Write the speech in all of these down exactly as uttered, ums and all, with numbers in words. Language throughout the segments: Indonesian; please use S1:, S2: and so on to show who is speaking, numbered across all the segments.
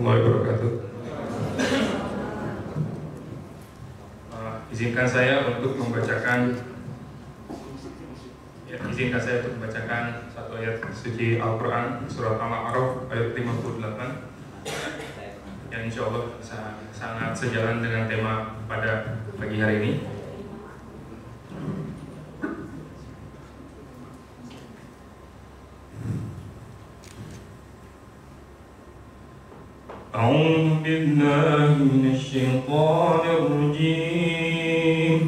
S1: warahmatullahi wabarakatuh. Uh, izinkan saya untuk membacakan ya, izinkan saya untuk membacakan satu ayat suci Al-Quran surat Al-A'raf ayat lima puluh delapan yang insya Allah sangat sejalan dengan tema pada pagi hari ini. أعوذ بالله من الشيطان الرجيم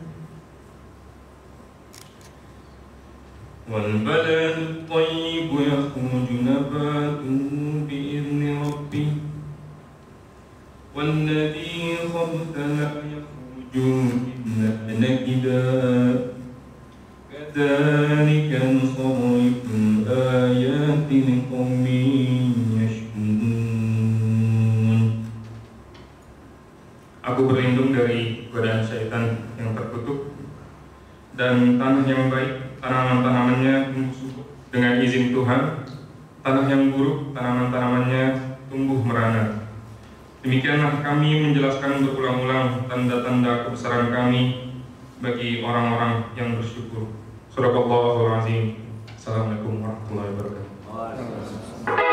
S1: والبلد الطيب يخرج نباته بإذن ربه والذي خبث لا يخرج إلا نكدا كذلك نصرف الآيات لقوم يشكرون. Aku berlindung dari godaan syaitan yang terkutuk dan tanah yang baik, tanaman-tanamannya tumbuh subur dengan izin Tuhan. Tanah yang buruk, tanaman-tanamannya tumbuh merana. Demikianlah kami menjelaskan berulang-ulang tanda-tanda kebesaran kami bagi orang-orang yang bersyukur. Surahallahul Azim. Assalamualaikum warahmatullahi wabarakatuh.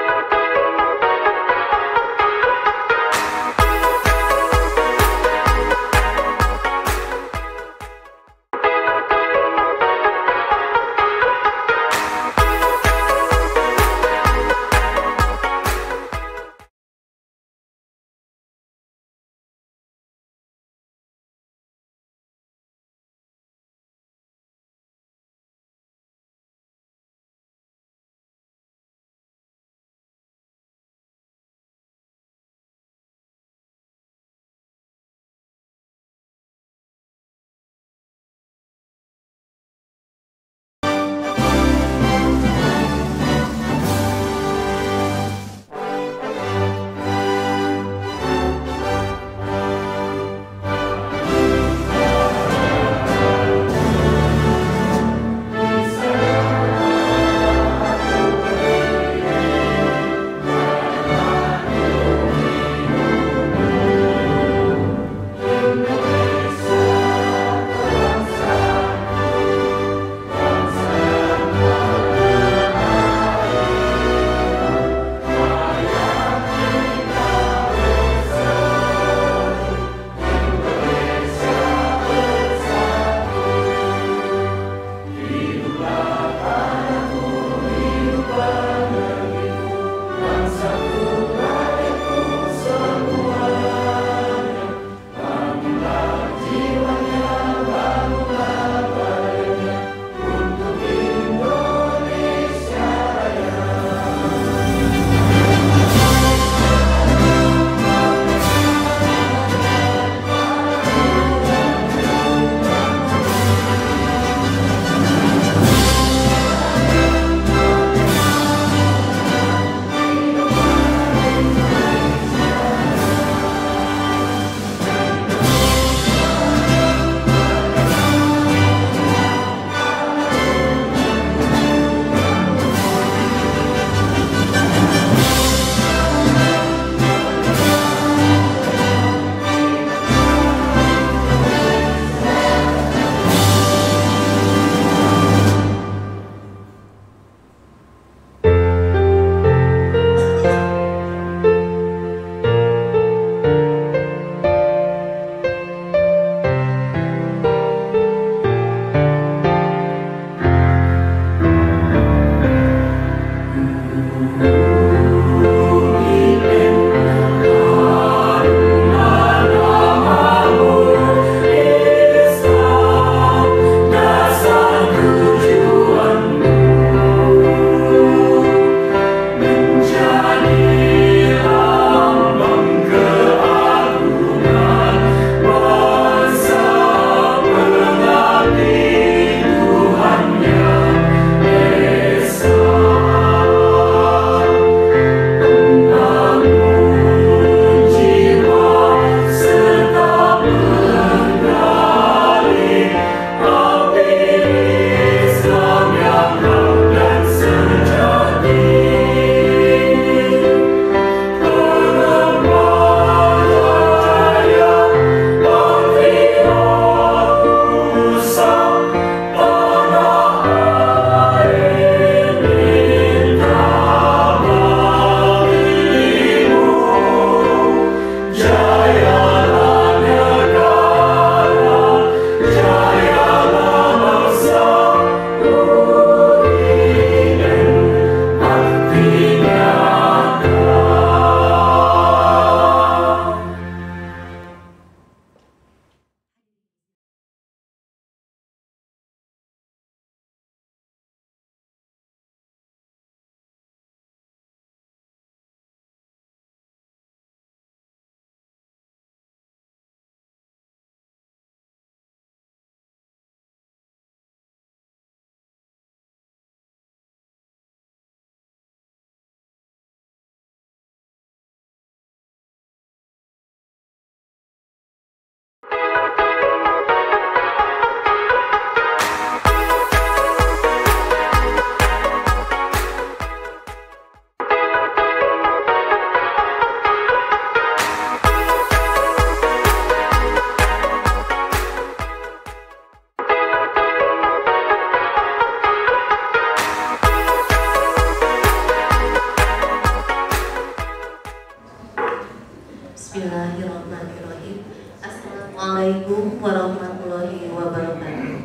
S2: Assalamualaikum warahmatullahi wabarakatuh.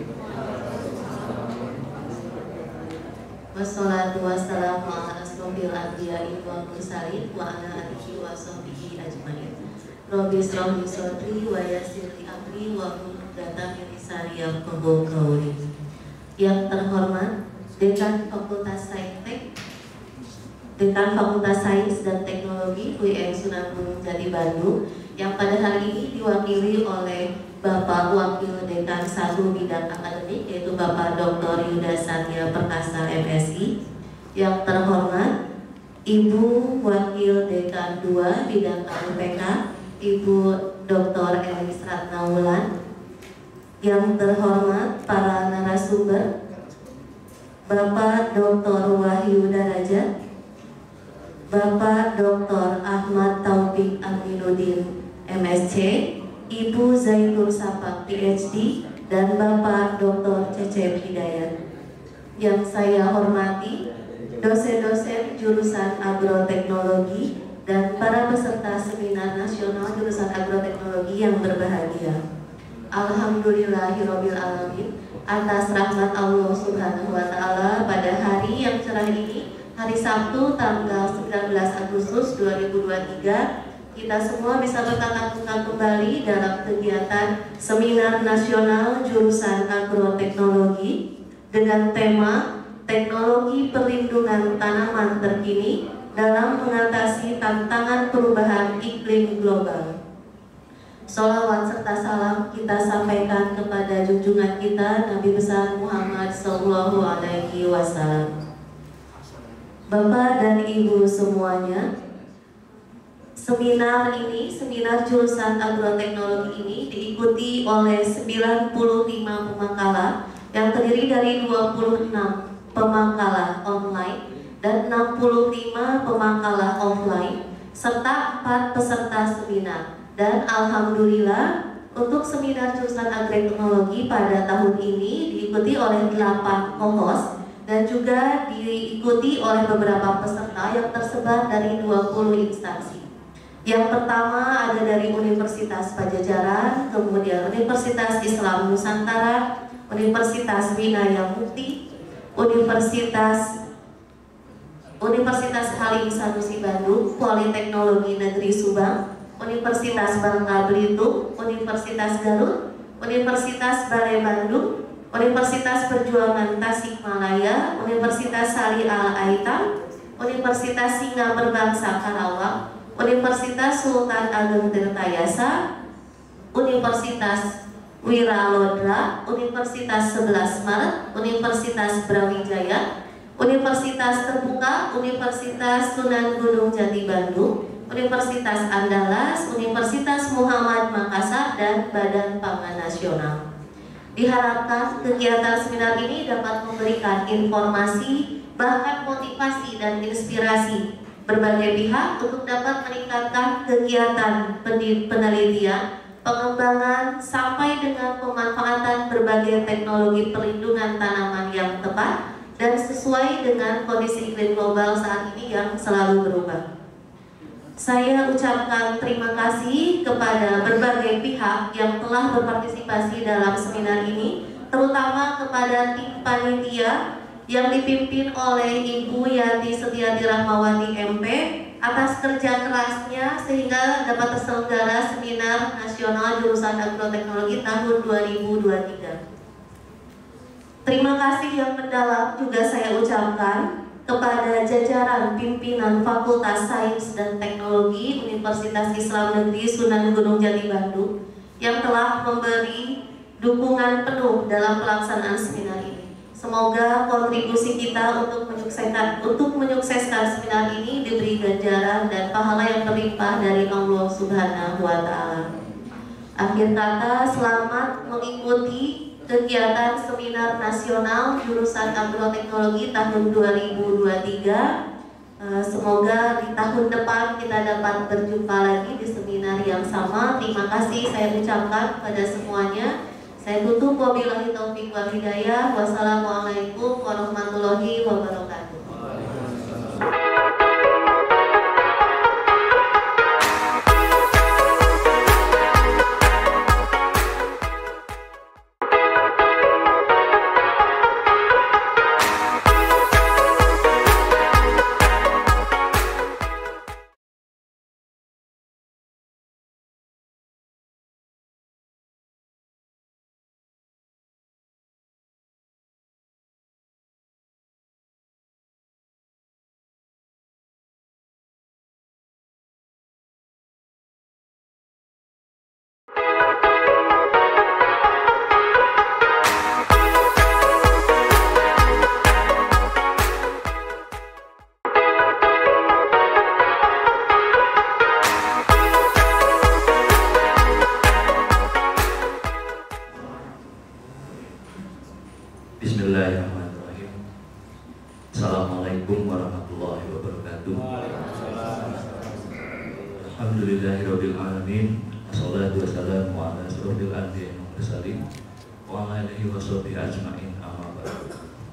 S2: Wassalatu wassalamu ala asrofil anbiya'i wal mursalin wa ala alihi wa sahbihi ajmain. Rabbi shrah li sadri wa yassir li amri wa hlul 'uqdatam min lisani yafqahu qawli. Yang terhormat Dekan Fakultas Saintek, Dekan Fakultas Sains dan Teknologi U I N Sunan Gunung Jati Bandung, yang pada hari ini diwakili oleh Bapak Wakil Dekan satu Bidang Akademik, yaitu Bapak Doktor Yuda Satya Perkasa M Si. Yang terhormat Ibu Wakil Dekan dua Bidang K U P K, Ibu Doktor Elis Ratnawulan. Yang terhormat para narasumber, Bapak Doktor Wahyu Darajat, Bapak Doktor Ahmad Taufik Aminuddin M S C, Ibu Zainul Sapak P H D, dan Bapak Doktor Cecep Hidayat. Yang saya hormati dosen-dosen jurusan agroteknologi dan para peserta seminar nasional jurusan agroteknologi yang berbahagia. Alhamdulillahirabbil alamin, atas rahmat Allah Subhanahu wa taala pada hari yang cerah ini, hari Sabtu tanggal sembilan belas Agustus dua ribu dua puluh tiga, kita semua bisa bertatap muka kembali dalam kegiatan seminar nasional jurusan agroteknologi dengan tema Teknologi Perlindungan Tanaman Terkini dalam Mengatasi Tantangan Perubahan Iklim Global. Sholawat serta salam kita sampaikan kepada junjungan kita Nabi besar Muhammad Sallallahu Alaihi Wasallam. Bapak dan Ibu semuanya, seminar ini, seminar jurusan agroteknologi ini diikuti oleh sembilan puluh lima pemakalah yang terdiri dari dua puluh enam pemakalah online dan enam puluh lima pemakalah offline serta empat peserta seminar. Dan alhamdulillah untuk seminar jurusan agroteknologi pada tahun ini diikuti oleh delapan co-host dan juga diikuti oleh beberapa peserta yang tersebar dari dua puluh instansi. Yang pertama ada dari Universitas Pajajaran, kemudian Universitas Islam Nusantara, Universitas Winaya Mukti, Universitas Universitas Halim Sanusi Bandung, Politeknologi Negeri Subang, Universitas Bangka Belitung, Universitas Garut, Universitas Balai Bandung, Universitas Perjuangan Tasikmalaya, Universitas Sari Al-Aitam, Universitas Singa Berbangsa Karawang, Universitas Sultan Ageng Tirtayasa, Universitas Wiralodra, Universitas sebelas Maret, Universitas Brawijaya, Universitas Terbuka, Universitas Sunan Gunung Jati Bandung, Universitas Andalas, Universitas Muhammad Makassar, dan Badan Pangan Nasional. Diharapkan kegiatan seminar ini dapat memberikan informasi, bahkan motivasi dan inspirasi berbagai pihak untuk dapat meningkatkan kegiatan penelitian, pengembangan, sampai dengan pemanfaatan berbagai teknologi perlindungan tanaman yang tepat dan sesuai dengan kondisi iklim global saat ini yang selalu berubah. Saya ucapkan terima kasih kepada berbagai pihak yang telah berpartisipasi dalam seminar ini, terutama kepada tim panitia yang dipimpin oleh Ibu Yati Setiati Rahmawati M P atas kerja kerasnya sehingga dapat terselenggara seminar nasional jurusan agroteknologi tahun dua ribu dua puluh tiga. Terima kasih yang mendalam juga saya ucapkan kepada jajaran pimpinan Fakultas Sains dan Teknologi Universitas Islam Negeri Sunan Gunung Jati Bandung yang telah memberi dukungan penuh dalam pelaksanaan seminar ini. Semoga kontribusi kita untuk menyukseskan untuk menyukseskan seminar ini diberi ganjaran dan pahala yang berlimpah dari Allah Subhanahu wa taala. Akhir kata, selamat mengikuti kegiatan seminar nasional jurusan agroteknologi tahun dua ribu dua puluh tiga. Semoga di tahun depan kita dapat berjumpa lagi di seminar yang sama. Terima kasih saya ucapkan pada semuanya. Saya tutup, wabillahi taufiq wal hidayah. Wassalamualaikum warahmatullahi wabarakatuh.
S3: wabarakatuh. Alhamdulillahirabbil alamin. Wassalatu wassalamu ala asyrofil anbiya'i wal mursalin wa ala alihi washabihi ajmain. Amma ba'du.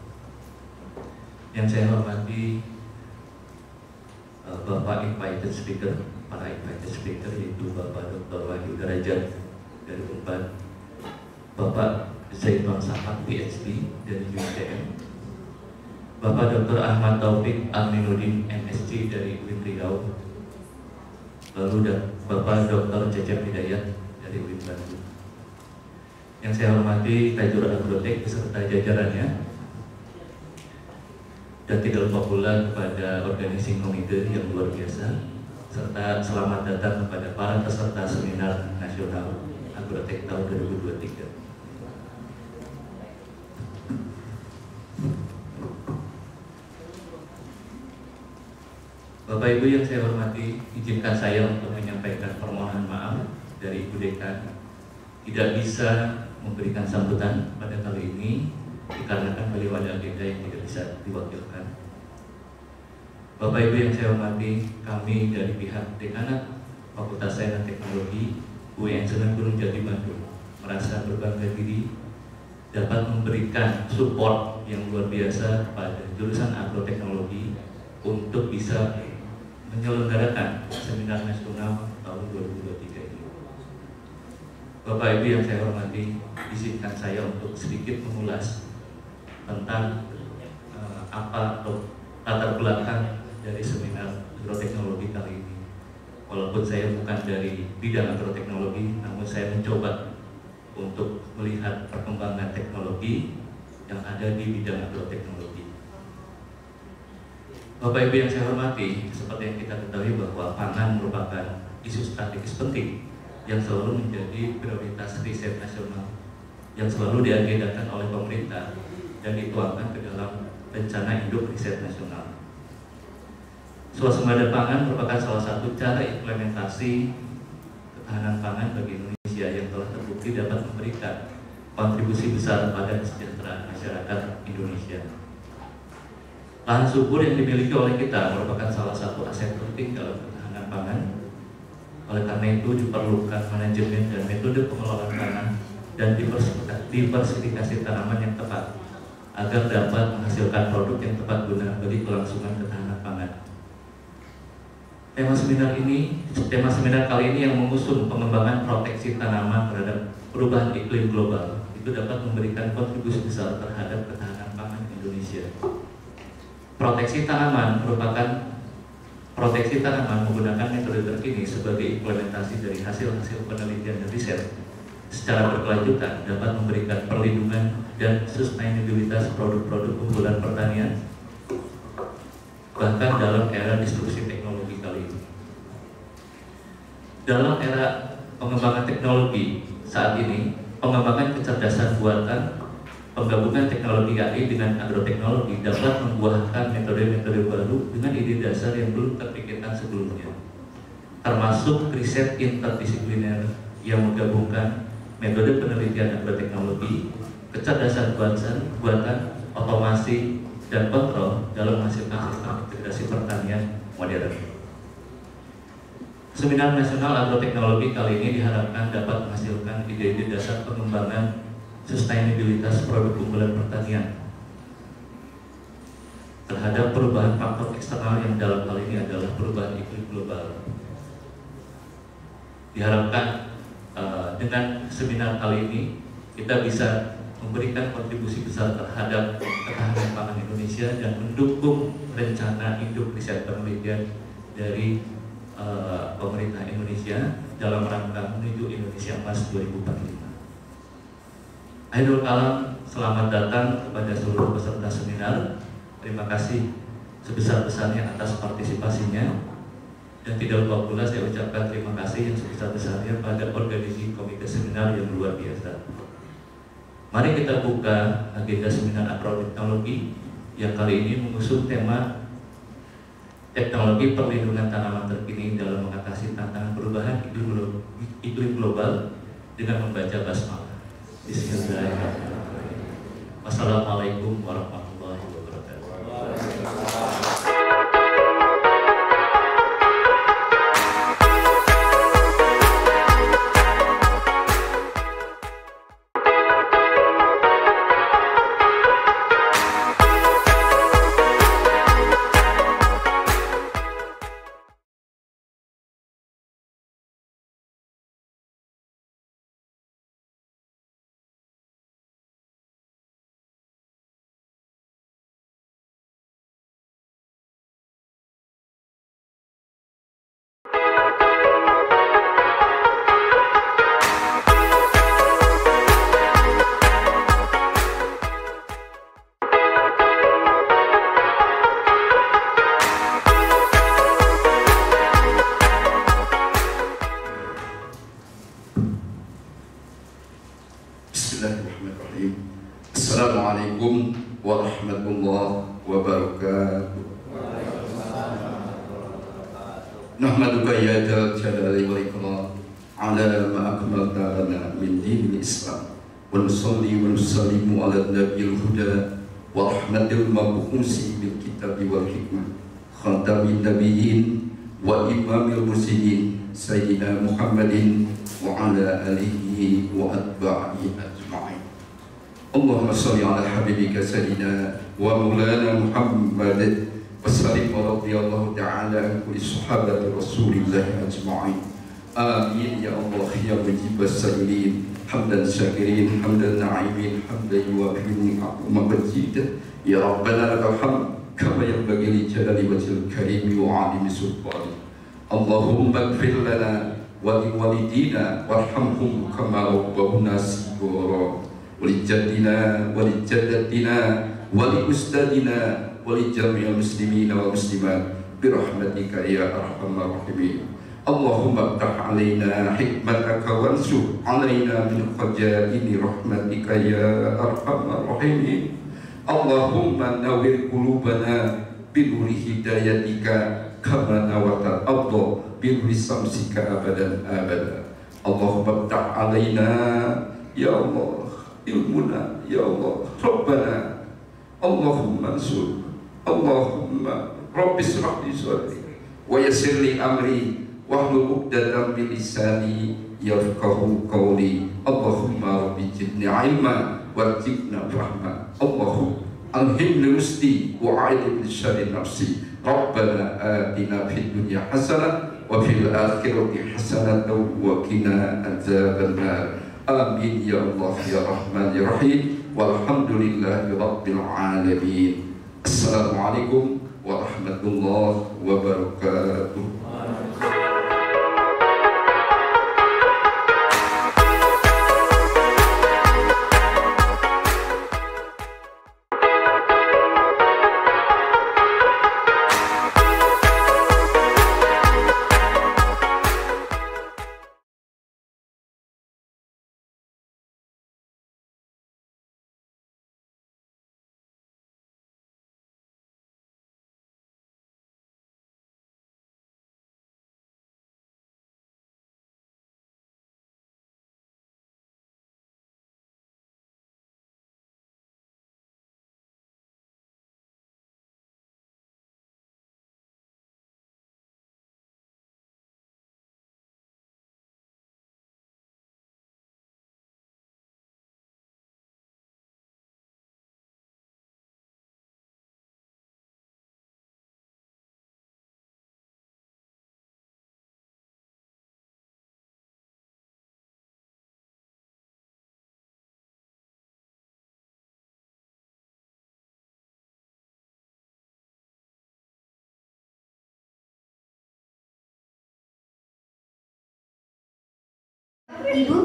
S3: Yang saya hormati uh, Bapak invited speaker, para invited speaker yaitu Bapak Doktor Wahyu Derajat dari Unpad, Bapak Zainal Samad P H D dari U I T M, Bapak Doktor Ahmad Taufik Aminuddin M S C dari U I N Riau, lalu dan Bapak Doktor Cecep Hidayat dari U I N Bandung. Yang saya hormati Tajur Agrotek beserta jajarannya, dan tidak lupa pula kepada organizing komite yang luar biasa, serta selamat datang kepada para peserta seminar nasional Agrotek tahun dua ribu dua puluh tiga. Bapak Ibu yang saya hormati, izinkan saya untuk menyampaikan permohonan maaf dari Ibu Dekan tidak bisa memberikan sambutan pada kali ini dikarenakan beliau ada agenda yang tidak bisa diwakilkan. Bapak Ibu yang saya hormati, kami dari pihak Dekanat Fakultas Sains dan Teknologi U I N Sunan Gunung Jati Bandung merasa berbangga diri dapat memberikan support yang luar biasa pada jurusan agroteknologi untuk bisa menyelenggarakan seminar nasional tahun dua ribu dua puluh tiga ini. Bapak Ibu yang saya hormati, izinkan saya untuk sedikit mengulas tentang uh, apa atau latar belakang dari seminar agroteknologi kali ini. Walaupun saya bukan dari bidang agroteknologi, namun saya mencoba untuk melihat perkembangan teknologi yang ada di bidang agroteknologi. Bapak Ibu yang saya hormati, seperti yang kita ketahui bahwa pangan merupakan isu strategis penting yang selalu menjadi prioritas riset nasional yang selalu diagendakan oleh pemerintah dan dituangkan ke dalam rencana induk riset nasional. Swasembada pangan merupakan salah satu cara implementasi ketahanan pangan bagi Indonesia yang telah terbukti dapat memberikan kontribusi besar pada kesejahteraan masyarakat Indonesia. Lahan subur yang dimiliki oleh kita merupakan salah satu aset penting dalam ketahanan pangan. Oleh karena itu diperlukan manajemen dan metode pengelolaan tanah dan diversifikasi tanaman yang tepat agar dapat menghasilkan produk yang tepat guna bagi kelangsungan ketahanan pangan. Tema seminar ini, tema seminar kali ini yang mengusung pengembangan proteksi tanaman terhadap perubahan iklim global itu dapat memberikan kontribusi besar terhadap ketahanan pangan Indonesia. Proteksi tanaman merupakan proteksi tanaman menggunakan metode terkini sebagai implementasi dari hasil-hasil penelitian dan riset secara berkelanjutan dapat memberikan perlindungan dan sustainabilitas produk-produk unggulan pertanian bahkan dalam era disrupsi teknologi kali ini. Dalam era pengembangan teknologi saat ini, pengembangan kecerdasan buatan, penggabungan teknologi A I dengan agroteknologi dapat membuahkan metode-metode baru dengan ide dasar yang belum terpikirkan sebelumnya, termasuk riset interdisipliner yang menggabungkan metode penelitian agroteknologi, kecerdasan buatan, buatan, otomasi, dan kontrol dalam menghasilkan sistem integrasi pertanian modern. Seminar Nasional Agroteknologi kali ini diharapkan dapat menghasilkan ide-ide dasar pengembangan sustainabilitas produk unggulan pertanian terhadap perubahan faktor eksternal yang dalam hal ini adalah perubahan iklim global. Diharapkan uh, dengan seminar kali ini kita bisa memberikan kontribusi besar terhadap ketahanan pangan Indonesia dan mendukung rencana induk riset penelitian dari uh, pemerintah Indonesia dalam rangka menuju Indonesia Emas dua ribu empat puluh lima. Akhirul kalam, selamat datang kepada seluruh peserta seminar. Terima kasih sebesar-besarnya atas partisipasinya. Dan tidak lupa pula saya ucapkan terima kasih yang sebesar-besarnya pada organisasi komite seminar yang luar biasa. Mari kita buka agenda seminar agroteknologi yang kali ini mengusung tema teknologi perlindungan tanaman terkini dalam mengatasi tantangan perubahan iklim global dengan membaca basmalah. Bismillahirrahmanirrahim. Wassalamualaikum warahmatullahi wabarakatuh.
S4: نحمدك يا ذا الجلال والإكرام على ما أكملت لنا من دين الإسلام ونصلي ونسلم على النبي الهدى ورحمة المبعوث بالكتاب والحكمة خاتم النبيين وإمام المرسلين سيدنا محمد وعلى آله وأتباعه أجمعين. اللهم صل على حبيبك سيدنا ومولانا محمد وسلم ورضي الله تعالى عن كل صحابة رسول الله أجمعين. آمين يا الله يا مجيب السائلين حمدا شاكرين حمدا ناعمين حمدا يوافي نعمه مجيدا يا ربنا لك الحمد كما ينبغي لجلال وجه الكريم وعظيم سلطانه. اللهم اغفر لنا ولوالدينا وارحمهم كما ربونا صغارا ولجدنا ولجدتنا ولأستاذنا ولجميع المسلمين والمسلمات برحمتك يا أرحم الراحمين. اللهم افتح علينا حكمتك وانشر علينا من خزائن رحمتك يا أرحم الراحمين. اللهم نور قلوبنا بنور هدايتك كما نورت الأرض بنور شمسك أبدا أبدا. اللهم افتح علينا يا الله علمنا يا الله ربنا. اللهم انصر اللهم رب اشرح لي صدري ويسر لي أمري واحلل عقدة من لساني يفقهوا قولي. اللهم رب زدني علما وارزقنا فهما. اللهم ألهمني رشدي وأعذني من شر نفسي. ربنا آتنا في الدنيا حسنة وفي الآخرة حسنة وقنا عذاب النار. آمين يا الله يا رحمن يا رحيم والحمد لله رب العالمين. السلام عليكم ورحمة الله وبركاته.
S5: Ibu,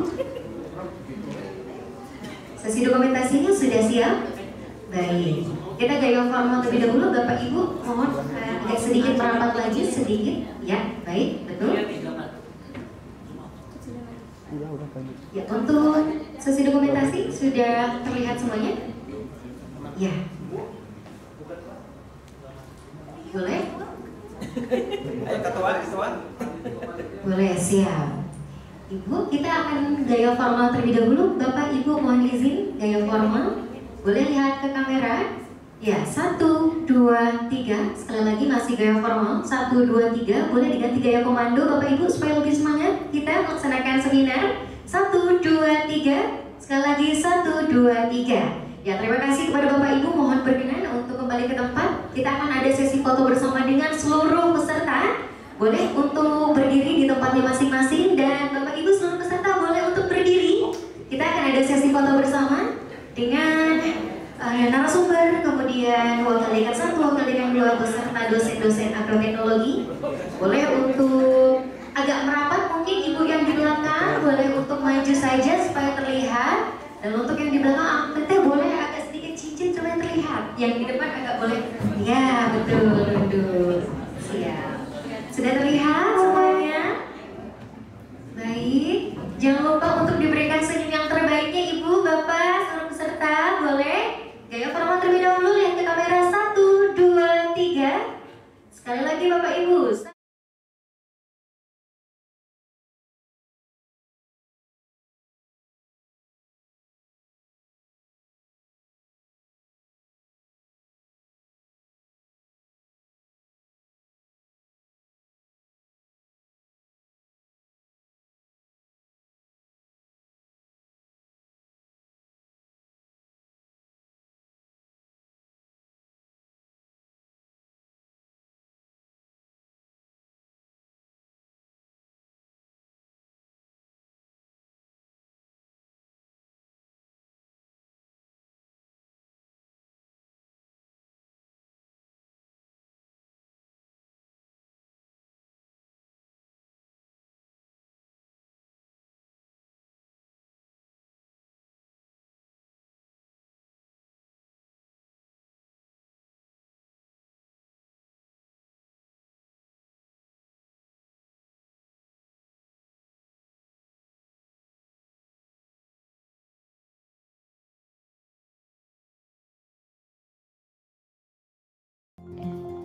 S5: sesi dokumentasinya sudah siap? Baik, kita gaya formal terlebih dahulu. Bapak Ibu, mohon uh, agak sedikit merapat lagi, sedikit. Ya, baik, betul. Ya, untuk sesi dokumentasi sudah terlihat semuanya? Ya. Boleh?
S6: Ayo ketua, ketua.
S5: Boleh, siap. Ibu, kita akan gaya formal terlebih dahulu. Bapak Ibu mohon izin gaya formal. Boleh lihat ke kamera. Ya, satu, dua, tiga. Sekali lagi masih gaya formal. Satu, dua, tiga. Boleh diganti gaya komando Bapak Ibu supaya lebih semangat kita melaksanakan seminar. Satu, dua, tiga. Sekali lagi satu, dua, tiga. Ya, terima kasih kepada Bapak Ibu. Mohon berkenan untuk kembali ke tempat. Kita akan ada sesi foto bersama dengan seluruh peserta. Boleh untuk berdiri di tempatnya masing-masing, dan Bapak Ibu seluruh peserta boleh untuk berdiri. Kita akan ada sesi foto bersama dengan uh, narasumber, kemudian wakil dekan satu, wakil dekan dua, beserta dosen-dosen agroteknologi. Boleh untuk agak merapat, mungkin Ibu yang di belakang boleh untuk maju saja supaya terlihat. Dan untuk yang di belakang, teteh boleh agak sedikit cincin supaya terlihat. Yang di depan agak boleh. Ya, betul, betul. Siap. Sudah terlihat semuanya? Baik, jangan lupa untuk diberikan senyum yang terbaiknya Ibu, Bapak, seluruh peserta. Boleh? Gaya formal terlebih dahulu, lihat ke kamera. Satu, dua, tiga. Sekali lagi Bapak Ibu.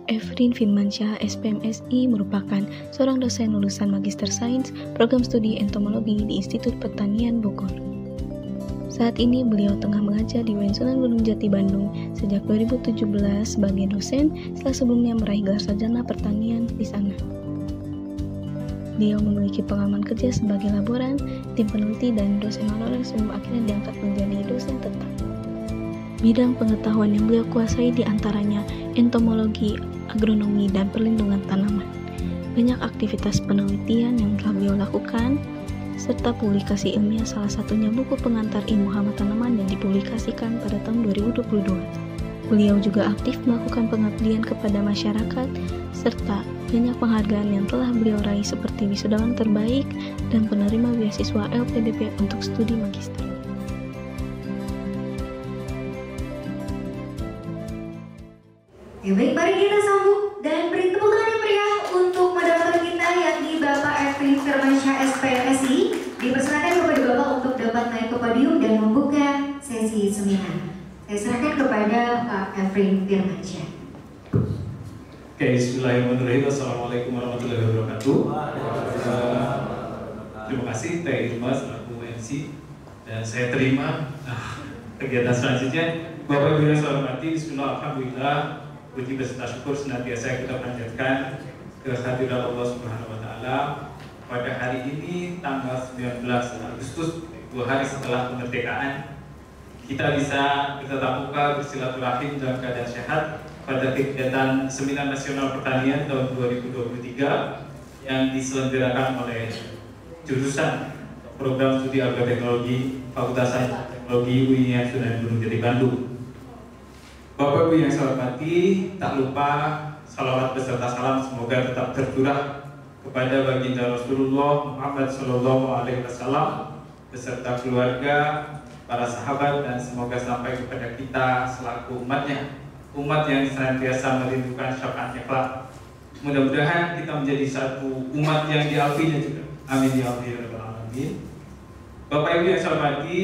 S7: Efrin Firmansyah, S P M S I, merupakan seorang dosen lulusan Magister Sains Program Studi Entomologi di Institut Pertanian Bogor. Saat ini beliau tengah mengajar di U N Sunan Gunung Jati Bandung sejak dua ribu tujuh belas sebagai dosen setelah sebelumnya meraih gelar sarjana pertanian di sana. Beliau memiliki pengalaman kerja sebagai laboran, tim peneliti, dan dosen honorer sebelum akhirnya diangkat menjadi dosen tetap. Bidang pengetahuan yang beliau kuasai diantaranya entomologi, agronomi, dan perlindungan tanaman. Banyak aktivitas penelitian yang telah beliau lakukan, serta publikasi ilmiah, salah satunya buku pengantar ilmu hama tanaman yang dipublikasikan pada tahun dua ribu dua puluh dua. Beliau juga aktif melakukan pengabdian kepada masyarakat, serta banyak penghargaan yang telah beliau raih seperti wisudawan terbaik dan penerima beasiswa L P D P untuk studi magister.
S5: Ya baik, mari kita sambut dan beri tepuk tangan yang meriah untuk moderator kita yakni Bapak Efrin Firmansyah S P M S I. Dipersilakan kepada Bapak untuk dapat naik ke podium dan membuka sesi seminar. Saya serahkan kepada Pak Efrin Firmansyah.
S8: Oke, bismillahirrahmanirrahim. Assalamualaikum warahmatullahi wabarakatuh. Uh, terima kasih Teh Irma selaku M C, dan saya terima uh, kegiatan selanjutnya. Bapak Ibu yang saya hormati, bismillah, alhamdulillah, puji beserta syukur senantiasa kita panjatkan kehadiran Allah Subhanahu wa taala pada hari ini tanggal sembilan belas Agustus, dua hari setelah kemerdekaan. Kita bisa bertatap muka bersilaturahim dalam keadaan sehat pada kegiatan Seminar Nasional Pertanian tahun dua ribu dua puluh tiga yang diselenggarakan oleh jurusan Program Studi Agroteknologi Fakultas Sains Teknologi U I N Sunan Gunung Jati Bandung. Bapak Ibu yang saya hormati, tak lupa salawat beserta salam semoga tetap tercurah kepada baginda Rasulullah Muhammad Shallallahu Alaihi Wasallam beserta keluarga, para sahabat, dan semoga sampai kepada kita selaku umatnya, umat yang senantiasa merindukan syafaatnya kelak. Mudah-mudahan kita menjadi satu umat yang diafinya juga. Amin ya rabbal alamin. Bapak Ibu yang saya hormati,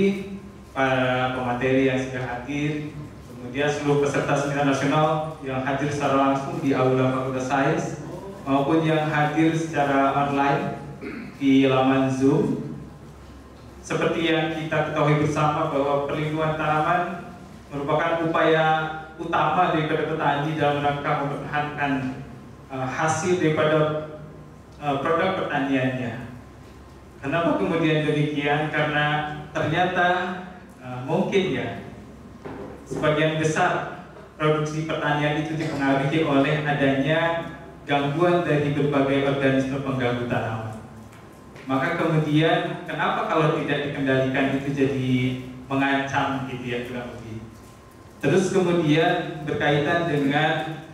S8: para pemateri yang sudah hadir, kemudian seluruh peserta seminar nasional yang hadir secara langsung di Aula Fakultas Sains maupun yang hadir secara online di laman Zoom. Seperti yang kita ketahui bersama bahwa perlindungan tanaman merupakan upaya utama daripada petani dalam rangka mempertahankan uh, hasil daripada uh, produk pertaniannya. Kenapa kemudian demikian? Karena ternyata uh, mungkin ya sebagian besar produksi pertanian itu dipengaruhi oleh adanya gangguan dari berbagai organisme pengganggu tanaman. Maka kemudian kenapa kalau tidak dikendalikan itu jadi mengancam gitu ya kurang lebih. Terus kemudian berkaitan dengan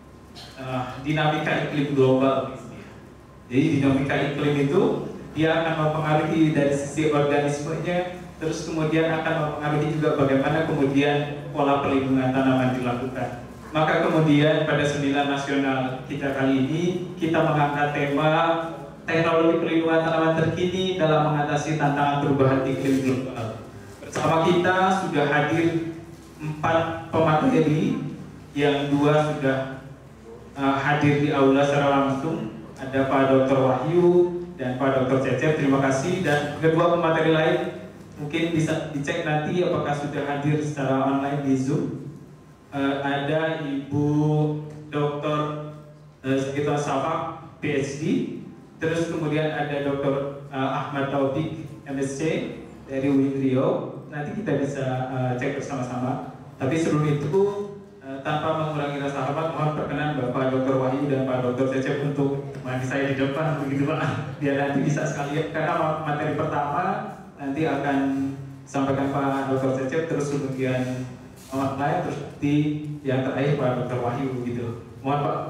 S8: uh, dinamika iklim global gitu ya. Jadi dinamika iklim itu dia akan mempengaruhi dari sisi organismenya, terus kemudian akan mempengaruhi juga bagaimana kemudian pola perlindungan tanaman dilakukan. Maka kemudian pada seminar nasional kita kali ini kita mengangkat tema teknologi perlindungan tanaman terkini dalam mengatasi tantangan perubahan iklim global. Bersama kita sudah hadir empat pemateri, yang dua sudah uh, hadir di aula secara langsung. Ada Pak Doktor Wahyu dan Pak Doktor Cecep, terima kasih. Dan kedua pemateri lain mungkin bisa dicek nanti apakah sudah hadir secara online di Zoom. Uh, ada Ibu Doktor uh, Sekitar Safak, P H D. Terus kemudian ada Doktor uh, Ahmad Taufik, M S C dari U I N Riau. Nanti kita bisa uh, cek bersama-sama. Tapi sebelum itu, uh, tanpa mengurangi rasa hormat, mohon perkenan Bapak Doktor Wahyu dan Pak Doktor Cecep untuk menemani saya di depan, begitu Pak. Biar nanti bisa sekalian, karena materi pertama nanti akan sampaikan Pak Doktor Cecep, terus kemudian online, terus nanti yang terakhir Pak Doktor Wahyu, gitu. Mohon Pak.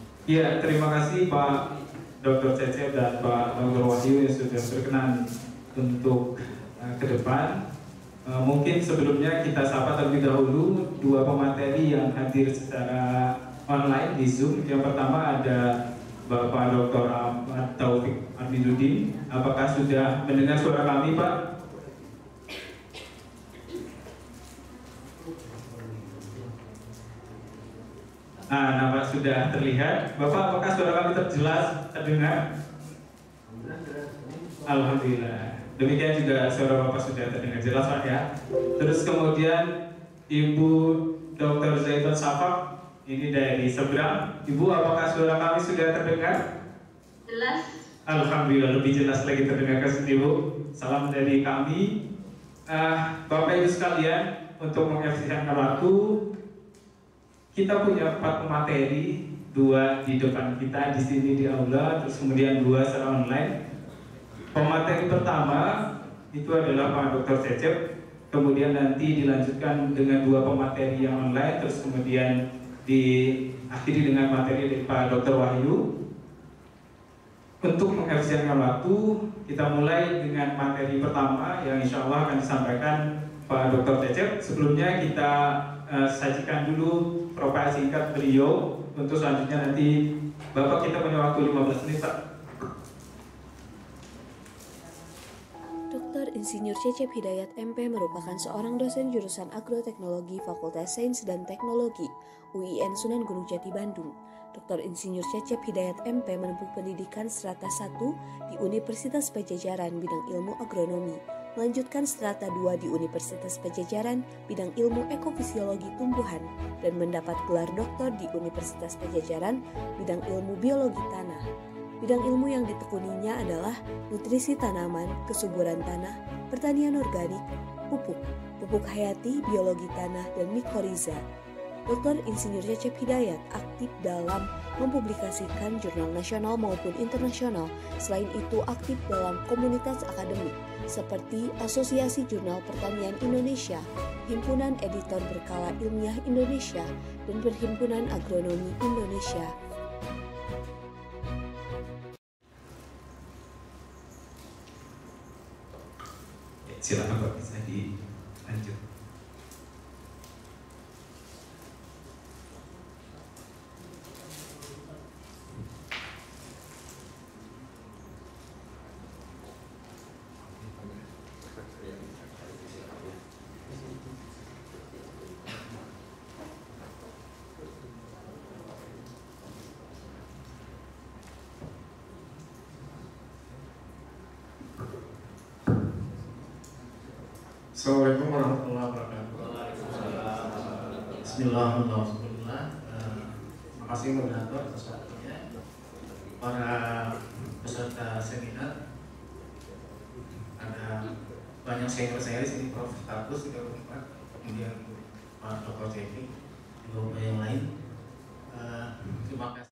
S8: Ya, terima kasih Pak Doktor Cecep dan Pak Doktor Wahyu yang sudah berkenan untuk uh, ke depan. Uh, mungkin sebelumnya kita sapa terlebih dahulu dua pemateri yang hadir secara online di Zoom. Yang pertama ada Bapak Doktor Ahmad Taufik Aminuddin. Apakah sudah mendengar suara kami, Pak? Nah, nama sudah terlihat. Bapak, apakah suara kami terjelas, terdengar? Alhamdulillah. Demikian juga suara Bapak sudah terdengar jelas, Pak ya. Terus kemudian Ibu Doktor Zaitun Safak, ini dari seberang. Ibu, apakah suara kami sudah terdengar?
S2: Jelas.
S8: Alhamdulillah, lebih jelas lagi terdengar ke sini, Bu. Salam dari kami. Uh, Bapak Ibu sekalian, untuk mengefisienkan waktu, kita punya empat materi, dua di depan kita di sini di aula, terus kemudian dua secara online. Pemateri pertama itu adalah Pak Doktor Cecep, kemudian nanti dilanjutkan dengan dua pemateri yang online, terus kemudian diakhiri dengan materi dari Pak Doktor Wahyu. Untuk mengefisienkan waktu, kita mulai dengan materi pertama yang insya Allah akan disampaikan Pak Doktor Cecep. Sebelumnya kita uh, sajikan dulu profil singkat beliau. Untuk selanjutnya nanti Bapak, kita punya waktu lima belas menit, Pak.
S9: Doktor Insinyur Cecep Hidayat M P merupakan seorang dosen jurusan Agroteknologi Fakultas Sains dan Teknologi U I N Sunan Gunung Jati Bandung. Doktor Insinyur Cecep Hidayat M P menempuh pendidikan strata satu di Universitas Pajajaran bidang ilmu agronomi, melanjutkan strata dua di Universitas Pajajaran bidang ilmu ekofisiologi tumbuhan, dan mendapat gelar doktor di Universitas Pajajaran bidang ilmu biologi tanah. Bidang ilmu yang ditekuninya adalah nutrisi tanaman, kesuburan tanah, pertanian organik, pupuk, pupuk hayati, biologi tanah, dan mikoriza. Doktor Insinyur Cecep Hidayat aktif dalam mempublikasikan jurnal nasional maupun internasional. Selain itu aktif dalam komunitas akademik seperti Asosiasi Jurnal Pertanian Indonesia, Himpunan Editor Berkala Ilmiah Indonesia, dan Perhimpunan Agronomi Indonesia.
S8: Silakan Pak, bisa dilanjut.
S10: Assalamualaikum warahmatullahi wabarakatuh. Bismillahirrahmanirrahim. Terima kasih moderator atas waktunya. Para peserta seminar, ada banyak senior saya di sini, Prof Status tiga puluh empat, kemudian Pak Doktor Cepi, juga yang lain. Uh, terima kasih.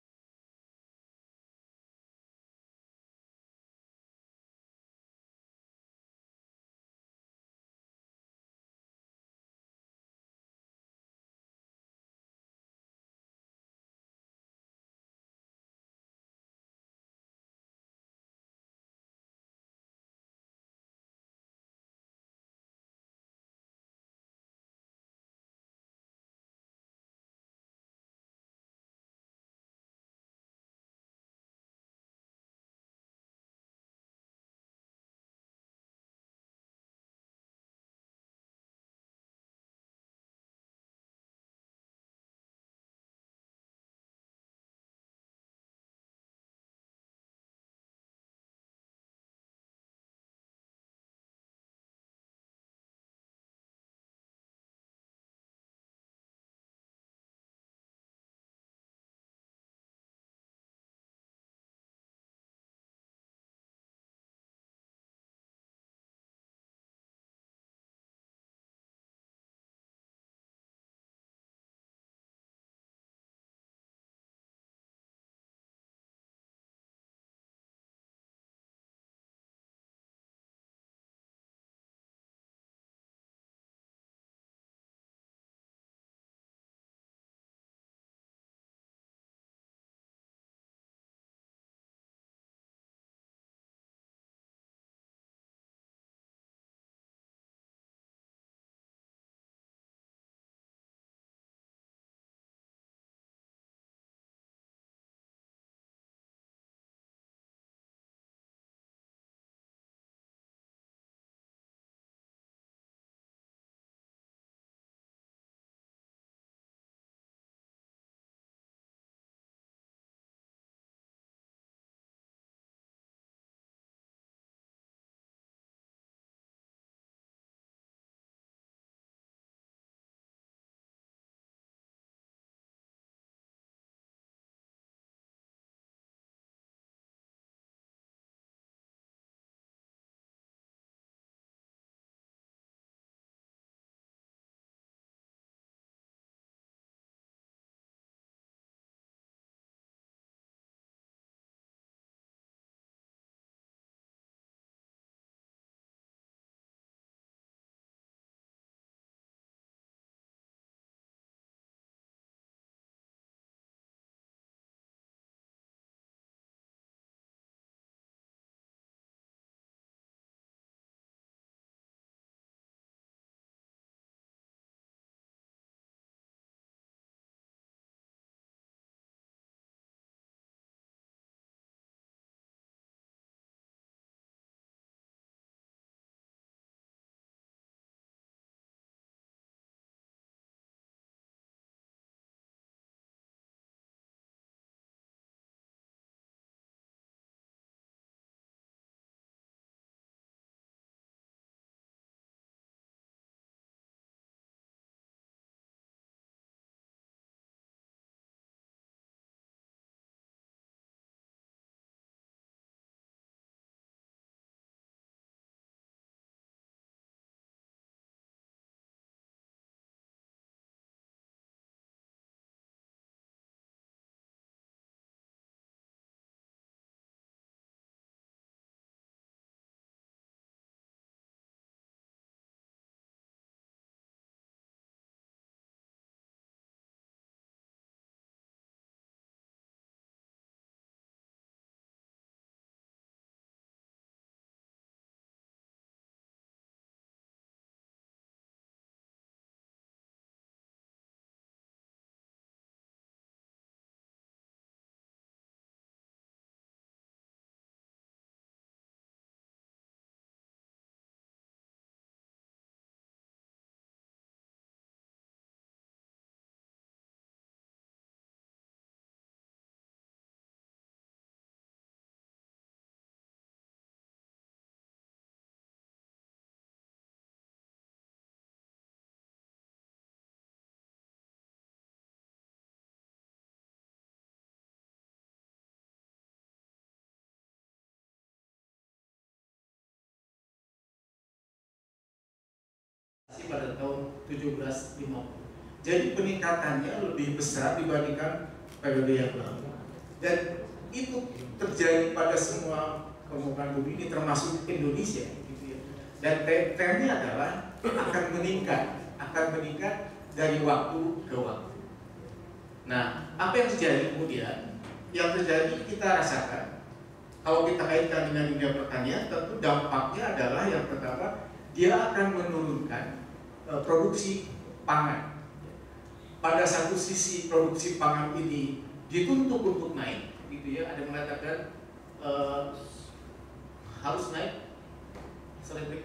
S10: pada tahun tujuh belas lima puluh. Jadi peningkatannya lebih besar dibandingkan periode yang lalu. Dan itu terjadi pada semua permukaan bumi ini, termasuk Indonesia. Gitu ya. Dan trennya adalah akan meningkat, akan meningkat dari waktu ke waktu. Nah, apa yang terjadi kemudian? Yang terjadi kita rasakan, kalau kita kaitkan dengan dunia pertanian, tentu dampaknya adalah yang pertama, dia akan menurunkan uh, produksi pangan. Pada satu sisi produksi pangan ini dituntut untuk naik, gitu ya. Ada mengatakan uh, harus naik, selebrik.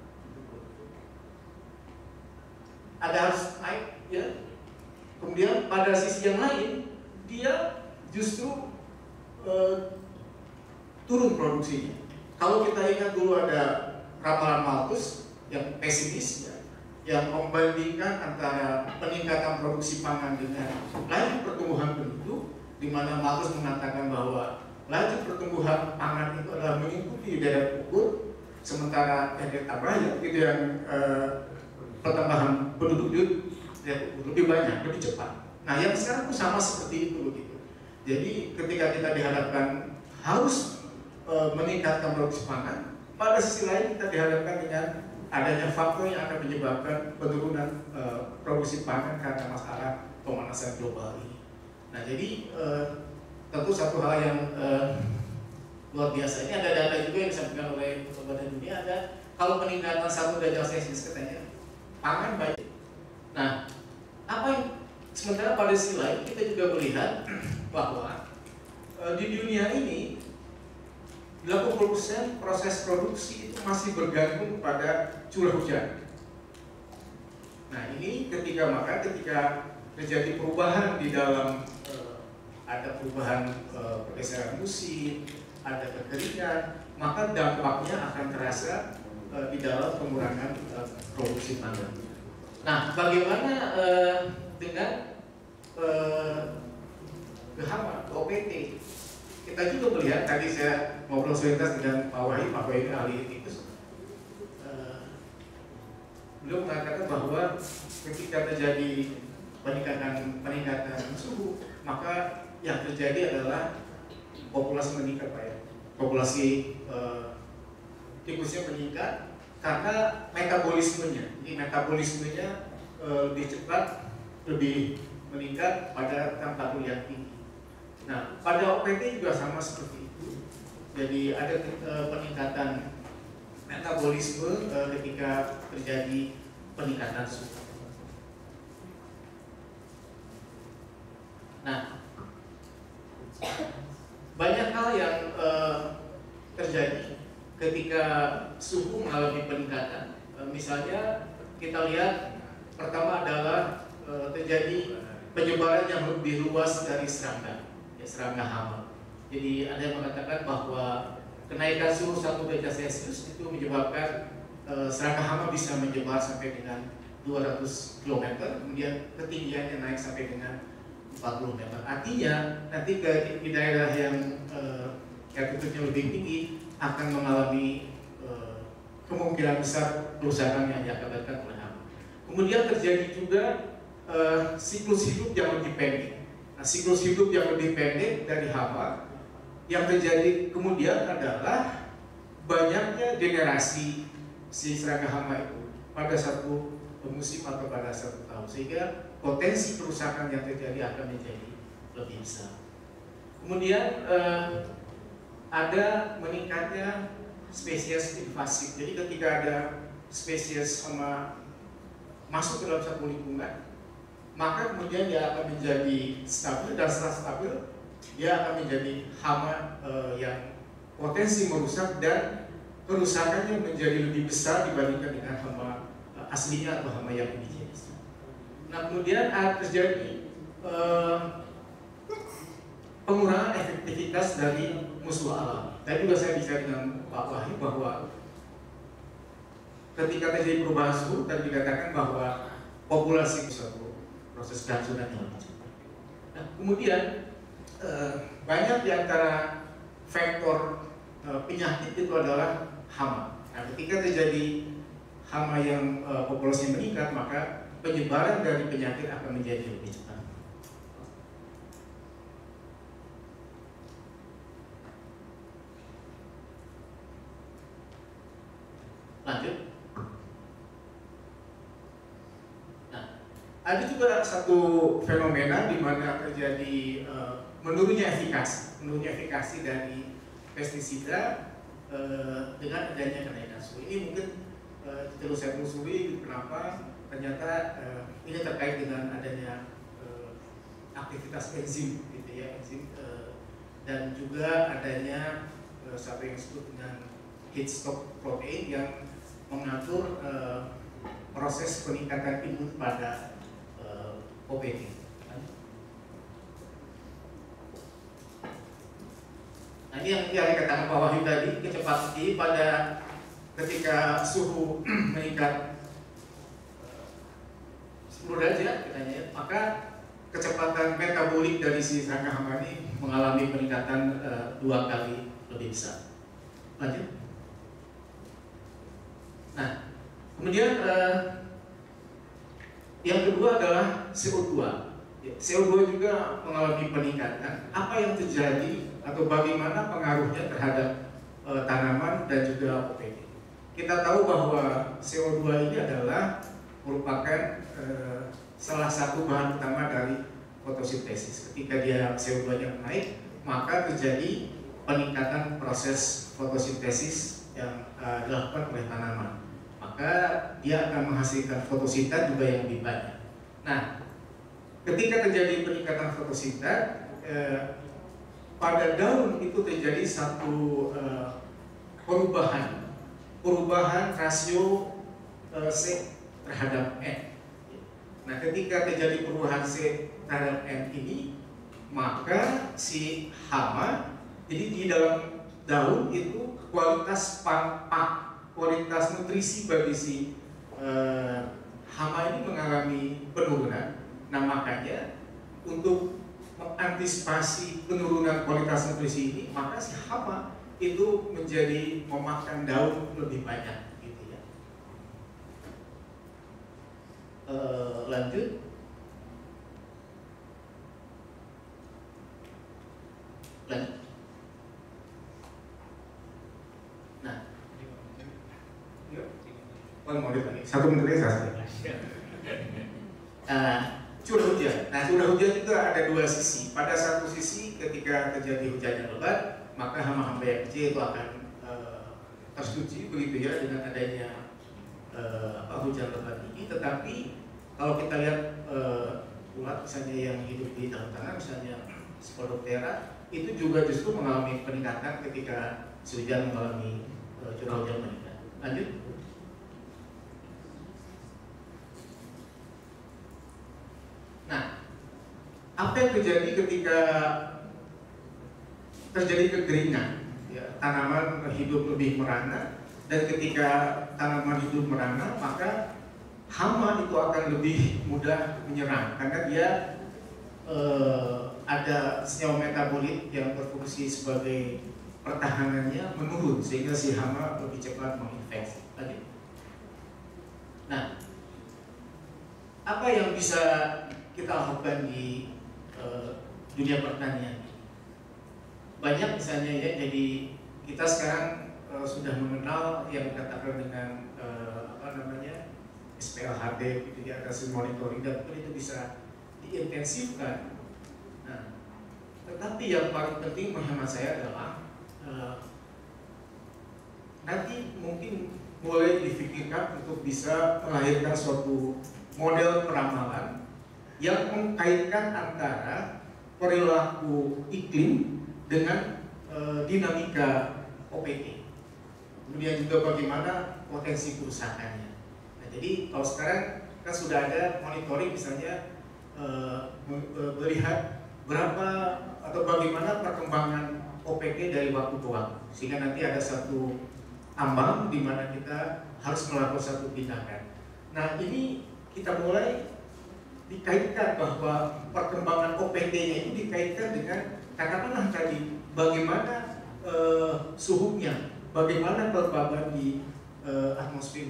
S10: Ada harus naik, ya. Kemudian pada sisi yang lain, dia justru uh, turun produksinya. Kalau kita ingat dulu ada ramalan Malthus yang pesimis, ya, yang membandingkan antara peningkatan produksi pangan dengan laju pertumbuhan penduduk, di mana Malthus mengatakan bahwa laju pertumbuhan pangan itu adalah mengikuti deret ukur, sementara delta Bryan itu yang eh, pertambahan penduduk lebih banyak, lebih cepat. Nah, yang sekarang itu sama seperti itu begitu. Jadi ketika kita dihadapkan harus e, meningkatkan produksi pangan, pada sisi lain kita dihadapkan dengan adanya faktor yang akan menyebabkan penurunan e, produksi pangan karena masalah pemanasan global ini. Nah, jadi e, tentu satu hal yang e, luar biasa. Ini ada data juga yang disampaikan oleh Badan Dunia, ada kalau peningkatan satu derajat Celcius katanya pangan baik. Nah, apa yang sementara pada sisi lain kita juga melihat bahwa e, di dunia ini delapan puluh persen proses produksi itu masih bergantung pada curah hujan. Nah, ini ketika maka ketika terjadi perubahan di dalam e, ada perubahan e, pergeseran musim, ada kekeringan, maka dampaknya akan terasa e, di dalam pengurangan e, produksi pangan. Nah, bagaimana e, dengan e, G H M A, O P T? Kita juga melihat, tadi saya ngobrol sebentar dengan Pak Wahid, Pak Wahid ahli etikus, uh, beliau mengatakan bahwa ketika terjadi peningkatan peningkatan suhu, maka yang terjadi adalah populasi meningkat, Pak ya. Populasi uh, tikusnya meningkat karena metabolismenya. Jadi metabolismenya uh, lebih cepat, lebih meningkat pada temperatur yang tinggi. Nah, pada O P T juga sama seperti itu. Jadi ada e, peningkatan metabolisme e, ketika terjadi peningkatan suhu. Nah, banyak hal yang e, terjadi ketika suhu mengalami peningkatan. E, misalnya kita lihat pertama adalah e, terjadi penyebaran yang lebih luas dari serangga. Serangga hama. Jadi ada yang mengatakan bahwa kenaikan suhu satu derajat Celcius itu menyebabkan e, serangga hama bisa menyebar sampai dengan dua ratus kilometer, kemudian ketinggiannya naik sampai dengan empat puluh meter. Artinya nanti ke di daerah yang e, altitude-nya lebih tinggi akan mengalami e, kemungkinan besar kerusakan yang diakibatkan oleh hama. Kemudian terjadi juga e, siklus hidup yang lebih pendek. Nah, siklus hidup yang lebih pendek dari hama yang terjadi kemudian adalah banyaknya generasi si serangga hama itu pada satu musim atau pada satu tahun, sehingga potensi kerusakan yang terjadi akan menjadi lebih besar. Kemudian eh, ada meningkatnya spesies invasif. Jadi ketika ada spesies hama masuk ke dalam satu lingkungan, maka kemudian dia akan menjadi stabil, dan setelah stabil dia akan menjadi hama e, yang potensi merusak dan kerusakannya menjadi lebih besar dibandingkan dengan hama e, aslinya atau hama yang indigenis. Nah, kemudian ada terjadi e, pengurangan efektivitas dari musuh alam. Tadi juga saya bicara dengan Pak Wahid bahwa ketika terjadi perubahan suhu, tadi dikatakan bahwa populasi suatu proses kelangsungan yang lebih cepat. Nah, kemudian eh, banyak di antara faktor eh, penyakit itu adalah hama. Nah, ketika terjadi hama yang uh, populasinya meningkat, maka penyebaran dari penyakit akan menjadi lebih cepat. Lanjut. Nah, ada juga satu fenomena di mana terjadi uh, menurunnya efikasi, menurunnya efikasi dari pestisida uh, dengan adanya kenaikan suhu. Ini mungkin uh, terus saya telusuri kenapa ternyata uh, ini terkait dengan adanya uh, aktivitas enzim, gitu ya, enzim uh, dan juga adanya uh, satu yang disebut dengan heat stop protein yang mengatur uh, proses peningkatan imun pada uh, O P T. Nah, ini yang yang dikatakan Pak Wahyu tadi, kecepatan I pada ketika suhu meningkat sepuluh derajat katanya, maka kecepatan metabolik dari si sangka hama ini mengalami peningkatan uh, dua kali lebih besar. Lanjut. Nah, kemudian uh, yang kedua adalah C O dua. C O dua juga mengalami peningkatan. Apa yang terjadi atau bagaimana pengaruhnya terhadap uh, tanaman dan juga O P T? Kita tahu bahwa C O dua ini adalah merupakan uh, salah satu bahan utama dari fotosintesis. Ketika dia C O dua-nya naik, maka terjadi peningkatan proses fotosintesis yang uh, dilakukan oleh tanaman. Maka dia akan menghasilkan fotosintesa juga yang lebih banyak. Nah, ketika terjadi peningkatan fotosintesa, eh, pada daun itu terjadi satu eh, perubahan, perubahan rasio eh, C terhadap N. Nah, ketika terjadi perubahan C terhadap N ini, maka si hama, jadi di dalam daun itu kualitas pak kualitas nutrisi bagi si eh, hama ini mengalami penurunan. Nah, makanya untuk mengantisipasi penurunan kualitas nutrisi ini, maka si hama itu menjadi memakan daun lebih banyak, gitu ya. Eh, lanjut. Lanjut. Nah, oh, mau lagi. Satu menit lagi saya. Uh, curah hujan. Nah, curah hujan itu ada dua sisi. Pada satu sisi, ketika terjadi hujan yang lebat, maka hama-hama yang kecil itu akan uh, tersuci begitu ya dengan adanya uh, apa, hujan lebat ini. Tetapi kalau kita lihat uh, ulat misalnya yang hidup di dalam tanah, misalnya Spodoptera, itu juga justru mengalami peningkatan ketika hujan mengalami uh, curah hujan meningkat. Lanjut. Nah, apa yang terjadi ketika terjadi kekeringan? Ya, tanaman hidup lebih merana, dan ketika tanaman hidup merana, maka hama itu akan lebih mudah menyerang karena dia eh, ada senyawa metabolit yang berfungsi sebagai pertahanannya menurun sehingga si hama lebih cepat menginfeksi. Lanjut. Nah, apa yang bisa kita lakukan di uh, dunia pertanian? Banyak misalnya ya, jadi kita sekarang uh, sudah mengenal yang dikatakan dengan uh, apa namanya S P L H D, gitu ya, hasil monitoring, dan itu bisa diintensifkan. Nah, tetapi yang paling penting menurut saya adalah uh, nanti mungkin mulai difikirkan untuk bisa melahirkan suatu model peramalan yang mengkaitkan antara perilaku iklim dengan e, dinamika O P T. Kemudian juga bagaimana potensi kerusakannya. Nah, jadi kalau sekarang kan sudah ada monitoring misalnya e, melihat berapa atau bagaimana perkembangan O P T dari waktu ke waktu, sehingga nanti ada satu ambang di mana kita harus melakukan satu tindakan. Nah, ini kita mulai dikaitkan bahwa perkembangan O P T-nya itu dikaitkan dengan katakanlah tadi bagaimana uh, suhunya, bagaimana kelembaban di uh, atmosfernya.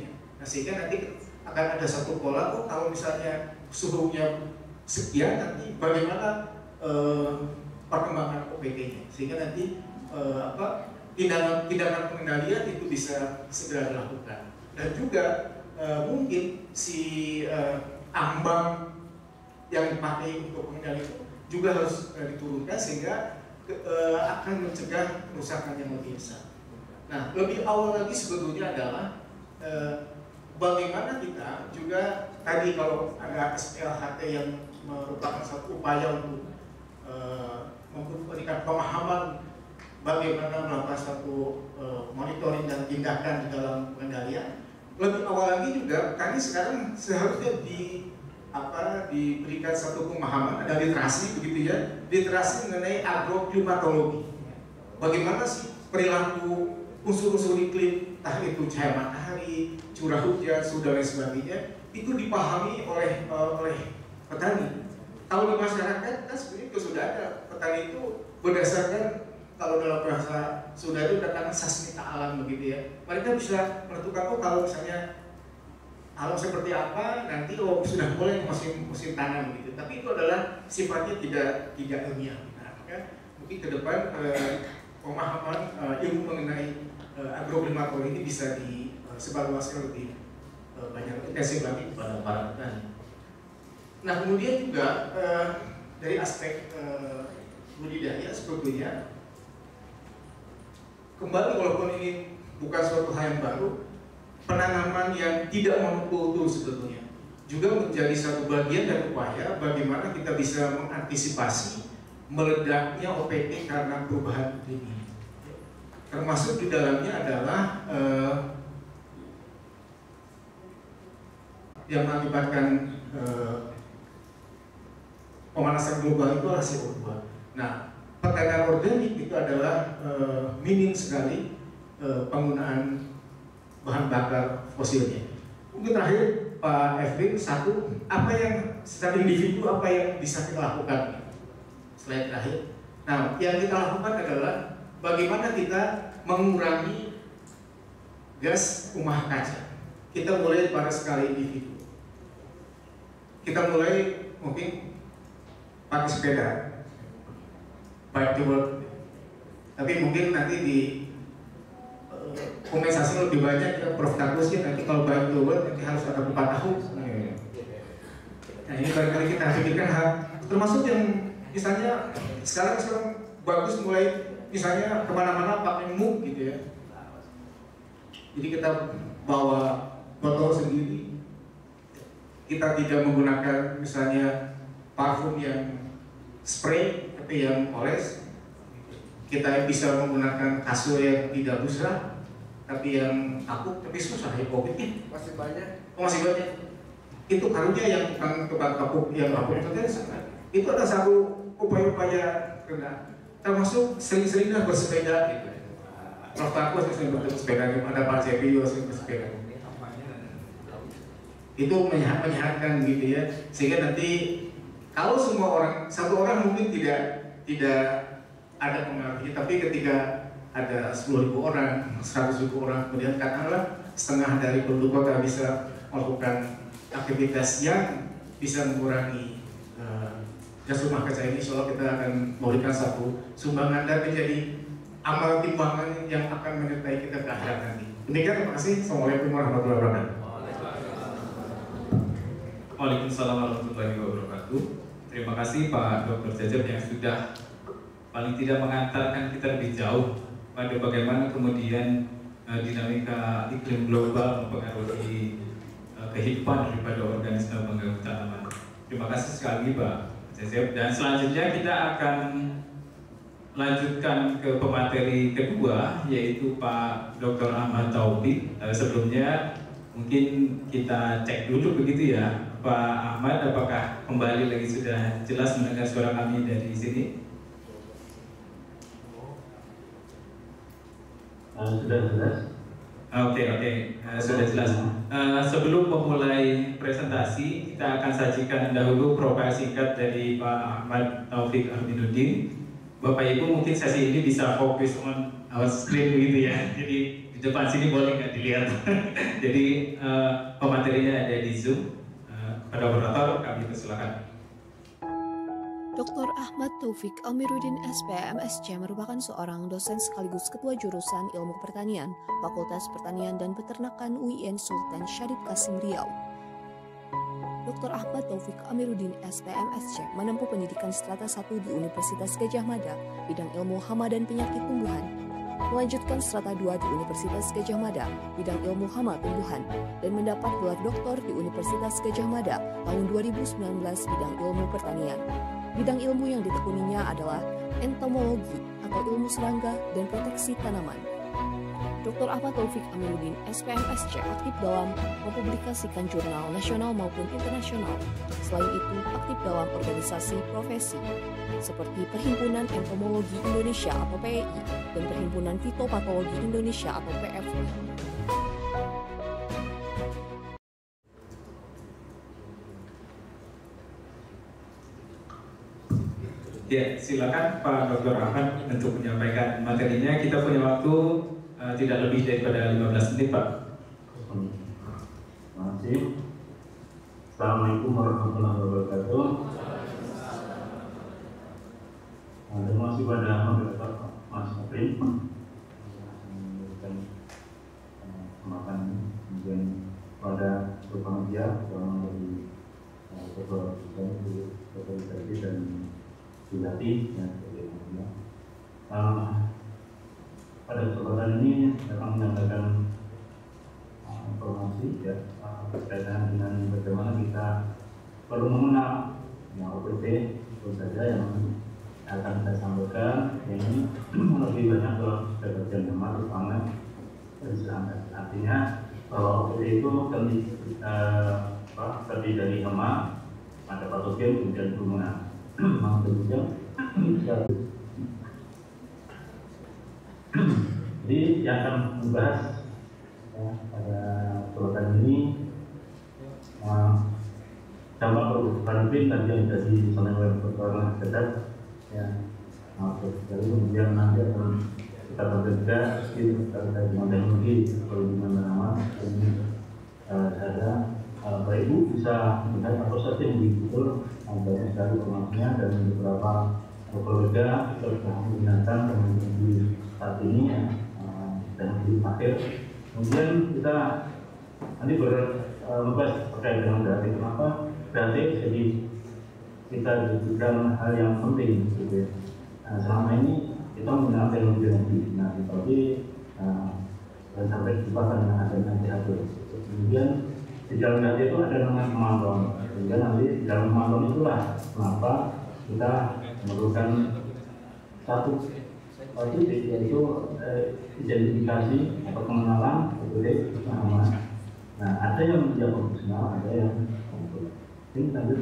S10: Nah, sehingga nanti akan ada satu pola, oh kalau misalnya suhunya sekian, nanti bagaimana eh, perkembangan O P T-nya, sehingga nanti eh, apa tindakan tindakan pengendalian itu bisa segera dilakukan. Dan juga eh, mungkin si eh, ambang yang dipakai untuk pengendali itu juga harus eh, diturunkan sehingga ke, eh, akan mencegah kerusakan yang lebih besar. Nah, lebih awal lagi sebetulnya adalah eh, bagaimana kita juga tadi kalau ada S L H T yang merupakan satu upaya untuk uh, memberikan pemahaman bagaimana melakukan satu uh, monitoring dan tindakan di dalam pengendalian. Lebih awal lagi juga kami sekarang seharusnya di apa diberikan satu pemahaman, ada literasi begitu ya, literasi mengenai agroklimatologi. Bagaimana sih perilaku unsur-unsur iklim, entah itu cahaya matahari, curah hujan, suhu dan lain sebagainya, itu dipahami oleh uh, oleh petani. Kalau di masyarakat kan sebenarnya itu sudah ada, petani itu berdasarkan kalau dalam bahasa sudah itu datang sasmita alam begitu ya. Mereka bisa menentukan oh kalau misalnya alam seperti apa nanti oh sudah mulai musim musim tanam gitu. Tapi itu adalah sifatnya tidak tidak ilmiah. Nah, maka mungkin ke depan eh, pemahaman eh, ilmu mengenai eh, agroklimatologi ini bisa disebarluaskan lebih eh, banyak intensif lagi kepada para petani. Nah kemudian juga eh, dari aspek eh, budidaya sebetulnya kembali walaupun ini bukan suatu hal yang baru, penanaman yang tidak monokultur sebetulnya juga menjadi satu bagian dari upaya bagaimana kita bisa mengantisipasi meledaknya O P T karena perubahan iklim ini. Termasuk di dalamnya adalah eh, yang mengakibatkan eh, pemanasan global itu adalah C O dua. Nah, pertanian organik itu adalah e, minim sekali e, penggunaan bahan bakar fosilnya. Mungkin terakhir Pak Efrin, satu, apa yang secara individu apa yang bisa kita lakukan? Slide terakhir. Nah, yang kita lakukan adalah bagaimana kita mengurangi gas rumah kaca. Kita mulai pada skala individu. Kita mulai mungkin pakai sepeda, bike to work. Tapi mungkin nanti di uh, kompensasi lebih banyak ya, Prof Tagusnya nanti kalau bike to work nanti harus ada empat tahun. Nah ini barangkali kita pikirkan hal termasuk yang misalnya sekarang sekarang bagus mulai misalnya kemana-mana pakai mug gitu ya. Jadi kita bawa botol sendiri, kita tidak menggunakan misalnya parfum yang spray tapi yang oles, kita bisa menggunakan kasur yang tidak busra tapi yang takut tapi susah ya covid ini
S6: masih banyak
S10: oh, masih banyak itu karunya yang bukan kebat kapuk yang kapuk itu ada satu upaya-upaya kena termasuk sering-seringlah bersepeda gitu. Prof Takus sering bersepeda, ada Pak Cepi juga sering bersepeda, itu menyehatkan gitu ya, sehingga nanti kalau semua orang, satu orang mungkin tidak tidak ada pengaruhnya, tapi ketika ada sepuluh ribu orang, seratus ribu orang, kemudian katakanlah setengah dari penduduk kota bisa melakukan aktivitas yang bisa mengurangi uh, gas rumah kaca ini, insya Allah kita akan memberikan satu sumbangan dan menjadi amal timbangan yang akan menyertai kita ke akhirat nanti. Demikian, terima kasih. Assalamualaikum warahmatullahi wabarakatuh.
S8: Waalaikumsalam warahmatullahi wabarakatuh. Terima kasih Pak Doktor Jajab yang sudah paling tidak mengantarkan kita lebih jauh pada bagaimana kemudian uh, dinamika iklim global mempengaruhi uh, kehidupan daripada organisme pengganggu tanaman. Terima kasih sekali lagi Pak Jajab. Dan selanjutnya kita akan lanjutkan ke pemateri kedua yaitu Pak Doktor Ahmad Taufik. Uh, sebelumnya mungkin kita cek dulu begitu ya. Pak Ahmad, apakah kembali lagi sudah jelas mendengar suara kami dari sini?
S3: Uh, sudah jelas.
S8: Oke, okay, oke, okay. uh, sudah jelas. Uh, sebelum memulai presentasi, kita akan sajikan dahulu profil singkat dari Pak Ahmad Taufik Aminuddin. Bapak Ibu mungkin sesi ini bisa fokus on our screen gitu ya. Jadi depan sini boleh nggak dilihat. Jadi uh, pematerinya ada di Zoom. Uh, pada operator kami persilakan.
S9: Doktor Ahmad Taufik Amiruddin S P M S C merupakan seorang dosen sekaligus ketua jurusan Ilmu Pertanian, Fakultas Pertanian dan Peternakan U I N Sultan Syarif Kasim Riau. Doktor Ahmad Taufik Amiruddin S P M S C menempuh pendidikan strata satu di Universitas Gadjah Mada, bidang ilmu hama dan penyakit tumbuhan. Melanjutkan strata dua di Universitas Gadjah Mada, bidang ilmu hama tumbuhan, dan mendapat gelar doktor di Universitas Gadjah Mada tahun dua ribu sembilan belas bidang ilmu pertanian. Bidang ilmu yang ditekuninya adalah entomologi atau ilmu serangga dan proteksi tanaman. Doktor Ahmad Taufik Amiruddin S P M S C aktif dalam mempublikasikan jurnal nasional maupun internasional. Selain itu, aktif dalam organisasi profesi seperti Perhimpunan Entomologi Indonesia atau P E I dan Perhimpunan Fitopatologi Indonesia atau P F I.
S8: Ya, silakan Pak Doktor Ahmad untuk menyampaikan materinya. Kita punya waktu uh, tidak lebih daripada lima belas menit, Pak.
S11: Terima kasih. Assalamualaikum warahmatullahi wabarakatuh. Terima kasih pada moderator Mas Aprin memberikan kesempatan kemudian pada panitia terutama dari Ketua Organisasi dan Bidati dan sebagainya. Uh, pada kesempatan ini akan menyampaikan uh, informasi ya uh, berkaitan dengan bagaimana kita perlu mengenal yang O P T tentu saja yang akan saya sampaikan ini lebih banyak ke bagian hama terutama artinya bahwa O P T itu terdiri uh, terdiri dari hama, ada patogen kemudian kerumunan. Jadi yang akan membahas ya, pada kesempatan ini uh, dampak perubahan iklim tadi yang jadi disampaikan oleh Doktor Ahmad ya, nah, kemudian nanti akan kita belajar juga terkait dengan teknologi perlindungan tanaman. Ini uh, saya uh, Bapak Ibu bisa melihat atau setting di Google banyak sekali informasinya dan beberapa kolega kita sudah menggunakan teknologi saat ini ya, dan di akhir kemudian kita nanti berbahas terkait dengan data. Kenapa data jadi kita jadikan hal yang penting gitu. Nah, selama ini kita menggunakan teknologi nanti nah seperti uh, dan sampai jumpa dengan adanya T H P. Kemudian di dalam data itu ada namanya kemampuan. Sehingga nanti di dalam kemampuan itulah kenapa kita memerlukan satu titik yaitu eh, identifikasi atau pengenalan titik tanaman. Nah, ada yang dia profesional, ada yang kompeten. Ini lanjut.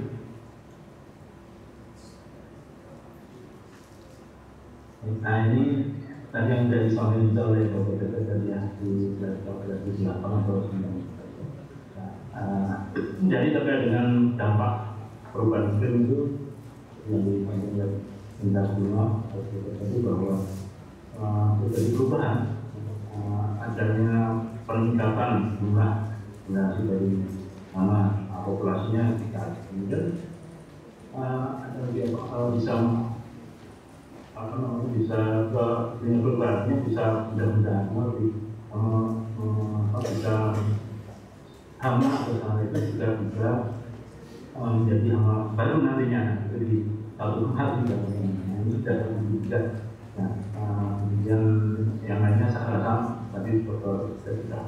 S11: Nah, ini tadi yang sudah disampaikan oleh Bapak Dokter tadi ya di di lapangan atau sembilan. Uh, jadi terkait dengan dampak perubahan iklim itu yang disampaikan Indah Bunga tadi bahwa uh, terjadi perubahan uh, adanya peningkatan jumlah generasi dari mana uh, populasinya kita kemudian uh, ada uh, bisa apa namanya bisa ke dunia global bisa mudah-mudahan lebih uh, uh, bisa hama atau sama itu juga bisa um, menjadi hama baru nantinya jadi satu hal juga nah, ini sudah terjadi juga nah, um, yang yang lainnya saya rasa tadi dokter sudah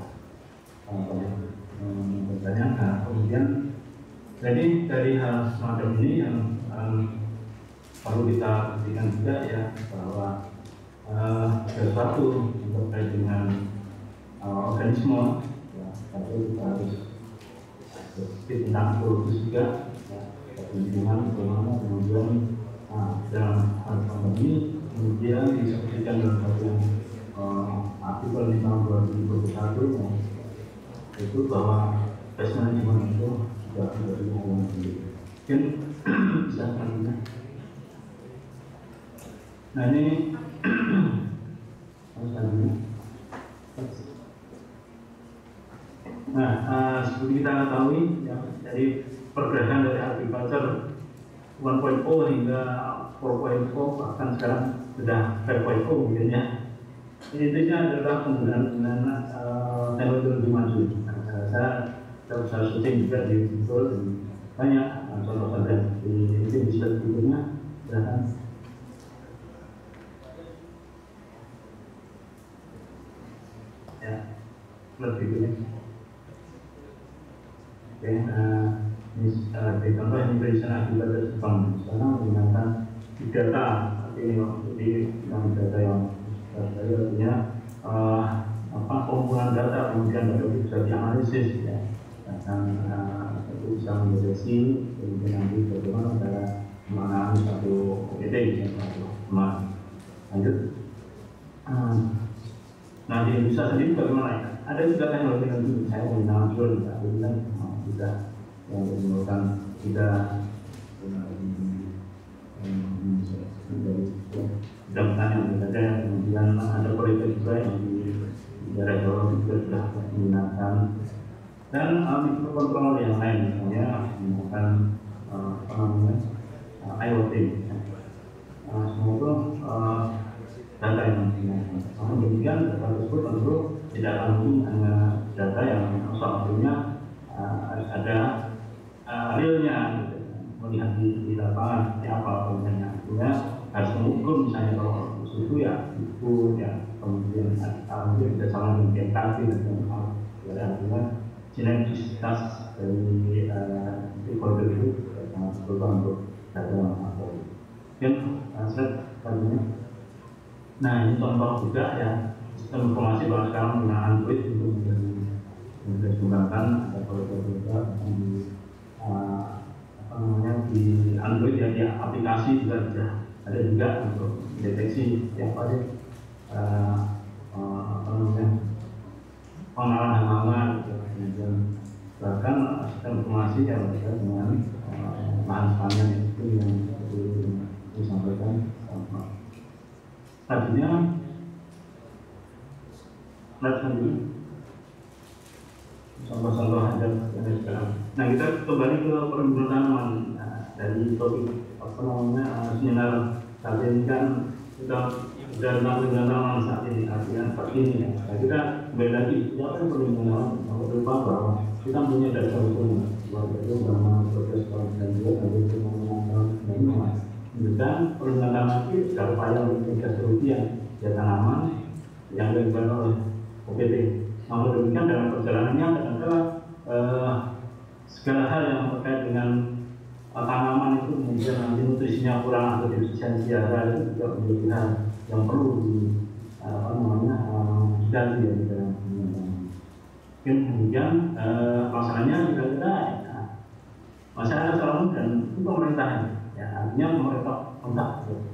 S11: bertanya um, nah kemudian jadi dari hal semacam ini yang um, perlu kita perhatikan juga ya bahwa uh, sesuatu terkait dengan uh, organisme tapi kita harus tentang ekologis juga, lingkungan, bagaimana kemudian nah, dalam hal pandemi kemudian disebutkan dalam satu yang uh, artikel di tahun dua ribu dua puluh satu nah, itu bahwa pest management itu sudah menjadi hal yang penting. Mungkin bisa selanjutnya. Nah ini selanjutnya. seperti kita ketahui, ya, dari pergerakan dari agriculture satu titik nol hingga empat titik nol, bahkan sekarang sudah lima titik nol mungkin ya. Intinya adalah penggunaan dengan uh, teknologi maju. Nah, saya rasa kita bisa syuting juga di Google dan banyak uh, contoh saja di ini di slide berikutnya. Silakan. Ya, slide berikutnya. Oke, uh, ini uh, di contoh ini perusahaan agriculture Jepang. Sekarang menggunakan big data, ini di dalam data yang jadi artinya uh, apa pengumpulan data kemudian data bisa dianalisis ya, dan uh, itu bisa mendeteksi kemudian nanti bagaimana cara menangani satu O P T misalnya satu teman. Lanjut. Uh, nah di Indonesia sendiri bagaimana ya? Ada juga teknologi nanti saya menggunakan drone ya, itu kan uh, juga yang menggunakan tidak tidak bertanya saja, kemudian ada proyek juga yang di daerah Jawa juga sudah menggunakan dan uh, mikrokontroler yang lain misalnya menggunakan uh, apa namanya uh, I O T ya. uh, semua itu uh, data yang digunakan. Namun demikian data tersebut tentu tidak akan mungkin hanya data yang soalnya uh, harus ada uh, realnya gitu. Melihat di, di lapangan seperti apa kemudiannya, artinya harus mengukur misalnya kalau itu ya itu ya kemudian mungkin bisa sama dengan B M K G dan lain-lain. Jadi artinya sinergisitas dari stakeholder uh, itu sangat berubah untuk data atau mungkin slide selanjutnya. Nah ini contoh juga ya sistem informasi bahwa sekarang menggunakan Android untuk dikembangkan ada proyek juga di uh, apa namanya di Android ya, di aplikasi juga sudah ada juga untuk deteksi siapa sih uh, uh, apa namanya pengalaman halaman gitu. Kemudian bahkan sistem informasi yang berkaitan dengan uh, bahan panen itu yang disampaikan sama tadinya slide sendiri contoh-contoh ada yang sekarang. Nah kita kembali ke perlindungan tanaman. Nah, dari topik apa namanya uh, seminar saat ini kan kita sudah tentang perlindungan tanaman saat ini artinya seperti ini ya. Nah, kita kembali lagi siapa yang perlindungan tanaman? Kalau lupa bahwa kita punya data hukum bahwa itu dalam proses dan juga ada perlindungan tanaman. Dan perlindungan tanaman itu sudah upaya untuk mencegah kerugian ya tanaman yang dilakukan oleh O P T. Namun demikian dalam perjalanannya kadang-kadang eh, segala hal yang terkait dengan uh, tanaman itu kemudian nanti nutrisinya kurang atau defisiensi hara itu juga menjadi hal yang perlu di uh, apa namanya diganti uh, ya di dalam tanaman. Kemudian uh, pelaksananya kira-kira ya, masyarakat secara umum dan itu pemerintah ya artinya pemerintah kontak.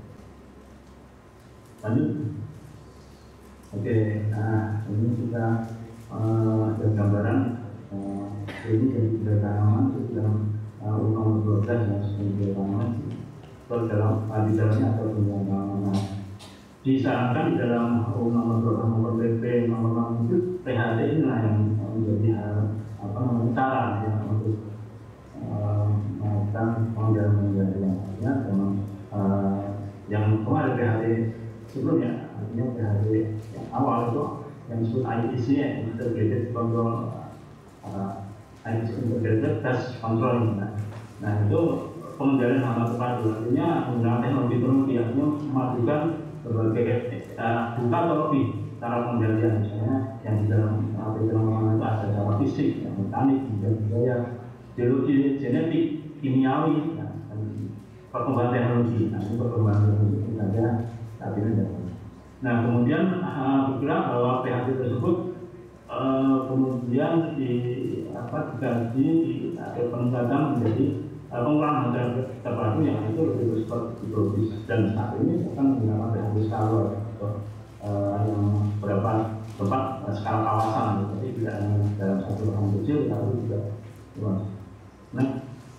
S11: Lanjut. Oke, nah ini kita uh, ada gambaran uh, ini dari budaya tanaman itu dalam uh, undang dua belas ya sebagai budaya tanaman itu dalam uh, di dalamnya ada budaya tanaman. Disarankan di dalam undang dua belas nomor P P nomor enam itu P H D ini lah yang menjadi hal apa namanya cara ya untuk uh, melakukan pengendalian yang artinya memang uh, yang kemarin P H D sebelumnya artinya P H D yang awal itu yang disebut I T C ya, Integrated Control uh, I T C Integrated Test Control. Nah, nah itu pengendalian hama terpadu artinya menggunakan teknologi teknologi artinya memadukan berbagai uh, bukan atau lebih cara pengendalian misalnya yang di dalam pengendalian itu ada cara fisik, yang mekanik, dan budaya, biologi, genetik, kimiawi, nah, dan perkembangan teknologi. Nah ini perkembangan teknologi itu saja saat ini ada. Nah kemudian uh, bergerak bahwa P H D tersebut uh, kemudian di apa diganti di ada peningkatan menjadi uh, pengurangan harga terpadu yang itu lebih bersifat biologis dan saat ini akan menggunakan P H D skala atau uh, yang berapa tempat uh, skala kawasan jadi tidak hanya dalam satu lahan kecil tapi juga luas. Nah,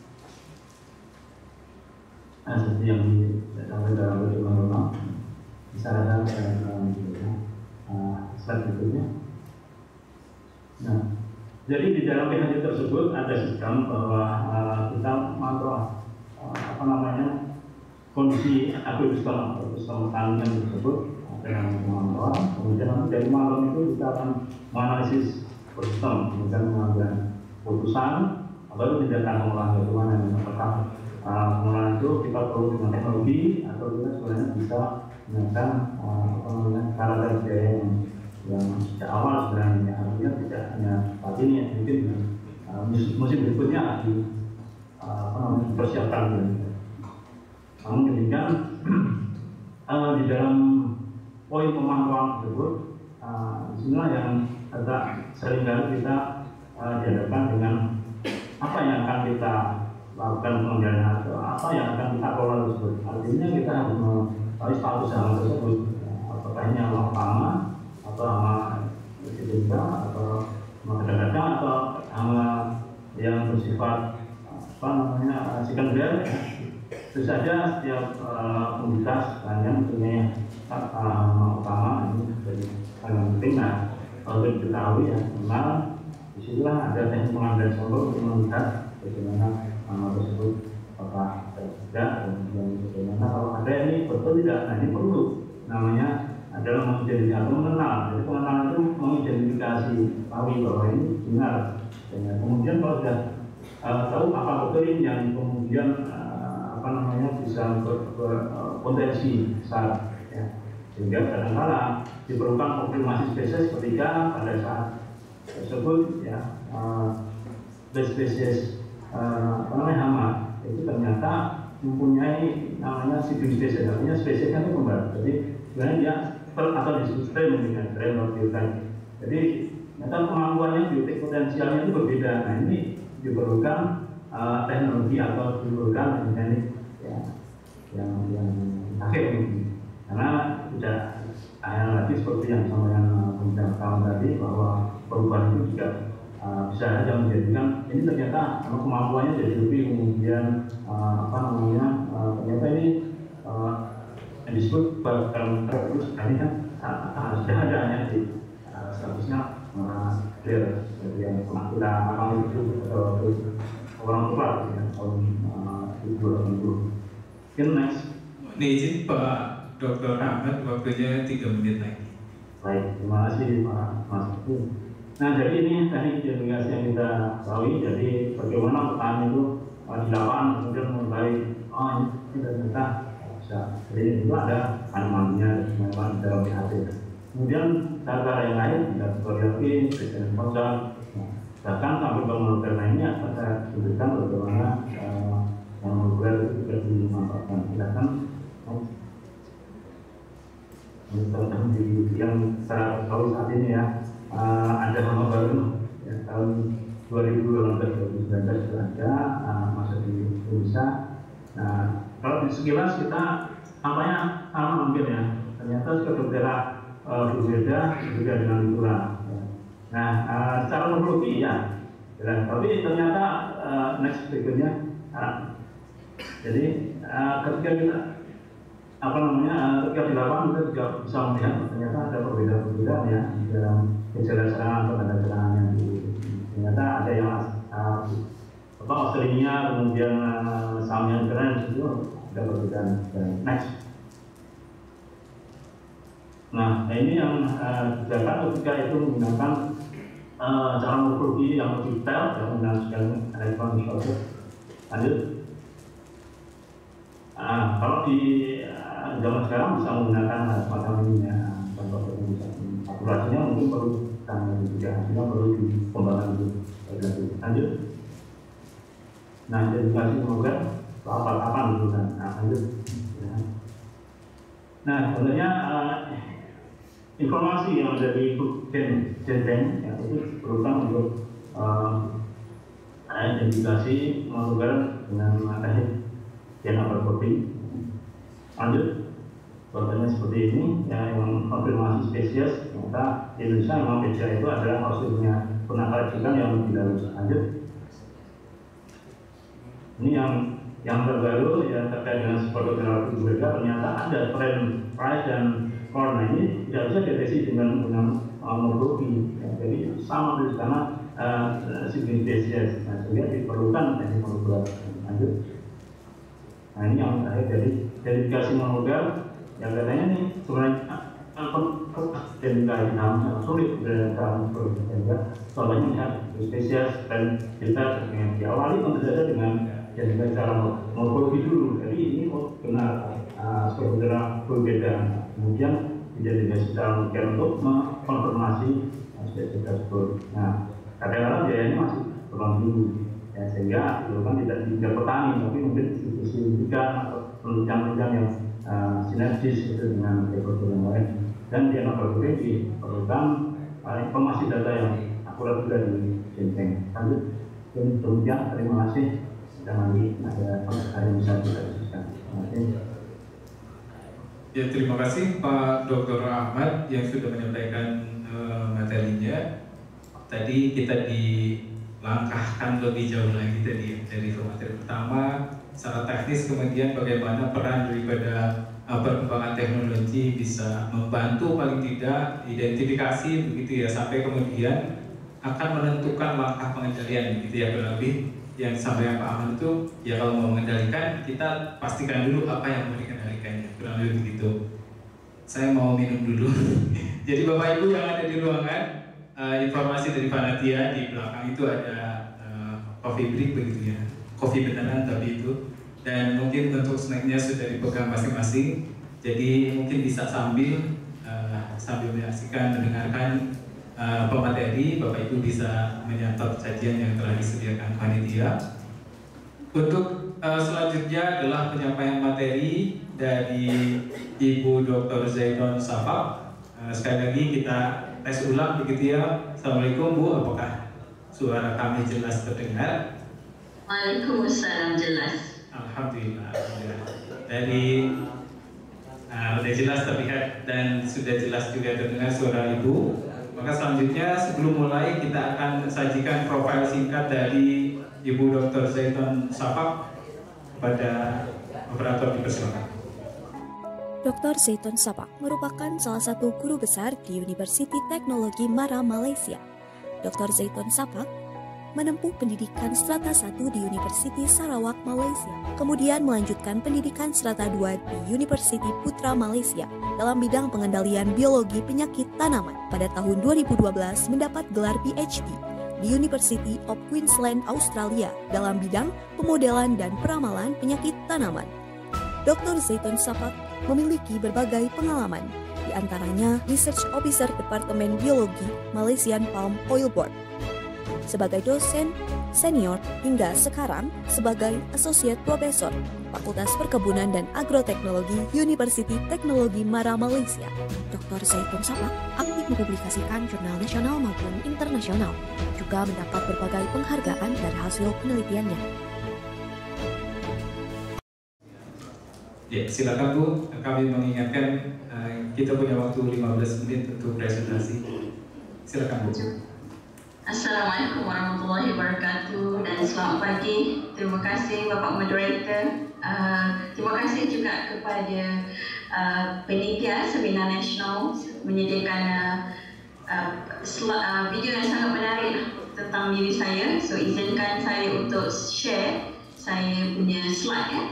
S11: nah seperti yang disampaikan dalam pertemuan disarankan dalam uh, slide berikutnya. Nah, Jadi di dalam P H D tersebut ada sistem bahwa uh, kita memantau uh, apa namanya kondisi ekosistem atau ekosistem pertanian tersebut dengan pemantauan. Kemudian nanti dari pemantauan itu kita akan menganalisis ekosistem, kemudian mengambil putusan atau tindakan pengolahan bagaimana, apakah uh, pengolahan itu kita perlu dengan teknologi atau kita sebenarnya bisa menggunakan uh, apa namanya cara kerja yang yang sejak awal sebenarnya, artinya tidak hanya saat ini, mungkin uh, musim berikutnya di uh, apa namanya dipersiapkan. Namun demikian uh, di dalam poin pemantauan tersebut, uh, disinilah yang agak seringkali kita uh, dihadapkan dengan apa yang akan kita lakukan pengendalian atau apa yang akan kita kelola tersebut. Artinya kita harus mengetahui status hama tersebut, apakah ini hama utama atau hama residensial atau hama kadang-kadang atau hama yang bersifat apa namanya sekunder. Tentu saja setiap uh, komunitas hanya punya hama utama, ini menjadi hal yang penting. Nah, kalau diketahui ya, memang disitulah ada teknik pengambilan sampel untuk melihat bagaimana hama tersebut apakah tidak, dan bagaimana kalau ada ini betul tidak. Nah, ini perlu namanya adalah mengidentifikasi atau mengenal. Jadi pengenalan itu mengidentifikasi, tahu bahwa ini benar. Dan kemudian kalau sudah uh, tahu apa betul ini yang kemudian uh, apa namanya bisa berpotensi besar, ya. Sehingga kadang-kala diperlukan konfirmasi spesies ketika pada saat tersebut ya uh, spesies uh, apa namanya hama itu ternyata mempunyai namanya sibling spesies, artinya spesiesnya itu kembar. Jadi sebenarnya dia atau disebut strain dengan strain atau biotype. Jadi ternyata kemampuannya biotik potensialnya itu berbeda. Nah, ini diperlukan uh, teknologi atau diperlukan teknik ya, yang yang akhir ini. Karena tidak hanya lagi seperti yang sampaikan pemerintah tahun tadi bahwa perubahan itu juga uh, bisa saja menjadikan ini ternyata kemampuannya jadi lebih, kemudian uh, apa namanya uh, ternyata ini uh, yang disebut dalam terus sekali kan sudah ada hanya di uh, seharusnya uh, clear dari yang pernah kita alami itu atau orang tua ya, tahun dua ribu dua puluh. Mungkin next.
S1: Ini izin Pak Doktor Ahmad, waktunya tiga menit lagi.
S11: Baik, terima kasih Pak Mas. Nah, jadi ini teknik identifikasi yang kita ketahui. Jadi bagaimana petani itu uh, di lapangan kemudian mengetahui oh ini ternyata bisa. Jadi itu ada tanamannya memang dalam P H D. Kemudian cara-cara yang lain tidak tutorial ini, presiden ponsel, bahkan sampai ke molekuler lainnya saya tunjukkan bagaimana uh, yang molekuler itu juga dimanfaatkan. Silakan. Yang saya tahu saat ini ya uh, ada hama baru ya, tahun dua ribu delapan belas dua ribu sembilan belas sudah ada uh, masuk di Indonesia. Nah, kalau di sekilas kita tampaknya sama mungkin ya, ternyata sudah berbeda uh, berbeda berbeda dengan Lura. Ya. Nah, uh, secara morfologi ya, ya, tapi ternyata uh, next berikutnya. Uh, jadi uh, ketika kita apa namanya ketika di lapangan kita juga bisa melihat ternyata ada perbedaan-perbedaan ya dalam gejala serangan atau tanda serangan yang di, ternyata ada yang uh, apa Australia kemudian uh, Samian keren itu ada perbedaan. Next. Nah, ini yang uh, dijaga ketika itu menggunakan uh, cara morfologi yang lebih detail yang menggunakan elektron mikroskop. Lanjut. Nah, kalau di uh, zaman sekarang bisa menggunakan uh, semacam ini ya, contoh akurasinya mungkin perlu dan juga hasilnya perlu dikembangkan dulu. Lanjut. Nah, identifikasi molekuler apa-apa dulu kan. Nah, lanjut. Ya. Nah, sebenarnya uh, informasi yang ada di gen gen ya, itu berulang untuk uh, identifikasi molekuler dengan teknik D N A protein. Lanjut, contohnya seperti ini ya, yang konfirmasi spesies. Ternyata di Indonesia memang B C A itu adalah hasilnya penangkaran yang lebih lanjut. Lanjut, ini yang yang terbaru ya terkait dengan sporogeneratif berbeda. Ternyata ada tren price dan corn. Nah, ini tidak bisa deteksi dengan dengan morfologi. Ya, jadi sama di sana uh, spesies. Nah, sehingga diperlukan teknik molekuler lanjut. Nah, ini yang terakhir dari verifikasi molekuler yang katanya nih sebenarnya dan kain sangat sulit dalam berbeda. Soalnya ya spesies dan kita yang diawali tentu saja dengan jadi cara morfologi dulu. Jadi ini oh, benar uh, sebenarnya berbeda. Kemudian dijadikan secara molekuler untuk mengkonfirmasi spesies tersebut. Nah, kadang-kadang biayanya masih terlalu tinggi. Ya, sehingga itu kan tidak tidak petani, tapi mungkin institusi pendidikan atau penelitian-penelitian yang uh, sinergis itu dengan stakeholder yang lain. Dan di anak berbagai diperlukan uh, informasi data yang akurat juga di Jenteng. Lanjut, demikian terima kasih. Dan lagi ada hal yang bisa kita diskusikan. Terima kasih.
S1: Ya, terima kasih Pak Doktor Ahmad yang sudah menyampaikan uh, materinya. Tadi kita dilangkahkan lebih jauh lagi tadi dari materi pertama secara teknis, kemudian bagaimana peran daripada uh, perkembangan teknologi bisa membantu paling tidak identifikasi begitu ya, sampai kemudian akan menentukan langkah pengendalian begitu ya, berlebih yang disampaikan Pak Ahmad itu ya, kalau mau mengendalikan kita pastikan dulu apa yang mau dikendalikannya, kurang lebih begitu. Saya mau minum dulu. Jadi Bapak Ibu yang ada di ruangan, uh, informasi dari Panatia di belakang itu ada uh, coffee break begitu ya, kopi beneran tapi itu, dan mungkin untuk snacknya sudah dipegang masing-masing. Jadi mungkin bisa sambil uh, sambil menyaksikan, mendengarkan Uh, pemateri, Bapak Ibu bisa menyantap sajian yang telah disediakan panitia. Untuk uh, selanjutnya adalah penyampaian materi dari Ibu Doktor Zaiton Safak. Uh, sekali lagi kita tes ulang begitu ya. Assalamualaikum Bu, apakah suara kami jelas terdengar?
S12: Waalaikumsalam, jelas.
S1: Alhamdulillah. Alhamdulillah. Dari uh, sudah jelas terlihat dan sudah jelas juga terdengar suara Ibu. Maka selanjutnya sebelum mulai kita akan sajikan profil singkat dari Ibu Doktor Zaiton Safak. Pada operator dipersilakan.
S9: Doktor Zaiton Safak merupakan salah satu guru besar di Universiti Teknologi Mara, Malaysia. Doktor Zaiton Safak menempuh pendidikan strata satu di Universiti Sarawak, Malaysia. Kemudian melanjutkan pendidikan strata dua di Universiti Putra Malaysia dalam bidang pengendalian biologi penyakit tanaman. Pada tahun dua ribu dua belas mendapat gelar P H D di University of Queensland, Australia dalam bidang pemodelan dan peramalan penyakit tanaman. Doktor Zaiton Safak memiliki berbagai pengalaman, di antaranya Research Officer Departemen Biologi Malaysian Palm Oil Board, sebagai dosen senior hingga sekarang sebagai Associate Professor Fakultas Perkebunan dan Agroteknologi Universiti Teknologi Mara, Malaysia. Doktor Zaiton Safak aktif mempublikasikan jurnal nasional maupun internasional, juga mendapat berbagai penghargaan dari hasil penelitiannya.
S1: Ya, silakan Bu. Kami mengingatkan uh, kita punya waktu lima belas menit untuk presentasi. Silakan Bu.
S12: Assalamualaikum warahmatullahi wabarakatuh dan selamat pagi. Terima kasih Bapak Moderator. Uh, terima kasih juga kepada uh, penitia Seminar Nasional menyediakan uh, uh, uh, video yang sangat menarik tentang diri saya. So izinkan saya untuk share saya punya slide ya.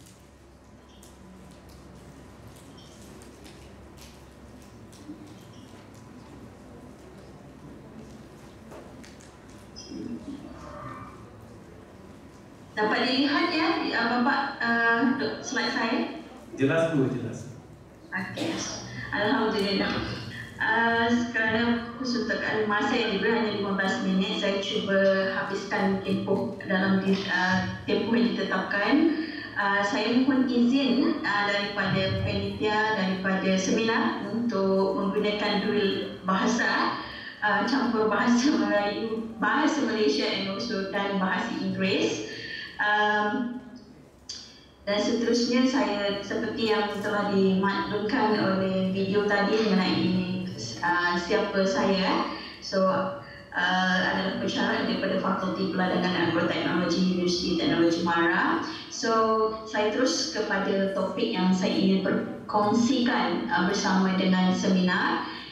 S12: Dapat dilihat ya, Bapak, uh, slide saya?
S1: Jelas Bu, jelas.
S12: Okey, Alhamdulillah. Uh, kerana kesusahan masa yang diberi hanya lima belas minit, saya cuba habiskan tempoh dalam uh, tempoh yang ditetapkan. Uh, saya mohon izin uh, daripada panitia, daripada seminar untuk menggunakan dua bahasa, uh, campur bahasa Melayu, bahasa Malaysia and also dan bahasa Inggeris. Um, dan seterusnya saya seperti yang telah dimaklumkan oleh video tadi mengenai uh, siapa saya. So uh, adalah pensyarah daripada Fakulti Peladangan Agroteknologi Universiti Teknologi Mara. So saya terus kepada topik yang saya ingin berkongsikan uh, bersama dengan seminar,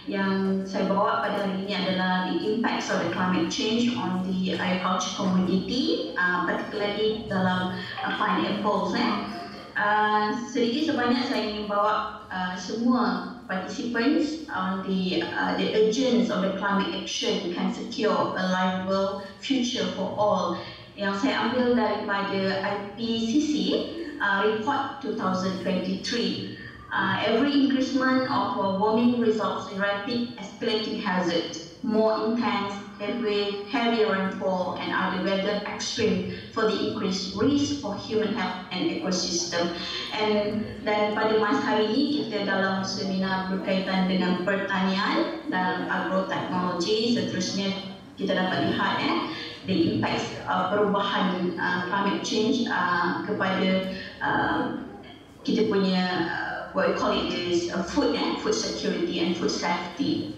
S12: yang saya bawa pada hari ini adalah the impacts of the climate change on the agriculture commodity, uh, particularly dalam uh, pineapples. Eh. Uh, sedikit sebanyak saya ingin bawa uh, semua participants on the uh, the urgence of the climate action can secure a livable future for all. Yang saya ambil daripada I P C C uh, report twenty twenty-three. Uh, every increasement of uh, warming results in rapid escalating hazard, more intense heavy, heavy rainfall and other weather extreme for the increased risk for human health and ecosystem. And dan pada masa hari ini kita dalam seminar berkaitan dengan pertanian dan agroteknologi, seterusnya kita dapat lihat eh, the impacts uh, perubahan uh, climate change uh, kepada uh, kita punya uh, what we call it is uh, food and eh, food security and food safety.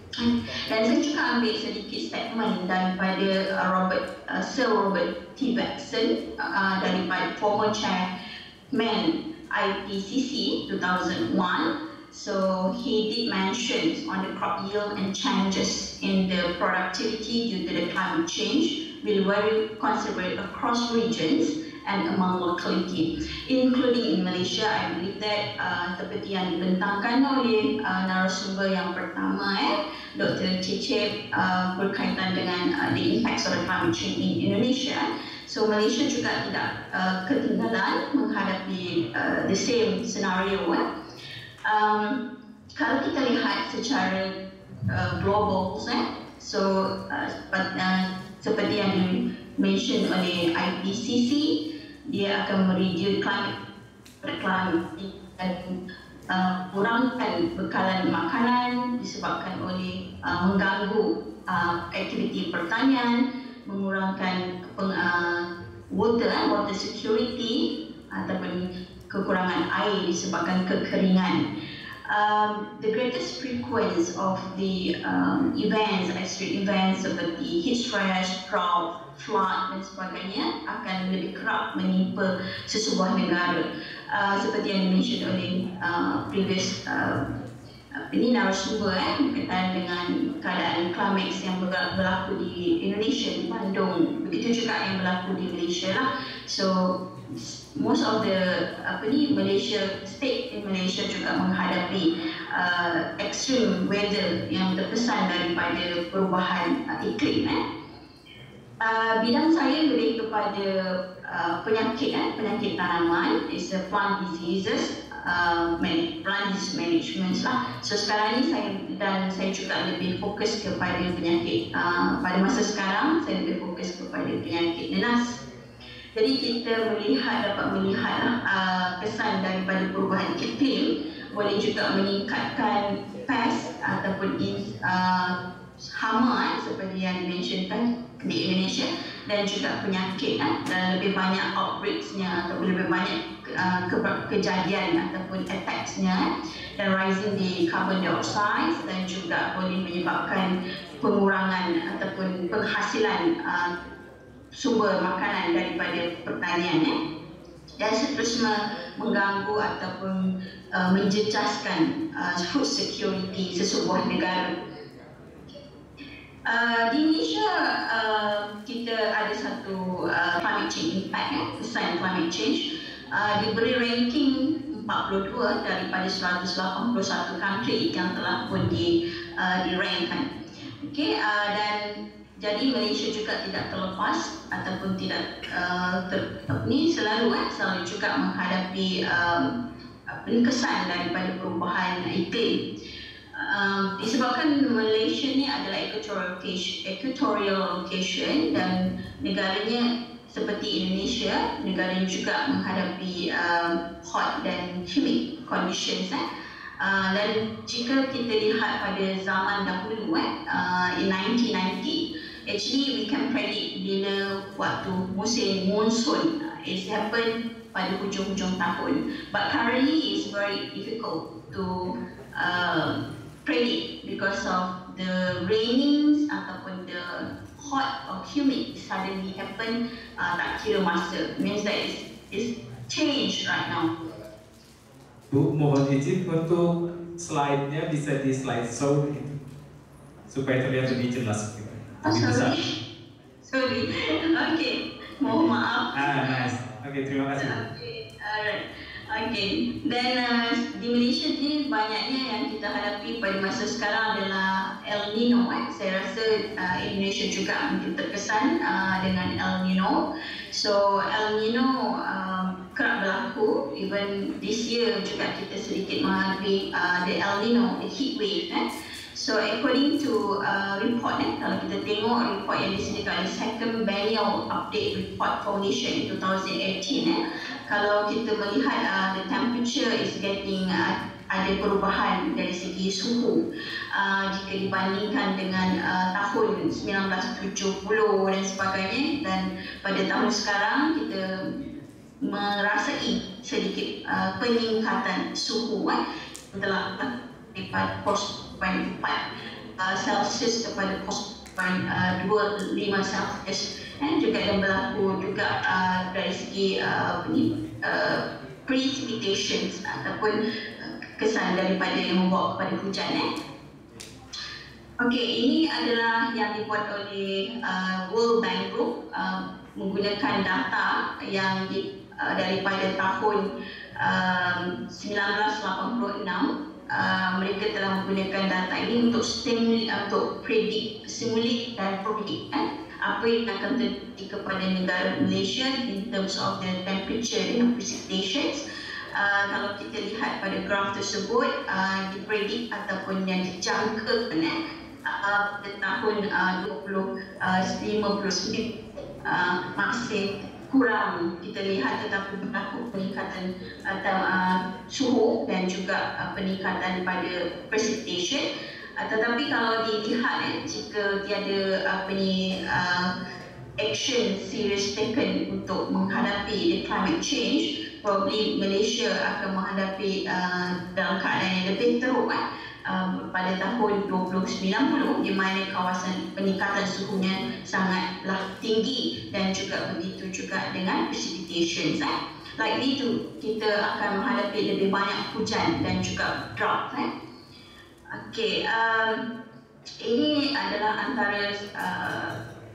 S12: Dan saya juga ambil sedikit statement daripada uh, Robert uh, Sir Robert T. Watson uh, daripada former chairman I P C C two thousand one. So he did mention on the crop yield and changes in the productivity due to the climate change will vary considerably across regions and among locality, including in Malaysia. I believe that uh, seperti yang dibentangkan oleh uh, narasumber yang pertama, eh, Doktor Cecep, uh, berkaitan dengan uh, the impacts of the climate change in Indonesia. So Malaysia juga tidak uh, ketinggalan menghadapi uh, the same scenario. Eh. Um, kalau kita lihat secara uh, global, eh, so uh, uh, seperti yang di-mention oleh I P C C, dia akan mereduce climate climate dan uh, kurangkan bekalan makanan disebabkan oleh uh, mengganggu uh, aktiviti pertanian, mengurangkan peng, uh, water water security ataupun kekurangan air disebabkan kekeringan. Um, the greatest frequency of the um, events, extreme events seperti heat stress, drought, flood dan sebagainya akan lebih kerap menimpa sesebuah negara. Uh, seperti yang dimention oleh uh, previous uh, ini narasumber eh, berkaitan dengan keadaan climax yang berlaku di Indonesia, di Bandung, begitu juga yang berlaku di Malaysia lah. So most of the apa ni Malaysia state in Malaysia juga menghadapi uh, extreme weather yang terkesan daripada perubahan uh, iklim. Eh. Uh, bidang saya lebih kepada uh, penyakit, eh, penyakit tanaman, is a plant diseases, uh, plant disease management lah. So sekarang ni saya dan saya juga lebih fokus kepada penyakit. Uh, pada masa sekarang saya lebih fokus kepada penyakit nenas. Jadi kita melihat dapat melihat uh, kesan daripada perubahan iklim boleh juga meningkatkan pest ataupun uh, hama eh, seperti yang dimentionkan di Indonesia dan juga penyakit eh, dan lebih banyak outbreaks-nya atau lebih banyak uh, ke kejadian ataupun attacks-nya eh, dan rising di carbon dioxide dan juga boleh menyebabkan pengurangan ataupun penghasilan uh, sumber makanan daripada pertanian eh, dan seterusnya mengganggu ataupun uh, menjejaskan uh, food security sesebuah negara. Uh, di Indonesia uh, kita ada satu uh, climate change impact, eh, kesan climate change uh, diberi ranking empat puluh dua daripada seratus lapan puluh satu country yang telah pun di uh, di-rankkan. Okay, uh, dan jadi Malaysia juga tidak terlepas ataupun tidak uh, ter, ni selalu eh, selalu juga menghadapi um, kesan daripada perubahan iklim. Uh, disebabkan Malaysia ni adalah equatorial location, equatorial location dan negaranya seperti Indonesia, negaranya juga menghadapi uh, hot dan humid conditions. Eh. Uh, dan jika kita lihat pada zaman dahulu, eh, uh, in nineteen ninety, actually we can predict bila waktu musim monsoon uh, is happen pada hujung-hujung tahun. But currently it's very difficult to uh, predict because of the rainings ataupun the hot or humid suddenly happen uh, tak kira masa. Means that it's, it's changed right now.
S8: Bu, mohon izin untuk slide-nya bisa di slide show supaya terlihat lebih jelas gitu. Lebih besar.
S12: Sorry. Okay. Mohon maaf.
S8: Ah, nice. Okay, terima kasih.
S12: Okay. Alright. Okay. Dan uh, di Malaysia ni banyaknya yang kita hadapi pada masa sekarang adalah El Nino. Eh. Saya rasa uh, Indonesia juga mungkin terkesan uh, dengan El Nino. So El Nino um, kerap berlaku. Even this year juga kita sedikit menghadapi uh, the El Nino, the heat wave. Eh. So according to uh, report, eh, kalau kita tengok report yang disediakan oleh Second Biennial Update Report for Malaysia in twenty eighteen, eh, kalau kita melihat uh, the temperature is getting uh, ada perubahan dari segi suhu uh, jika dibandingkan dengan uh, tahun sembilan belas tujuh puluh dan sebagainya, dan pada tahun sekarang kita merasai sedikit uh, peningkatan suhu eh, telah daripada kos empat uh, Celsius kepada kos uh, dua puluh lima Celsius, dan juga yang berlaku juga uh, dari segi uh, uh, precipitations ataupun uh, kesan daripada yang membawa kepada hujan. Eh. Okey, ini adalah yang dibuat oleh uh, World Bank Group uh, menggunakan data yang di, uh, daripada tahun uh, sembilan belas lapan puluh enam. Uh, mereka telah menggunakan data ini untuk stimuli, untuk predik, simulate dan predict eh, apa yang akan terjadi kepada negara Malaysia in terms of the temperature and precipitation. Uh, kalau kita lihat pada graf tersebut, uh, dipredik ataupun yang dijangkakan eh, uh, pada tahun uh, dua puluh lima puluh sembilan uh, masih kurang kita lihat, tetapi berlaku peningkatan atau uh, suhu dan juga uh, peningkatan pada precipitation. Uh, tetapi kalau dilihat eh, jika tiada apa ni uh, action serious taken untuk menghadapi the climate change, probably Malaysia akan menghadapi uh, dalam keadaan yang lebih teruk eh, um, pada tahun dua ribu sembilan puluh, di mana kawasan peningkatan suhunya sangatlah tinggi dan juga begitu juga dengan precipitation. Eh. Likely tu kita akan menghadapi lebih banyak hujan dan juga drought. Eh. Okey, um, ini adalah antara uh,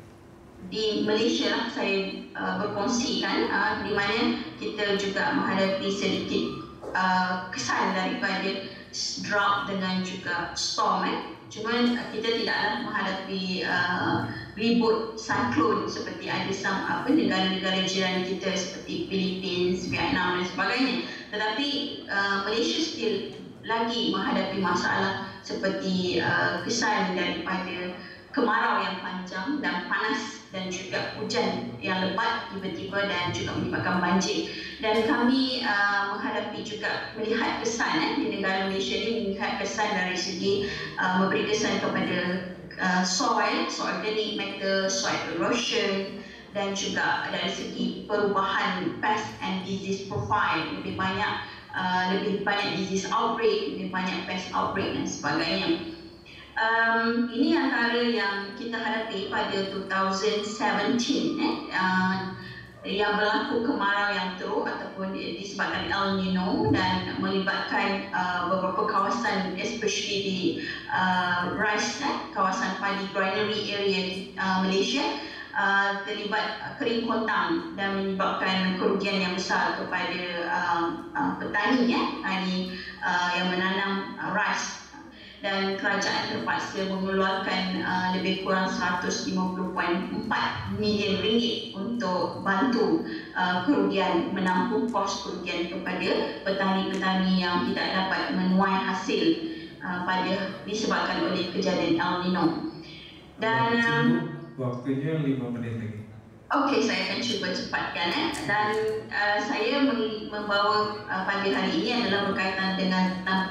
S12: di Malaysia lah saya uh, berkongsikan uh, di mana kita juga menghadapi sedikit uh, kesan daripada drought dengan juga storm. Eh. Cuma uh, kita tidaklah menghadapi uh, ribut cyclone seperti ada some, apa, negara-negara jiran kita seperti Philippines, Vietnam dan sebagainya. Tetapi uh, Malaysia still lagi menghadapi masalah seperti uh, kesan daripada kemarau yang panjang dan panas dan juga hujan yang lebat tiba-tiba dan juga menyebabkan banjir. Dan kami uh, menghadapi juga melihat kesan eh, di negara Malaysia ini, melihat kesan dari segi uh, memberi kesan kepada uh, soil, soil organic matter, soil erosion, dan juga dari segi perubahan pest and disease profile, lebih banyak uh, lebih banyak disease outbreak, lebih banyak pest outbreak dan sebagainya. Um, ini antara yang kita hadapi pada dua ribu tujuh belas eh, uh, yang berlaku kemarau yang teruk ataupun disebabkan El Nino dan melibatkan uh, beberapa kawasan, especially di uh, rice, eh, kawasan padi granary area di uh, Malaysia, uh, terlibat kering kontang dan menyebabkan kerugian yang besar kepada uh, uh, petani, eh, petani uh, yang menanam uh, rice. Dan kerajaan terpaksa mengeluarkan uh, lebih kurang seratus lima puluh perpuluhan empat milion ringgit untuk bantu uh, kerugian, menampung kos kerugian kepada petani-petani yang tidak dapat menuai hasil uh, pada disebabkan oleh kejadian El Nino. Dan um,
S8: waktunya lima menit lagi.
S12: Okey, saya akan cuba cepatkan. Eh. Dan uh, saya membawa uh, pada hari ini adalah berkaitan dengan uh,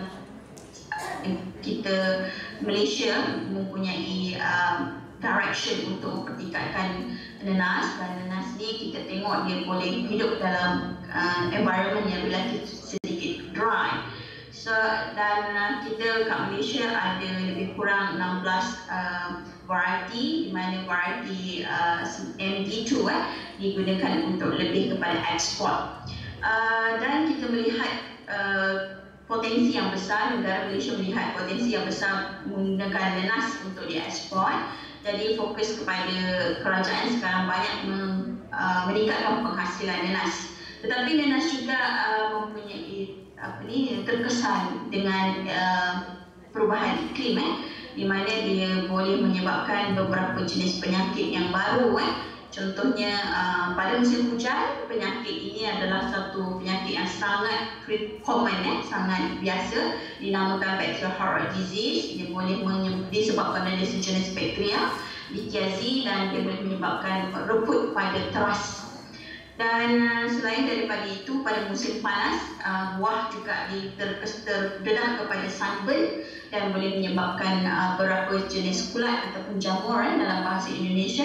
S12: kita Malaysia mempunyai uh, direction untuk mempertingkatkan nenas, dan nenas ni kita tengok dia boleh hidup dalam uh, environment yang relatif sedikit dry. So, dan uh, kita kat Malaysia ada lebih kurang enam belas uh, variety, di mana variety uh, M D two eh, digunakan untuk lebih kepada ekspor. Uh, dan kita melihat uh, potensi yang besar, negara Malaysia melihat potensi yang besar menggunakan nenas untuk diekspor. Jadi fokus kepada kerajaan sekarang banyak uh, meningkatkan penghasilan nenas. Tetapi nenas juga uh, mempunyai apa ni terkesan dengan uh, perubahan iklim, eh, di mana dia boleh menyebabkan beberapa jenis penyakit yang baru. Eh. Contohnya uh, pada musim hujan, penyakit ini adalah satu penyakit yang sangat common, eh, sangat biasa, dinamakan bacterial heart disease. Dia boleh disebabkan oleh sejenis bakteria lithiazi dan dia boleh menyebabkan reput pada teras. Dan uh, selain daripada itu, pada musim panas, uh, buah juga terdedah kepada sunburn dan boleh menyebabkan uh, beberapa jenis kulat ataupun jamur, eh, dalam bahasa Indonesia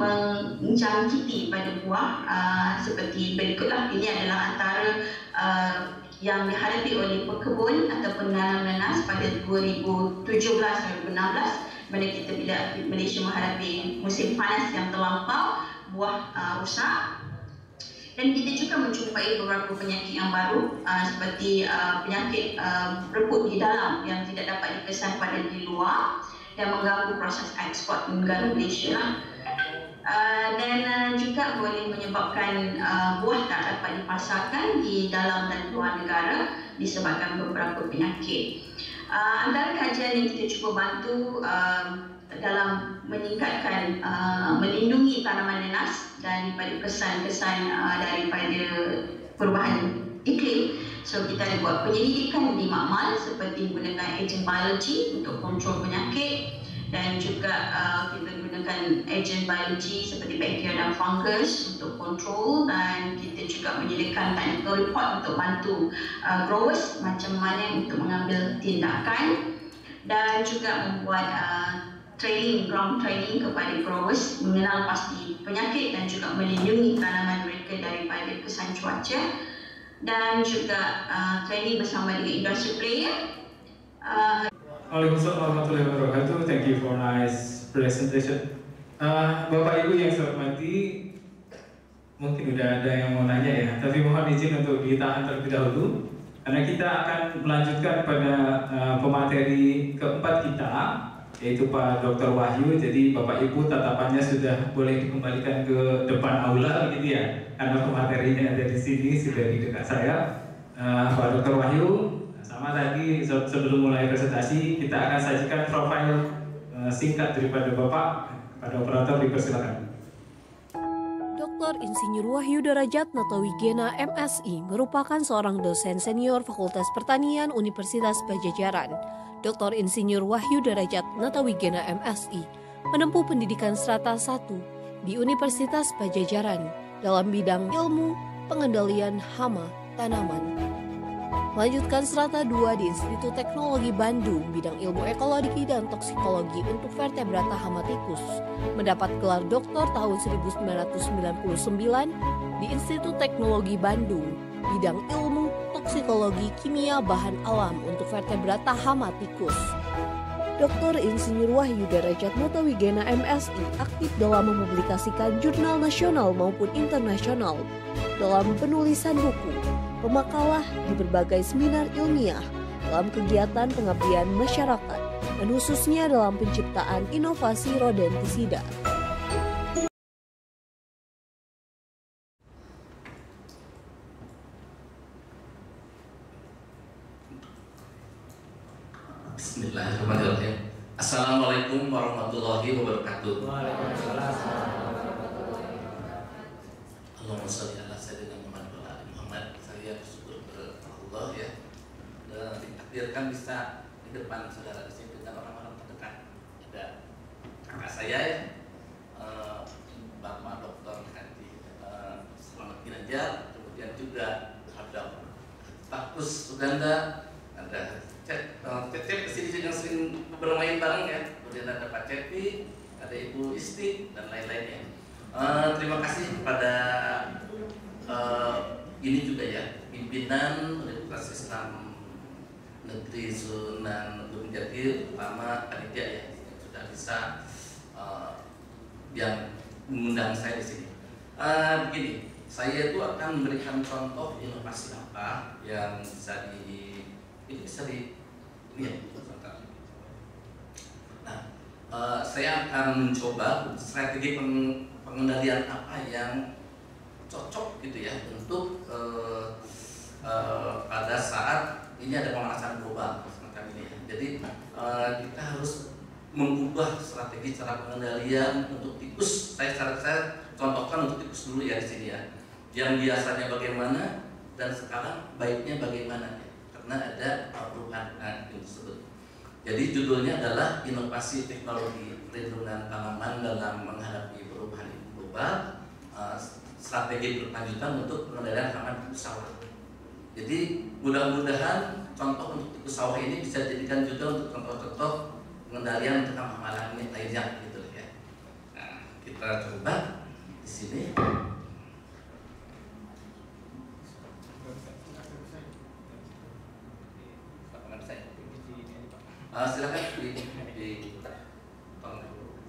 S12: menjangkiti pada buah uh, seperti berikutlah. Ini adalah antara uh, yang dihadapi oleh pekebun ataupun nanam nenas pada dua ribu tujuh belas dan dua ribu enam belas, mana kita bila Malaysia menghadapi musim panas yang terlampau, buah uh, rusak. Dan kita juga menjumpai beberapa penyakit yang baru uh, seperti uh, penyakit uh, reput di dalam yang tidak dapat dikesan pada di luar dan mengganggu proses ekspor negara Malaysia. Uh, dan uh, juga boleh menyebabkan uh, buah tak dapat dipasarkan di dalam dan luar negara disebabkan beberapa penyakit. Uh, antara kajian yang kita cuba bantu uh, dalam meningkatkan, uh, melindungi tanaman nenas daripada kesan-kesan uh, daripada perubahan iklim. So kita ada buat penyelidikan di makmal seperti menggunakan ejen biologi untuk kontrol penyakit, dan juga uh, kita gunakan ejen biologi seperti bakteria dan fungus untuk kontrol, dan kita juga menyediakan technical report untuk bantu uh, growers macam mana untuk mengambil tindakan, dan juga membuat uh, training, ground training kepada growers mengenal pasti penyakit dan juga melindungi tanaman mereka daripada kesan cuaca, dan juga uh, training bersama dengan industri player. Uh,
S8: Waalaikumsalam warahmatullahi wabarakatuh. Thank you for nice presentation. Uh, Bapak Ibu yang saya hormati, mungkin udah ada yang mau nanya ya, tapi mohon izin untuk ditahan terlebih dahulu karena kita akan melanjutkan pada uh, pemateri keempat kita, yaitu Pak Doktor Wahyu. Jadi Bapak Ibu tatapannya sudah boleh dikembalikan ke depan aula gitu ya, karena pematerinya ada di sini, sudah di dekat saya. Uh, Pak Doktor Wahyu, sama tadi sebelum mulai presentasi kita akan sajikan profil uh, singkat daripada Bapak. Pada operator dipersilakan.
S9: Doktor Insinyur Wahyu Darajat Natawigena M Si merupakan seorang dosen senior Fakultas Pertanian Universitas Pajajaran. Doktor Insinyur Wahyu Darajat Natawigena M Si menempuh pendidikan strata satu di Universitas Pajajaran dalam bidang ilmu pengendalian hama tanaman. Melanjutkan strata dua di Institut Teknologi Bandung bidang ilmu ekologi dan toksikologi untuk vertebrata hama tikus. Mendapat gelar doktor tahun seribu sembilan ratus sembilan puluh sembilan di Institut Teknologi Bandung bidang ilmu toksikologi kimia bahan alam untuk vertebrata hama tikus. Doktor Insinyur Wahyu Darajat Natawigena M Si aktif dalam mempublikasikan jurnal nasional maupun internasional dalam penulisan buku, pemakalah di berbagai seminar ilmiah, dalam kegiatan pengabdian masyarakat, dan khususnya dalam penciptaan inovasi rodentisida.
S13: Bismillahirrahmanirrahim. Assalamualaikum warahmatullahi wabarakatuh. Allahumma sholli ala sayyidina Muhammad wa ala Muhammad. Saya bersyukur kepada Allah ya, dan ditakdirkan bisa di depan saudara di sini dengan orang-orang terdekat. Ada kakak saya ya, uh, Bapak Doktor Haji uh, Selamat Ginanjar, kemudian juga ada Takus Suganda, ada Cep, uh, Cep kesini yang sering bermain bareng ya, kemudian ada Pak Cepi, ada Ibu Isti dan lain-lainnya. Uh, terima kasih kepada uh, ini juga ya, pimpinan Universitas Islam Negeri Sunan Gunung Jati, terutama panitia ya, yang sudah bisa uh, yang mengundang saya di sini. Uh, begini, saya itu akan memberikan contoh inovasi apa yang bisa di ini bisa di ini ya. Nah, uh, saya akan mencoba strategi peng, pengendalian apa yang cocok gitu ya untuk uh, uh, pada saat ini ada pemanasan global semacam ini. Jadi uh, kita harus mengubah strategi cara pengendalian untuk tikus. Saya cara saya contohkan untuk tikus dulu ya di sini ya. Yang biasanya bagaimana dan sekarang baiknya bagaimana ya. Karena ada perubahan nah, tersebut. Jadi judulnya adalah inovasi teknologi perlindungan tanaman dalam menghadapi perubahan global, uh, strategi berkelanjutan untuk pengendalian hama tikus sawah. Jadi mudah-mudahan contoh untuk tikus sawah ini bisa dijadikan juga untuk contoh-contoh pengendalian untuk hama lainnya lainnya gitu ya. Nah, kita coba di sini. Uh, silakan di, di tolong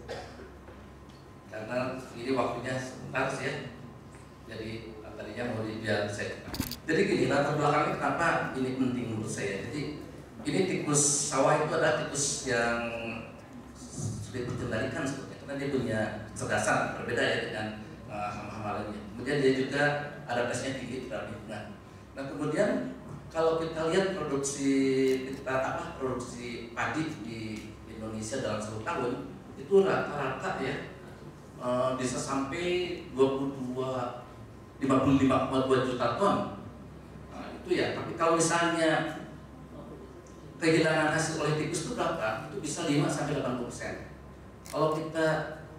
S13: karena ini waktunya sebentar sih ya. Jadi tadinya mau di biar saya. Jadi gini, latar belakangnya kenapa ini penting menurut saya. Jadi ini tikus sawah itu adalah tikus yang sulit dikendalikan sebetulnya karena dia punya kecerdasan berbeda ya dengan uh, hama-hama lainnya. Kemudian dia juga adaptasinya tinggi terhadap lingkungan. Nah kemudian kalau kita lihat produksi kita apa produksi padi di Indonesia dalam satu tahun itu rata-rata ya e, bisa sampai dua puluh dua lima puluh lima koma dua juta ton. Nah, itu ya. Tapi kalau misalnya kehilangan hasil oleh tikus itu berapa? Itu bisa lima sampai delapan puluh persen. Kalau kita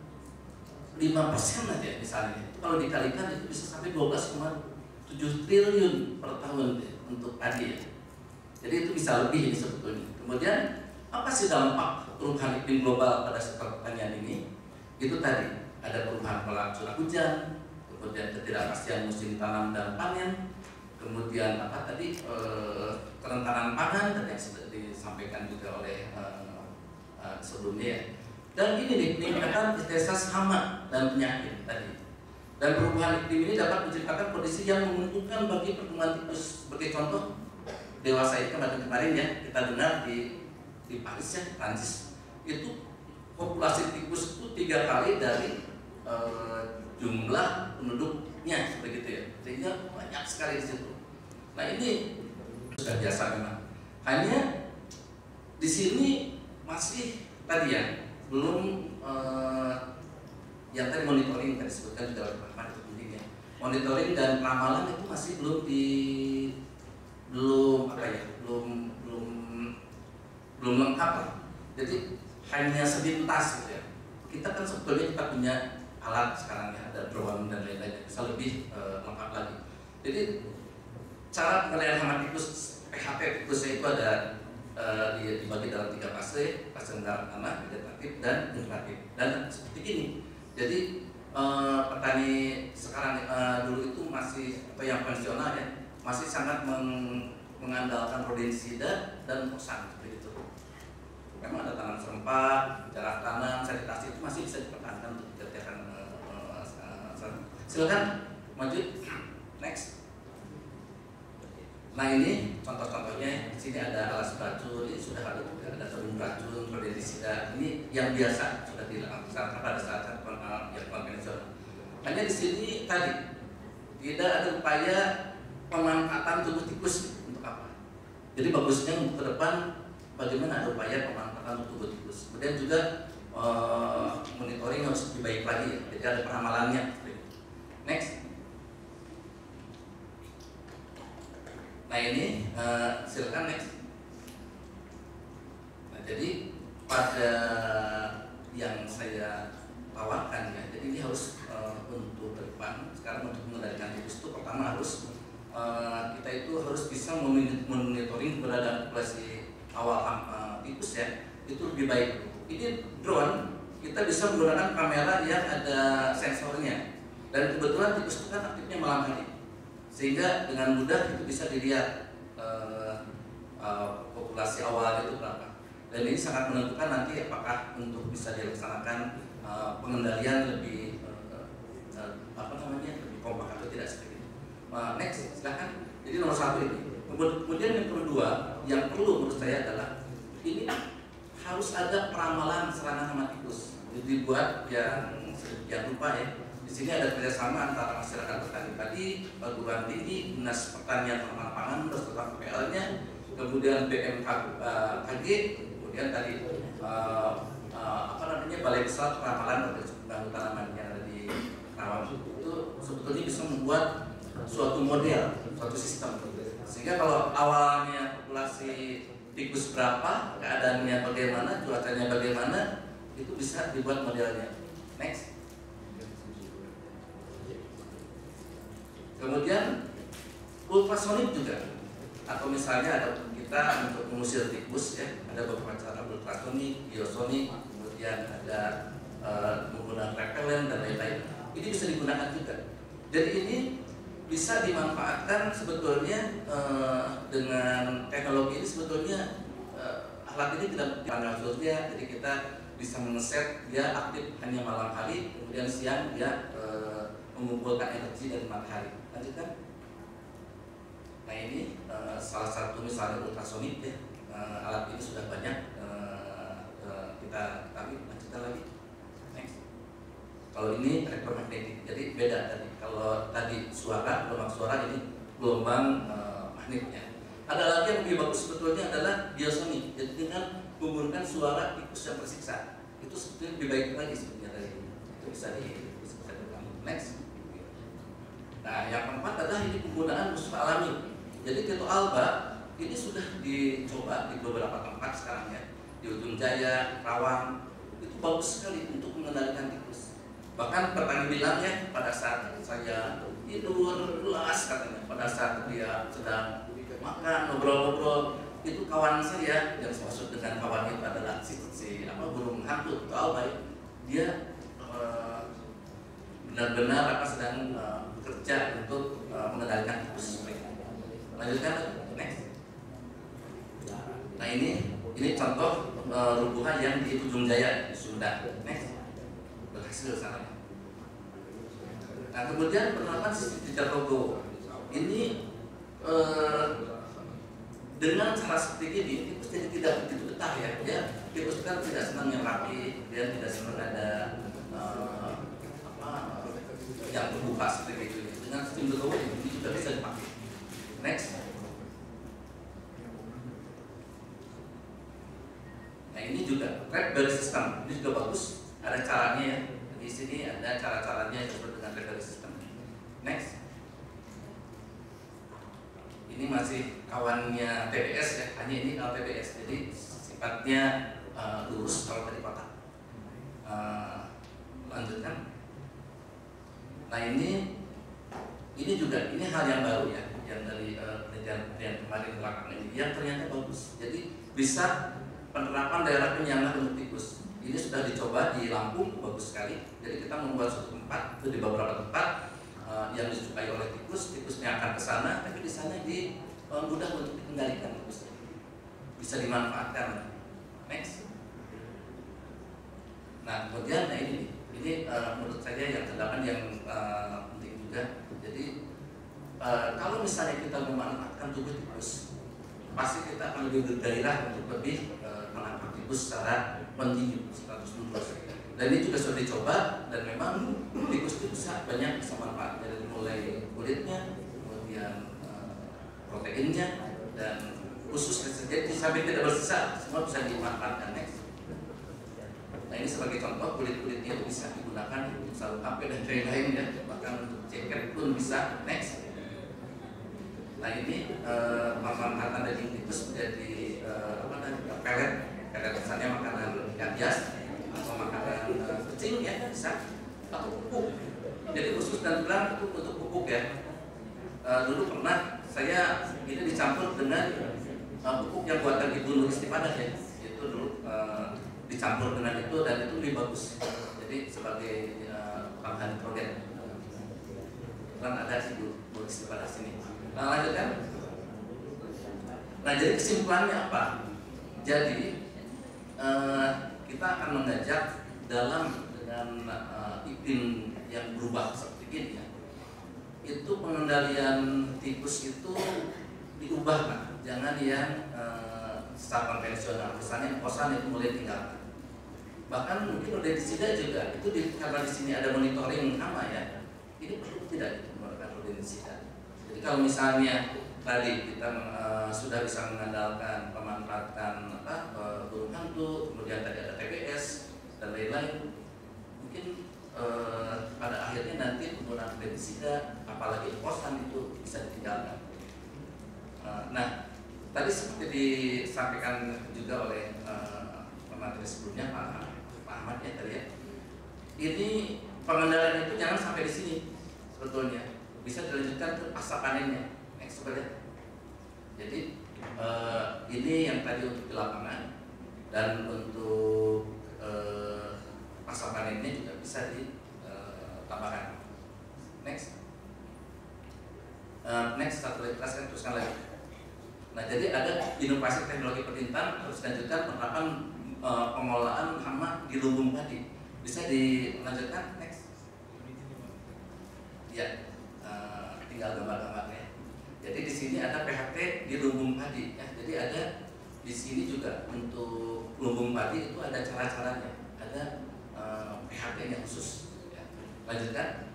S13: lima persen aja misalnya, itu kalau dikalikan itu bisa sampai dua belas koma tujuh triliun per tahun ya, untuk padi ya. Jadi itu bisa lebih ini sebetulnya. Kemudian apa sih dampak perubahan iklim global pada sektor pertanian ini? Itu tadi ada perubahan pola curah hujan, kemudian ketidakpastian musim tanam dan panen, kemudian apa tadi e, kerentanan pangan dan yang sudah disampaikan juga oleh e, e, sebelumnya ya. Dan ini nih peningkatan intensitas hama dan penyakit tadi. Dan perubahan iklim ini dapat menciptakan kondisi yang menguntungkan bagi pertumbuhan tikus. Sebagai contoh, dewasa itu kemarin kemarin ya kita dengar di di Paris ya, Prancis itu populasi tikus itu tiga kali dari e, jumlah penduduknya seperti itu ya. Sehingga banyak sekali di situ. Nah ini sudah biasa memang. Hanya di sini masih tadi ya belum e, yang tadi monitoring tadi disebutkan juga oleh Pak Ahmad itu pentingnya. Monitoring dan ramalan itu masih belum di belum apa ya belum belum belum lengkap lah. Jadi hanya sepintas gitu ya. Kita kan sebetulnya kita punya alat sekarang ya, ada drone dan lain-lain bisa lebih e, lengkap lagi. Jadi cara pengendalian hama tikus P H T tikusnya itu ada e, dibagi dalam tiga fase: fase tanah, vegetatif dan generatif. Dan seperti ini. Jadi eh, petani sekarang eh, dulu itu masih apa yang konvensional ya, masih sangat meng, mengandalkan rodensida dan posan seperti itu. Memang ada tanam serempak, jarak tanam, sanitasi itu masih bisa dipertahankan untuk dikerjakan. Eh, eh, silakan maju next. Nah ini contoh-contohnya. Di sini ada alas racun, ini sudah ada ada tabung racun, rodensida. Ini yang biasa sudah dilakukan pada saat yang konvensional. Hanya di sini tadi tidak ada upaya pemanfaatan tubuh tikus untuk apa. Jadi bagusnya untuk ke depan bagaimana ada upaya pemanfaatan tubuh tikus. Kemudian juga uh, monitoring harus lebih baik lagi. Jadi ada peramalannya. Next. Nah ini uh, silakan next. Nah jadi pada yang saya tawarkan ya, jadi ini harus uh, untuk ke depan. Sekarang untuk mengendalikan tikus itu pertama harus uh, kita itu harus bisa memonitoring keberadaan populasi awal uh, tikus ya, itu lebih baik. Ini drone kita bisa menggunakan kamera yang ada sensornya, dan kebetulan tikus itu kan aktifnya malam hari, sehingga dengan mudah itu bisa dilihat uh, uh, populasi awal itu berapa. Dan ini sangat menentukan nanti apakah untuk bisa dilaksanakan uh, pengendalian lebih uh, uh, apa namanya lebih kompak atau tidak seperti itu. Uh, next, silakan. Jadi nomor satu ini Kemudian yang kedua, yang perlu menurut saya adalah ini harus ada peramalan serangan hama tikus. Dibuat yang yang lupa ya. Di sini ada kerjasama antara masyarakat petani tadi, perguruan tinggi, dinas pertanian dan pangan beserta P P L-nya, kemudian B M K G, kemudian tadi uh, uh, apa namanya Balai Besar Peramalan dan Tanaman yang ada di Karawang itu sebetulnya bisa membuat suatu model, suatu sistem. Sehingga kalau awalnya populasi tikus berapa, keadaannya bagaimana, cuacanya bagaimana, itu bisa dibuat modelnya. Next. Kemudian ultrasonik juga, atau misalnya ada kita untuk mengusir tikus ya, ada beberapa cara ultrasonik, biosonik, kemudian ada uh, menggunakan repelen dan lain-lain. Ini bisa digunakan juga. Jadi ini bisa dimanfaatkan sebetulnya uh, dengan teknologi ini sebetulnya uh, alat ini tidak dipanggil surya, jadi kita bisa men-set dia aktif hanya malam hari, kemudian siang dia uh, mengumpulkan energi dari matahari. Lanjutkan. Nah ini uh, salah satu misalnya ultrasonik ya, uh, alat ini sudah banyak uh, uh, kita ketahui. Lanjutkan lagi. Next. Kalau ini elektromagnetik, jadi beda tadi. Kalau tadi suara, gelombang suara, ini gelombang uh, magnetnya. Ada lagi yang lebih bagus sebetulnya adalah biosonik. Jadi dengan mengumpulkan suara tikus yang tersiksa, itu sebetulnya lebih baik lagi sebetulnya dari itu bisa di bisa dilakukan. Next. Nah, yang keempat adalah ini penggunaan musuh alami. Jadi Tito alba ini sudah dicoba di beberapa tempat sekarang ya, di Ujung Jaya, Rawang, itu bagus sekali untuk mengendalikan tikus. Bahkan petani bilang ya, pada saat saya tidur luas katanya, pada saat dia sedang makan ngobrol-ngobrol, itu kawan saya yang maksud dengan kawan itu adalah si, si apa burung hantu Tito alba, dia uh, benar-benar apa sedang uh, bekerja untuk uh, mengendalikan tikus. Lanjutkan, next. Nah ini ini contoh uh, rubuhan yang di Ujung Jaya di Sunda. Next, berhasil sana. Nah kemudian penerapan sistem digital logo ini uh, dengan cara seperti ini tikus jadi tidak begitu betah ya. Dia tikus kan tidak senang yang rapi, dia tidak senang ada uh, apa yang terbuka seperti itu. Dengan sistem logo ini juga bisa dipakai. Next. Nah ini juga red berry system, ini juga bagus. Ada caranya ya. Di sini ada cara-caranya yang disebut dengan red berry system. Next. Ini masih kawannya T B S ya, hanya ini L T B S, jadi sifatnya uh, lurus kalau tadi patah. Uh, lanjutkan. Nah ini ini juga ini hal yang baru ya, yang dari penelitian uh, yang kemarin belakang ini yang ternyata bagus. Jadi bisa penerapan daerah penyangga untuk tikus. Ini sudah dicoba di Lampung, bagus sekali. Jadi kita membuat suatu tempat itu di beberapa tempat uh, yang disukai oleh tikus, tikusnya akan ke sana, tapi di sana di uh, mudah untuk dikendalikan tikusnya. Bisa dimanfaatkan. Next. Nah kemudian nah ini ini uh, menurut saya yang kedelapan yang uh, penting juga. Jadi uh, kalau misalnya kita memanfaatkan tubuh tikus, pasti kita akan lebih bergairah untuk lebih uh, menangkap tikus secara mentinju seratus derajat. Dan ini juga sudah dicoba dan memang tikus itu bisa banyak bisa manfaat dari mulai kulitnya, kemudian uh, proteinnya dan khusus jadi sampai tidak bersisa semua bisa dimanfaatkan. Next. Nah ini sebagai contoh kulit-kulitnya itu bisa digunakan untuk sarung H P dan lain-lain ya, bahkan untuk jaket pun bisa. Next. Nah ini uh, pemanfaatan daging tikus menjadi uh, apa namanya pelet, pelet misalnya makanan ikan hias atau makanan uh, kucing ya bisa, atau pupuk. Jadi khusus dan bilang itu untuk pupuk ya. Uh, dulu pernah saya ini dicampur dengan uh, pupuk yang buatan Ibu Nur Istiqadah ya, itu dulu uh, dicampur dengan itu dan itu lebih bagus. Jadi sebagai uh, tambahan nitrogen. Kan ada sih Bu Nur Istiqadah sini. Nah lanjutkan. Nah jadi kesimpulannya apa? Jadi uh, kita akan mengajak dalam dengan uh, iklim yang berubah seperti ini ya, itu pengendalian tikus itu diubah, nah, jangan yang uh, secara konvensional. Misalnya kosan itu mulai tinggalkan. Bahkan mungkin udah disida juga itu di, karena di sini ada monitoring hama ya. Ini perlu tidak menggunakan udensida. Jadi kalau misalnya tadi kita uh, sudah bisa mengandalkan pemanfaatan apa burung hantu, kemudian tadi ada T P S dan lain-lain, mungkin uh, pada akhirnya nanti penggunaan udensida, apalagi kosan itu bisa ditinggalkan. Uh, nah, tadi seperti disampaikan juga oleh uh, pemateri sebelumnya Pak Pak Ahmad ya tadi ya. Ini pengendalian itu jangan sampai di sini sebetulnya, bisa dilanjutkan ke pasca panennya. Next coba lihat. Jadi uh, ini yang tadi untuk di lapangan dan untuk uh, pasca panennya juga bisa ditambahkan. Uh, next, uh, next satu lagi teruskan teruskan lagi. Nah jadi ada inovasi teknologi pertintan harus dilanjutkan penerapan uh, pengolahan hama di lumbung padi. Bisa dilanjutkan next. Ya, uh, tinggal gambar-gambarnya. Jadi di sini ada P H T di lumbung padi. Ya. Jadi ada di sini juga untuk lumbung padi itu ada cara-caranya. Ada uh, P H T-nya khusus. Ya. Lanjutkan.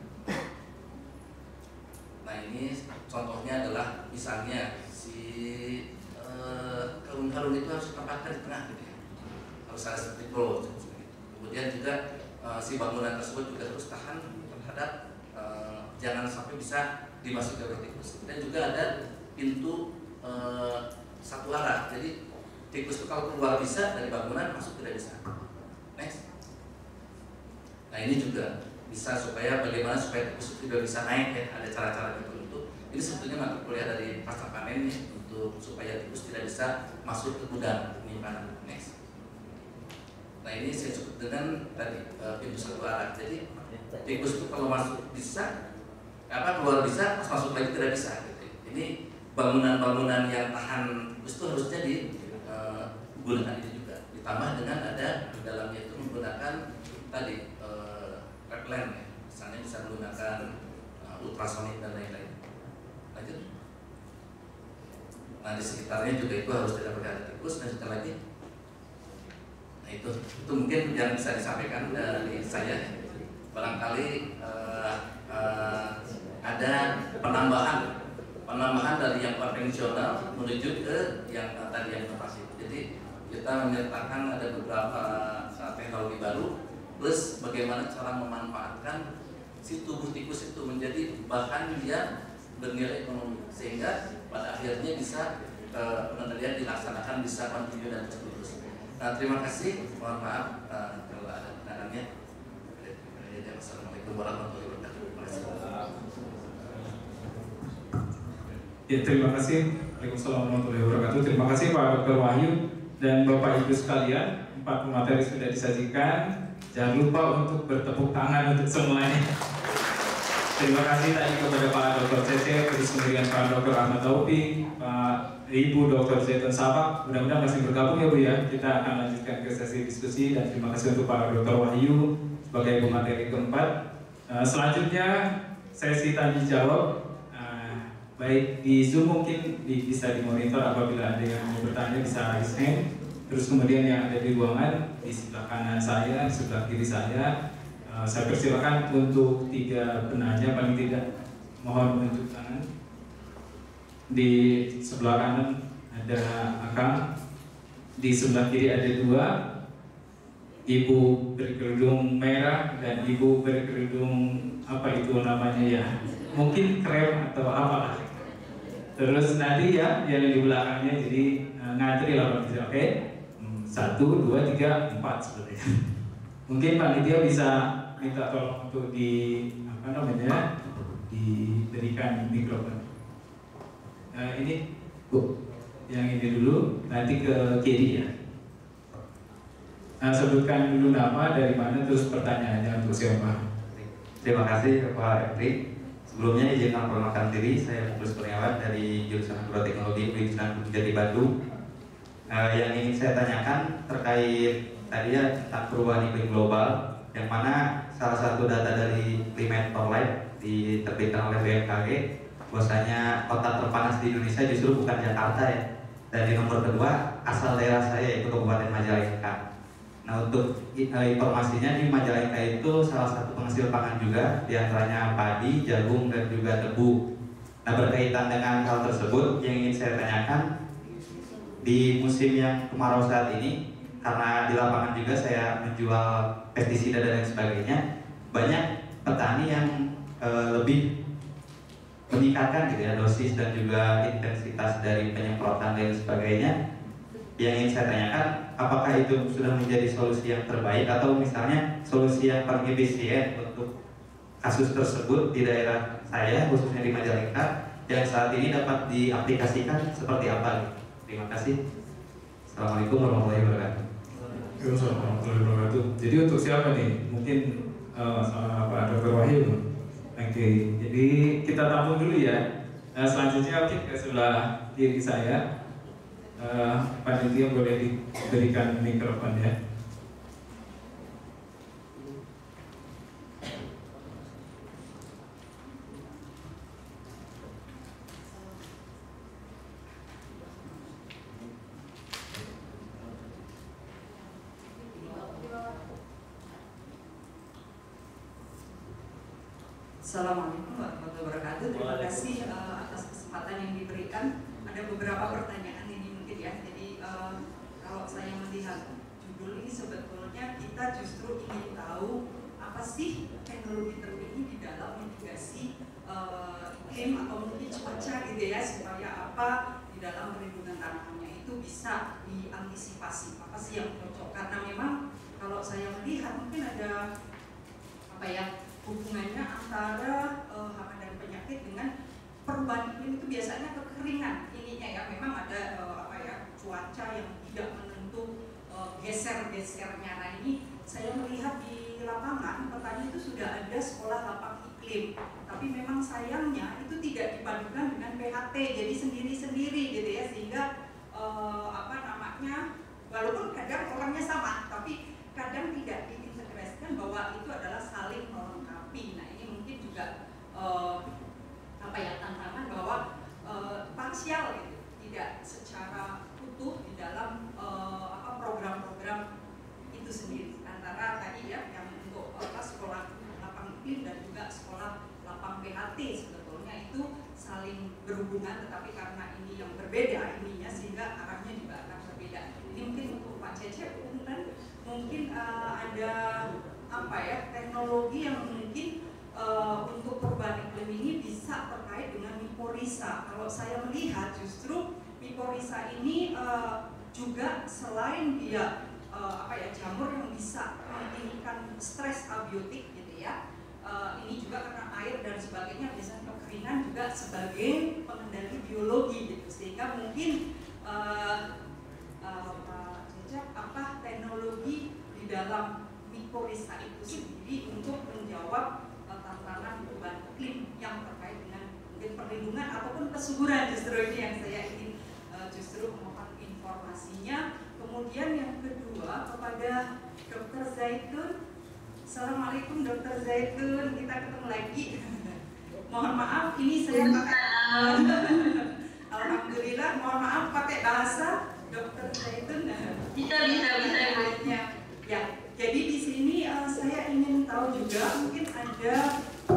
S13: Nah ini contohnya adalah misalnya si uh, karung-karung itu harus ditempatkan di tengah, gitu ya. Harus ada seperti pro. Kemudian juga uh, si bangunan tersebut juga harus tahan terhadap uh, jangan sampai bisa dimasuki oleh tikus. Dan juga ada pintu uh, satu arah. Jadi tikus itu kalau keluar bisa dari bangunan, masuk tidak bisa. Next. Nah ini juga bisa supaya bagaimana supaya tikus itu tidak bisa naik ya. Ada cara-cara tertentu. Ini sebetulnya mata kuliah dari pasca panen nih untuk supaya tikus tidak bisa masuk ke gudang penyimpanan. Next. Nah ini saya sebut dengan tadi uh, pintu satu arah. Jadi tikus itu kalau masuk bisa, apa keluar bisa, pas masuk lagi tidak bisa. Gitu. Ini bangunan-bangunan yang tahan tikus itu harusnya digunakan uh, itu juga. Ditambah dengan ada di dalamnya itu menggunakan tadi uh, repellent ya. Misalnya bisa menggunakan uh, ultrasonik dan lain-lain. Lanjut. Nah di sekitarnya juga itu harus tidak boleh ada tikus. Lanjutkan lagi. Nah itu, itu mungkin yang bisa disampaikan dari saya. Barangkali uh, uh, ada penambahan, penambahan dari yang konvensional menuju ke yang uh, tadi yang inovasi. Jadi kita menyertakan ada beberapa uh, teknologi baru, plus bagaimana cara memanfaatkan si tubuh tikus itu menjadi bahan yang bernilai ekonomi, sehingga pada akhirnya bisa uh, pengendalian dilaksanakan bisa kontinu dan terus. Nah, terima kasih. Mohon maaf uh, kalau ada pertanyaannya. Assalamualaikum warahmatullahi wabarakatuh.
S8: Ya, terima kasih. Waalaikumsalam warahmatullahi wabarakatuh. Terima kasih Pak Doktor Wahyu dan Bapak Ibu sekalian. Empat pemateri sudah disajikan. Jangan lupa untuk bertepuk tangan untuk semuanya. Terima kasih tadi kepada Pak Doktor Cece, terus kemudian Pak Doktor Ahmad Taufik, Pak Ibu Doktor Zaitun Sabak. Mudah-mudahan masih bergabung ya Bu ya. Kita akan lanjutkan ke sesi diskusi dan terima kasih untuk Pak Doktor Wahyu sebagai pemateri keempat. Uh, selanjutnya sesi tanya jawab, uh, baik di Zoom mungkin di, bisa dimonitor apabila ada yang mau bertanya bisa raise hand. Terus kemudian yang ada di ruangan di sebelah kanan saya, di sebelah kiri saya, uh, saya persilakan untuk tiga penanya paling tidak mohon menunjuk tangan. Di sebelah kanan ada Akang, di sebelah kiri ada dua. Ibu berkerudung merah dan ibu berkerudung apa itu namanya ya, mungkin krem atau apa. Terus nanti ya yang di belakangnya jadi uh, ngantri lah Pak. Oke, okay? Satu, dua, tiga, empat seperti itu. Mungkin panitia bisa minta tolong untuk di apa namanya diberikan mikrofon. Uh, ini Bu, yang ini dulu, nanti ke kiri ya. Nah, sebutkan dulu nama, dari mana, terus pertanyaannya untuk siapa.
S14: Terima kasih Pak Epri. Sebelumnya izinkan perkenalkan diri, saya Putus Kurniawan dari jurusan Agroteknologi Universitas Jati Bandung. Uh, yang ingin saya tanyakan terkait tadi ya tentang perubahan iklim global, yang mana salah satu data dari Climate for Life diterbitkan oleh B M K G bahwasanya kota terpanas di Indonesia justru bukan Jakarta ya. Dan di nomor kedua asal daerah saya yaitu Kabupaten Majalengka. Nah, untuk informasinya di Majalengka itu salah satu penghasil pangan juga, diantaranya padi, jagung, dan juga tebu. Nah, berkaitan dengan hal tersebut yang ingin saya tanyakan, di musim yang kemarau saat ini, karena di lapangan juga saya menjual pestisida dan lain sebagainya, banyak petani yang e, lebih meningkatkan gitu ya dosis dan juga intensitas dari penyemprotan dan sebagainya. Yang ingin saya tanyakan, apakah itu sudah menjadi solusi yang terbaik atau misalnya solusi yang paling efisien untuk kasus tersebut di daerah saya, khususnya di Majalengka, yang saat ini dapat diaplikasikan seperti apa? Terima kasih. Assalamualaikum warahmatullahi wabarakatuh.
S8: Waalaikumsalam warahmatullahi wabarakatuh. Jadi untuk siapa nih? Mungkin uh, sama Pak Dokter Wahyu. Oke, okay. Jadi kita tampung dulu ya. Nah, selanjutnya mungkin ke sebelah kiri saya. Uh, Panitia boleh diberikan mikrofon ya.
S15: Assalamualaikum warahmatullahi wabarakatuh. Terima kasih uh, atas kesempatan yang diberikan. Ada beberapa pertanyaan ini mungkin ya. Jadi uh, kalau saya melihat judul ini sebetulnya kita justru ingin tahu apa sih teknologi terkini di dalam mitigasi uh, iklim atau mungkin cuaca gitu ya, supaya apa di dalam perlindungan tanamannya itu bisa diantisipasi. Apa sih yang cocok? Karena memang kalau saya melihat mungkin ada apa ya, hubungannya antara uh, hama dan penyakit dengan perubahan iklim itu biasanya kekeringan ininya ya. Memang ada uh, apa ya, cuaca yang tidak menentu, uh, geser-gesernya. Nah ini saya melihat di lapangan petani itu sudah ada sekolah lapang iklim, tapi memang sayangnya itu tidak dipadukan dengan P H T, jadi sendiri-sendiri gitu ya, sehingga uh, apa namanya, walaupun kadang orangnya sama tapi kadang tidak diintegrasikan bahwa itu adalah saling melengkapi. Nah ini mungkin juga uh, apa ya, tantangan bahwa uh, parsial gitu, tidak secara utuh di dalam uh, apa program-program itu sendiri, antara tadi ya yang untuk apa, sekolah lapang iklim dan juga sekolah lapang P H T sebetulnya itu saling berhubungan, tetapi karena ini yang berbeda ininya sehingga arahnya juga akan berbeda. Ini mungkin untuk Pak Cecep mungkin uh, ada apa ya, teknologi yang mungkin uh, untuk perubahan iklim ini bisa terkait dengan mikorrhiza. Kalau saya melihat justru mikorrhiza ini uh, juga selain dia uh, apa ya, jamur yang bisa meningkatkan stres abiotik gitu ya, uh, ini juga karena air dan sebagainya, biasanya kekeringan juga sebagai pengendali biologi gitu, sehingga mungkin uh, uh, Pak Cecep, apa teknologi di dalam mikorrhiza itu sendiri untuk menjawab uh, tantangan perubahan iklim yang terkait dengan mungkin perlindungan ataupun kesuburan, justru ini yang saya ingin uh, justru mohon informasinya. Kemudian yang kedua kepada Dokter Zaitun. Assalamualaikum Dokter Zaitun, kita ketemu lagi. Mohon maaf ini saya pakai alhamdulillah, mohon maaf pakai bahasa Dokter Zaitun.
S12: Bisa bisa bisa
S15: ya. Ya, jadi di sini uh, saya ingin tahu juga mungkin ada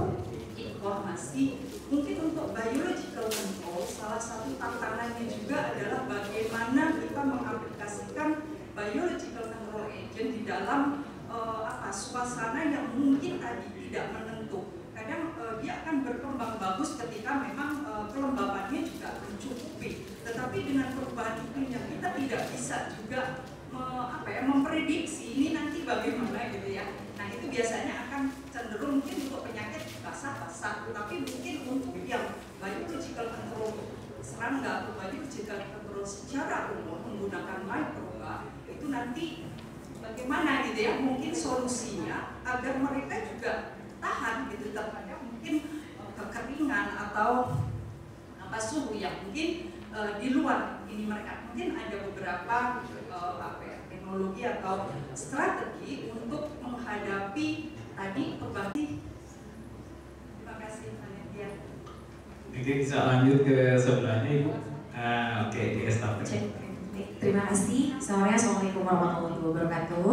S15: informasi mungkin untuk biological control. Salah satu tantangannya juga adalah bagaimana kita mengaplikasikan biological control agent di dalam uh, apa suasana yang mungkin tadi tidak menentu. Kadang uh, dia akan berkembang bagus ketika memang uh, kelembabannya juga mencukupi. Tetapi dengan perubahan iklim yang kita tidak bisa juga me, apa ya, memprediksi ini nanti bagaimana gitu ya. Nah itu biasanya akan cenderung mungkin untuk penyakit basah-basah, tapi mungkin untuk yang biological control serangga atau biological control secara umum menggunakan mikroba itu nanti bagaimana gitu ya, mungkin solusinya agar mereka juga tahan gitu terhadap mungkin uh, kekeringan atau apa suhu yang mungkin uh, di luar ini mereka. Mungkin ada beberapa uh, apa ya, teknologi atau strategi untuk menghadapi tadi perubahan. Terima kasih panitia.
S8: Mungkin bisa lanjut ke sebelahnya Ibu. Ah, oke, okay, di estafet.
S16: Terima kasih. Selamat Assalamualaikum warahmatullahi wabarakatuh.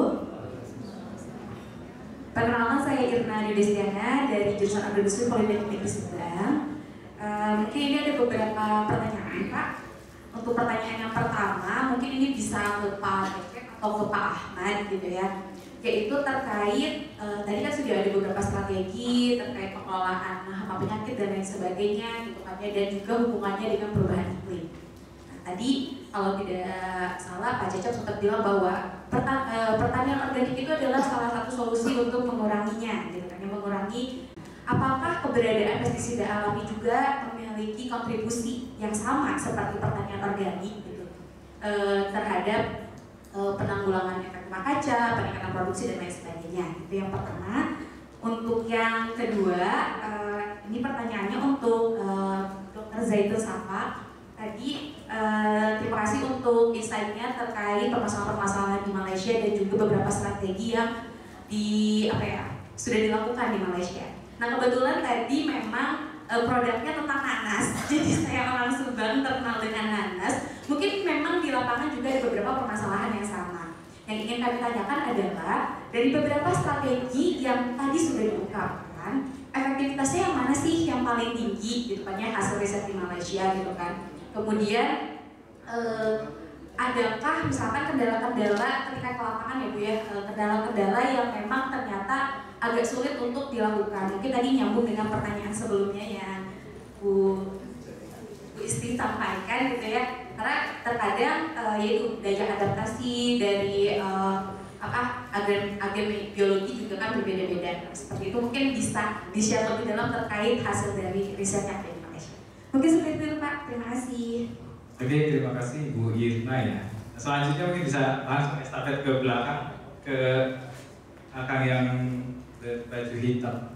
S16: Perkenalkan, saya Irna Didestiana dari jurusan Agroindustri Politeknik Negeri Subang. Uh, mungkin ini ada beberapa pertanyaan, Pak. Untuk pertanyaan yang pertama, mungkin ini bisa ke Pak Cecep atau ke Pak Ahmad gitu ya. Yaitu terkait, uh, tadi kan sudah ada beberapa strategi terkait pengelolaan hama penyakit dan lain sebagainya gitu kan ya, dan juga hubungannya dengan perubahan iklim. Nah, tadi kalau tidak salah Pak Cecep sempat bilang bahwa pertanian organik itu adalah salah satu solusi untuk menguranginya, gitu kan, yang mengurangi. Apakah keberadaan pestisida alami juga memiliki kontribusi yang sama seperti pertanian organik gitu eh, terhadap eh, penanggulangan efek rumah kaca, peningkatan produksi dan lain sebagainya? Itu yang pertama. Untuk yang kedua, eh, ini pertanyaannya untuk eh, Dokter Zaidul Safa. Tadi uh, terima kasih untuk insight-nya terkait permasalahan-permasalahan di Malaysia dan juga beberapa strategi yang di apa ya sudah dilakukan di Malaysia. Nah, kebetulan tadi memang uh, produknya tentang nanas, jadi saya orang Subang terkenal dengan nanas. Mungkin memang di lapangan juga ada beberapa permasalahan yang sama. Yang ingin kami tanyakan adalah dari beberapa strategi yang tadi sudah diungkapkan, efektivitasnya yang mana sih yang paling tinggi gitu kan ya, hasil riset di Malaysia gitu kan. Kemudian eh, adakah misalkan kendala-kendala ketika ke lapangan ya Bu ya, kendala-kendala yang memang ternyata agak sulit untuk dilakukan? Mungkin tadi nyambung dengan pertanyaan sebelumnya yang Bu, Bu Isti sampaikan gitu ya, karena terkadang eh, yaitu daya adaptasi dari eh, apa agen agen biologi juga kan berbeda-beda. Seperti itu mungkin bisa di-share lebih dalam terkait hasil dari riset yang ada di Malaysia. Mungkin seperti itu Pak, terima kasih.
S8: Oke, terima kasih Bu Irna ya. Selanjutnya mungkin bisa langsung estafet ke belakang ke akang yang baju hitam.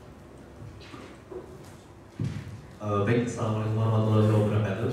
S3: Uh, baik, Assalamualaikum warahmatullahi wabarakatuh.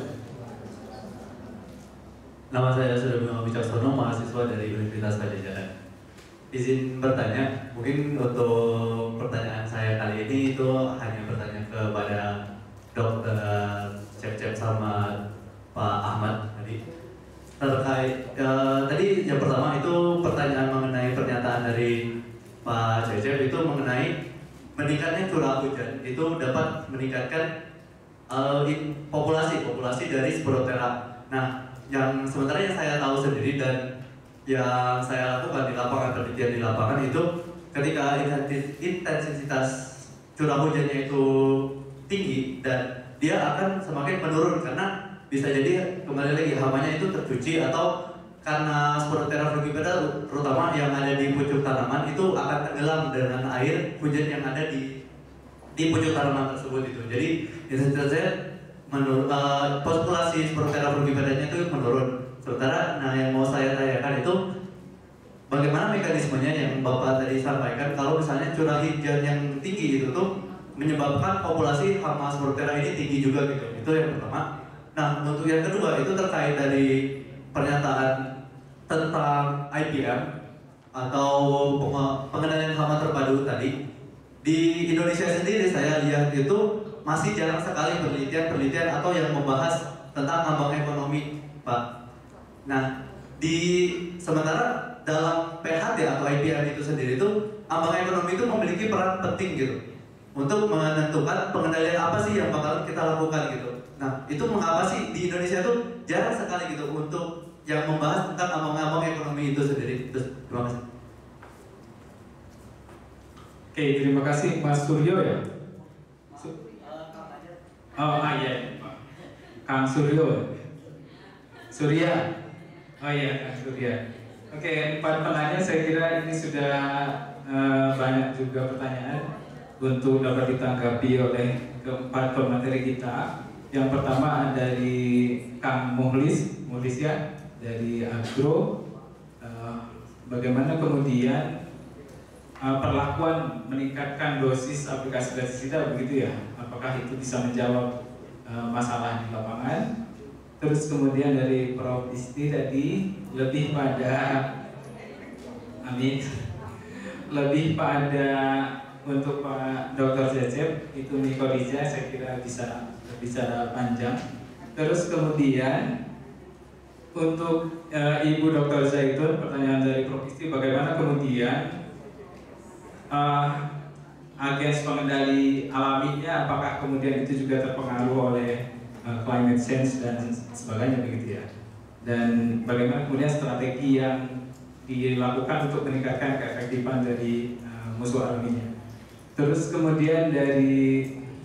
S3: Nama saya Sudah Bima Wicaksono, mahasiswa dari Universitas Pajajaran. Izin bertanya, mungkin untuk pertanyaan saya kali ini itu hanya bertanya kepada Dokter Cep-Cep sama Pak Ahmad tadi terkait uh, tadi yang pertama itu pertanyaan mengenai pernyataan dari Pak Cep-Cep itu mengenai meningkatnya curah hujan itu dapat meningkatkan uh, populasi populasi dari Sporotera. Nah, yang sementara yang saya tahu sendiri dan yang saya lakukan di lapangan, penelitian di lapangan itu ketika intensitas curah hujannya itu tinggi dan dia akan semakin menurun karena bisa jadi kembali lagi hamanya itu tercuci atau karena Sporotera frugivora terutama yang ada di pucuk tanaman itu akan tenggelam dengan air hujan yang ada di di pucuk tanaman tersebut itu. Jadi intensitasnya menurun, uh, populasi Sporotera frugivoranya itu menurun. Sementara nah yang mau saya tanyakan itu bagaimana mekanismenya yang Bapak tadi sampaikan kalau misalnya curah hujan yang tinggi itu tuh menyebabkan populasi hama Sporotera ini tinggi juga gitu. Itu yang pertama. Nah, untuk yang kedua itu terkait dari pernyataan tentang I P M atau pengendalian hama terpadu tadi. Di Indonesia sendiri saya lihat itu masih jarang sekali penelitian-penelitian atau yang membahas tentang ambang ekonomi, Pak. Nah, di sementara dalam P H T atau I P M itu sendiri itu ambang ekonomi itu memiliki peran penting gitu untuk menentukan pengendalian apa sih yang bakal kita lakukan gitu. Nah, itu mengapa sih di Indonesia itu jarang sekali gitu untuk yang membahas tentang ambang-ambang ekonomi itu sendiri. Terus, terima kasih.
S8: Oke, terima kasih Mas Suryo ya. Oh, ah iya, Kang Suryo. Surya. Oh iya, Kang Surya. Oke, empat penanya saya kira ini sudah uh, banyak juga pertanyaan untuk dapat ditanggapi oleh keempat pemateri kita. Yang pertama dari Kang Muhlis, Muhlis ya, dari Agro. Uh, bagaimana kemudian uh, perlakuan meningkatkan dosis aplikasi pestisida begitu ya? Apakah itu bisa menjawab uh, masalah di lapangan? Terus kemudian dari Prof Isti tadi lebih pada, amin, lebih pada untuk Pak Dokter Cecep itu Nikolija saya kira bisa berbicara panjang. Terus kemudian untuk e, Ibu Doktor Zaitun, pertanyaan dari Prof Isti, bagaimana kemudian e, agens pengendali alaminya, apakah kemudian itu juga terpengaruh oleh e, climate change dan sebagainya begitu ya? Dan bagaimana kemudian strategi yang dilakukan untuk meningkatkan keefektifan dari e, musuh alaminya? Terus kemudian dari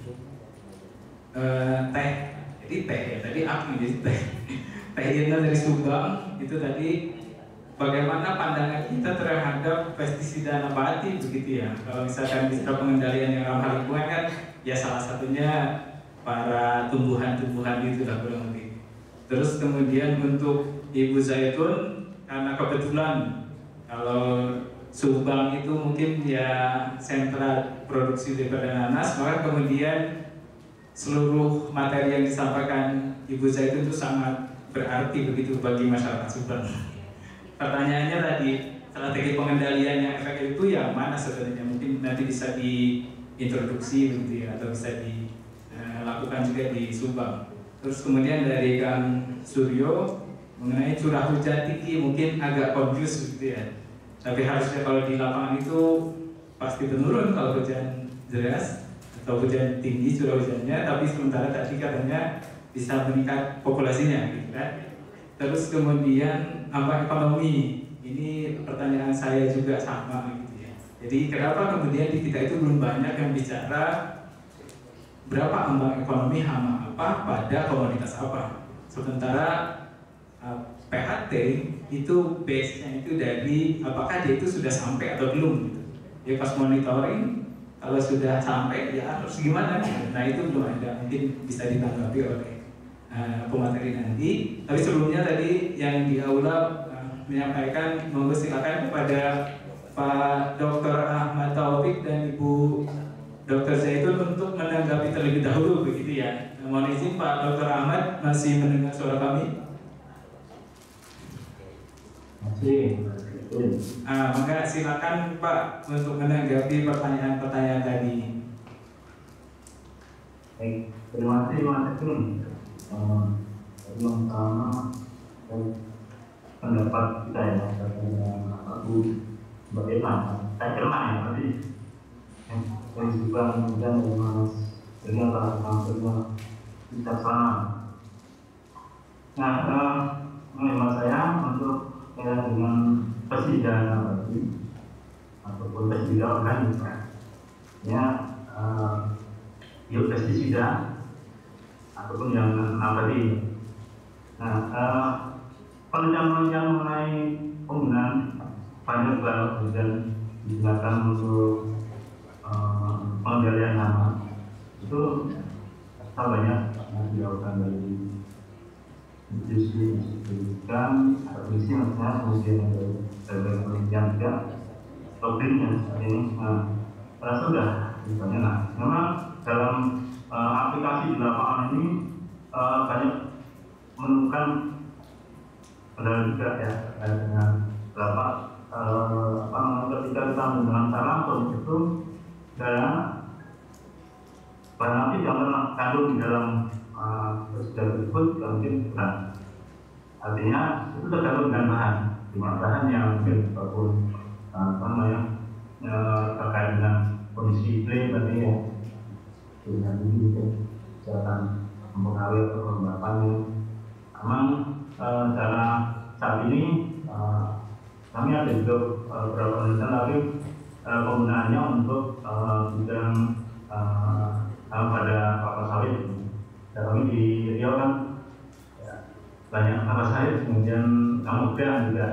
S8: e, teh, jadi teh ya, tadi aku jadi teh. Teh Irna dari Subang itu tadi bagaimana pandangan kita terhadap pestisida nabati begitu ya. Kalau misalkan istilah pengendalian yang ramah lingkungan kan ya salah satunya para tumbuhan-tumbuhan itu lah kurang lebih. Terus kemudian untuk Ibu Zaitun, karena kebetulan kalau Subang itu mungkin ya sentra produksi daripada nanas, maka kemudian seluruh materi yang disampaikan Ibu Zaitun itu sangat berarti begitu bagi masyarakat Subang. Pertanyaannya tadi, strategi pengendalian yang efektif itu yang mana sebenarnya? Mungkin nanti bisa diintroduksi begitu ya, atau bisa dilakukan juga di Subang. Terus kemudian dari Kang Suryo mengenai curah hujan tinggi, mungkin agak confused begitu ya. Tapi harusnya kalau di lapangan itu pasti menurun kalau hujan deras atau hujan tinggi curah hujannya, tapi sementara tadi katanya bisa meningkat populasinya gitu kan. Terus kemudian ambang ekonomi, ini pertanyaan saya juga sama gitu ya. Jadi kenapa kemudian di kita itu belum banyak yang bicara berapa ambang ekonomi hama apa pada komoditas apa, sementara uh, P H T itu base-nya itu dari apakah dia itu sudah sampai atau belum gitu. Ya pas monitoring kalau sudah sampai ya harus gimana gitu. Nah itu belum ada, mungkin bisa ditanggapi oleh Uh, pemateri nanti. Tapi sebelumnya tadi yang di aula uh, menyampaikan, monggo silakan kepada Pak Doktor Ahmad Taufik dan Ibu Doktor Zaitun untuk menanggapi terlebih dahulu begitu ya. Nah, mohon izin Pak Doktor Ahmad, masih mendengar suara kami?
S11: Masih.
S8: Ah, maka silakan Pak untuk menanggapi pertanyaan-pertanyaan tadi.
S11: Baik, terima kasih Mas Ekun. Uh, yang pertama pendapat kita ya terkait aku bagaimana saya kira ya tadi yang juga kemudian Mas jadi antara sama bijaksana. Nah, uh, menurut saya untuk ya, dengan pestisida tadi ataupun pestisida organik ya uh, biopestisida ataupun yang abadi. Nah, uh, penelitian-penelitian mengenai penggunaan valuable dan digunakan untuk uh, pengendalian hama itu sangat banyak yang dilakukan dari institusi pendidikan, akademisi maksudnya, kemudian dari penelitian juga, lobbying seperti ini. Nah, rasa sudah misalnya. Nah, memang dalam uh, aplikasi di lapangan ini uh, banyak menemukan kendala juga ya dengan berapa uh, apa namanya ketika kita menggunakan cara langsung itu dan bahan aktif yang terkandung di dalam pestisida uh, tersebut tidak mungkin berat. Artinya itu tergantung dengan bahan, dengan bahan yang mungkin ataupun uh, apa namanya uh, terkait dengan kondisi iklim tadi ya, dengan ini mungkin misalkan mempengaruhi atau kelembapannya. Memang uh, cara saat ini uh, kami ada juga uh, beberapa penelitian tapi uh, penggunaannya untuk uh, bidang uh, pada kelapa sawit. Dan kami di Riau kan ya, banyak kelapa sawit, kemudian kemudian juga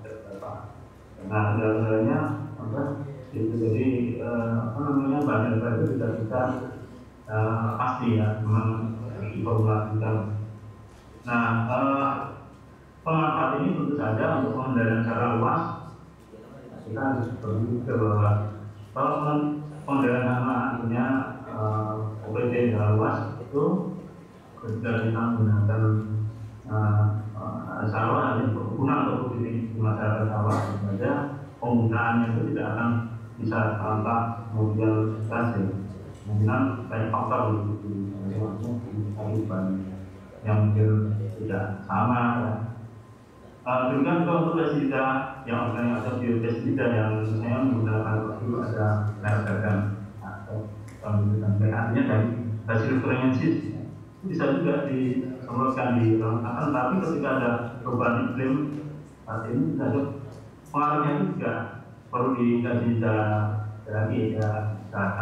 S11: nah kendala-kendalanya apa itu jadi uh, apa namanya bahan itu tidak bisa uh, pasti ya memang diformulasikan. Nah uh, pemanfaat ini tentu saja untuk pengendalian secara luas kita harus pergi ke bawah. Kalau pengendalian hama artinya uh, O P D secara luas itu ketika kita menggunakan uh, uh, sawah yang berguna untuk di masyarakat sawah saja penggunaannya itu tidak akan bisa tampak kemudian berhasil. kemungkinan banyak faktor di kehidupan yang mungkin tidak sama ya. Uh, demikian juga untuk pestisida yang organisasi biopestisida yang saya menggunakan itu ada merek dagang atau pemilihan artinya dari hasil forensis bisa juga disemprotkan di akan, tapi ketika ada perubahan iklim saat ini ada pengaruhnya itu juga perlu dikaji secara lagi ya secara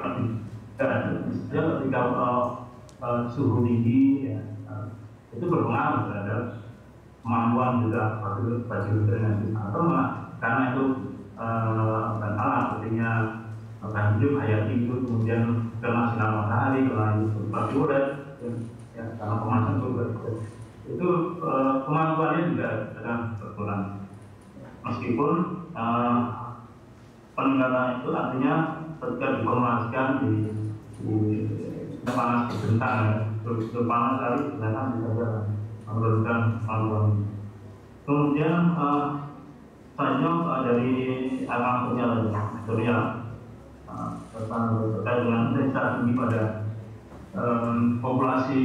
S11: ya, ketika uh, uh, suhu tinggi ya, uh, itu berpengaruh terhadap kemampuan juga bagi bagi drainase atau malah karena itu dan uh, alat artinya akan hidup hayati itu kemudian kena sinar matahari, kena ultraviolet ya, karena pemanasan juga itu uh, kemampuannya juga akan berkurang meskipun uh, peningkatan itu artinya ketika diformulasikan di, di panas berbentang ya, berpanas kali ternyata bisa jalan menurunkan kemampuan. Kemudian uh, selanjutnya uh, dari alam sosial sosial uh, terkait dengan intensitas tinggi pada um, populasi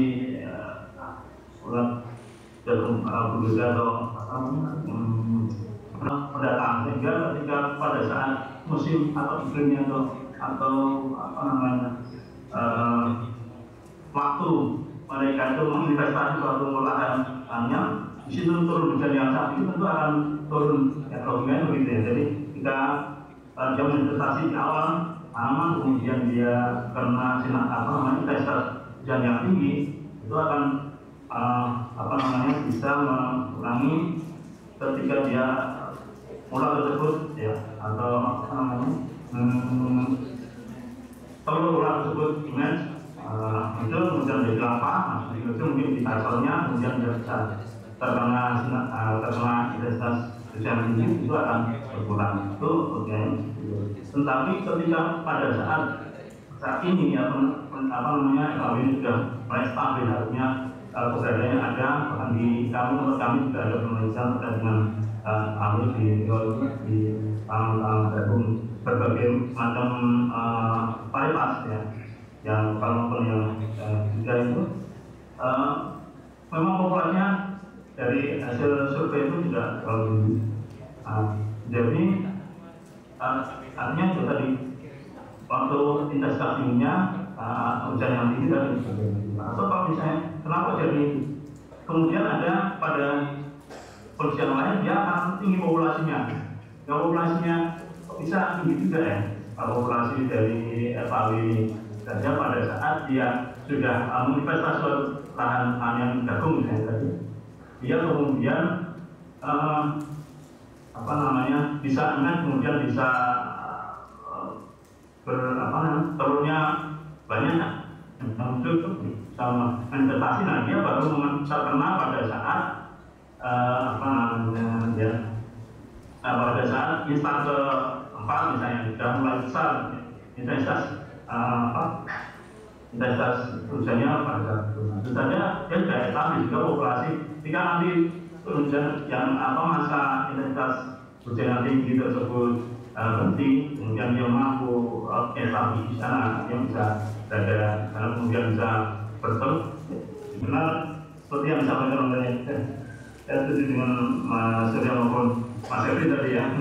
S11: ulat budaya atau apa namanya pendatang, sehingga ketika pada saat musim atau iklimnya atau atau apa namanya uh, waktu mereka itu menginvestasi suatu lahan hanya di situ turun hujan yang saat itu tentu akan turun ya, logikanya begitu ya. Jadi kita uh, dia menginvestasi di awal tanaman, kemudian dia kena sinar apa namanya intensitas hujan yang tinggi, itu akan uh, apa namanya bisa mengurangi ketika dia ulat tersebut ya atau apa namanya hmm, telur ulat tersebut image Uh, itu kemudian jadi lampa, itu mungkin di asalnya kemudian dia bisa terkena uh, terkena intensitas hujan tinggi itu akan berkurang itu oke. Okay. Tetapi ketika pada saat saat ini ya pen, pen, apa namanya kalau ini sudah mulai stabil artinya uh, keberadaannya ada, bahkan di kami menurut kami juga ada penelitian terkait dengan kami uh, di di tangan-tangan gabung berbagai macam uh, varietas ya. Yang kalau yang tiga uh, itu uh, memang populasinya dari hasil survei itu tidak terlalu tinggi. Uh, jadi uh, artinya itu tadi waktu intensitas tingginya uh, hujan yang tinggi tadi atau kalau misalnya kenapa jadi kemudian ada pada kondisi yang lain dia akan tinggi populasinya. Yang populasinya bisa tinggi juga ya populasi dari F A W saja pada saat dia sudah uh, menginvestasi suatu lahan yang jagung misalnya tadi, dia kemudian uh, apa namanya bisa enak kemudian bisa uh, ber apa namanya telurnya banyak untuk sama investasi, nah dia baru terkena pada saat uh, apa namanya ya uh, pada saat instan keempat misalnya sudah mulai besar intensitas Uh, apa intensitas hujannya pada tentu saja dia sudah establish juga populasi jika nanti hujan yang apa masa intensitas hujan yang tinggi tersebut uh, berhenti kemudian dia mampu uh, establish di sana dia bisa berada karena kemudian bisa bertelur benar seperti yang disampaikan oleh saya setuju dengan Mas Surya maupun Mas Evi tadi ya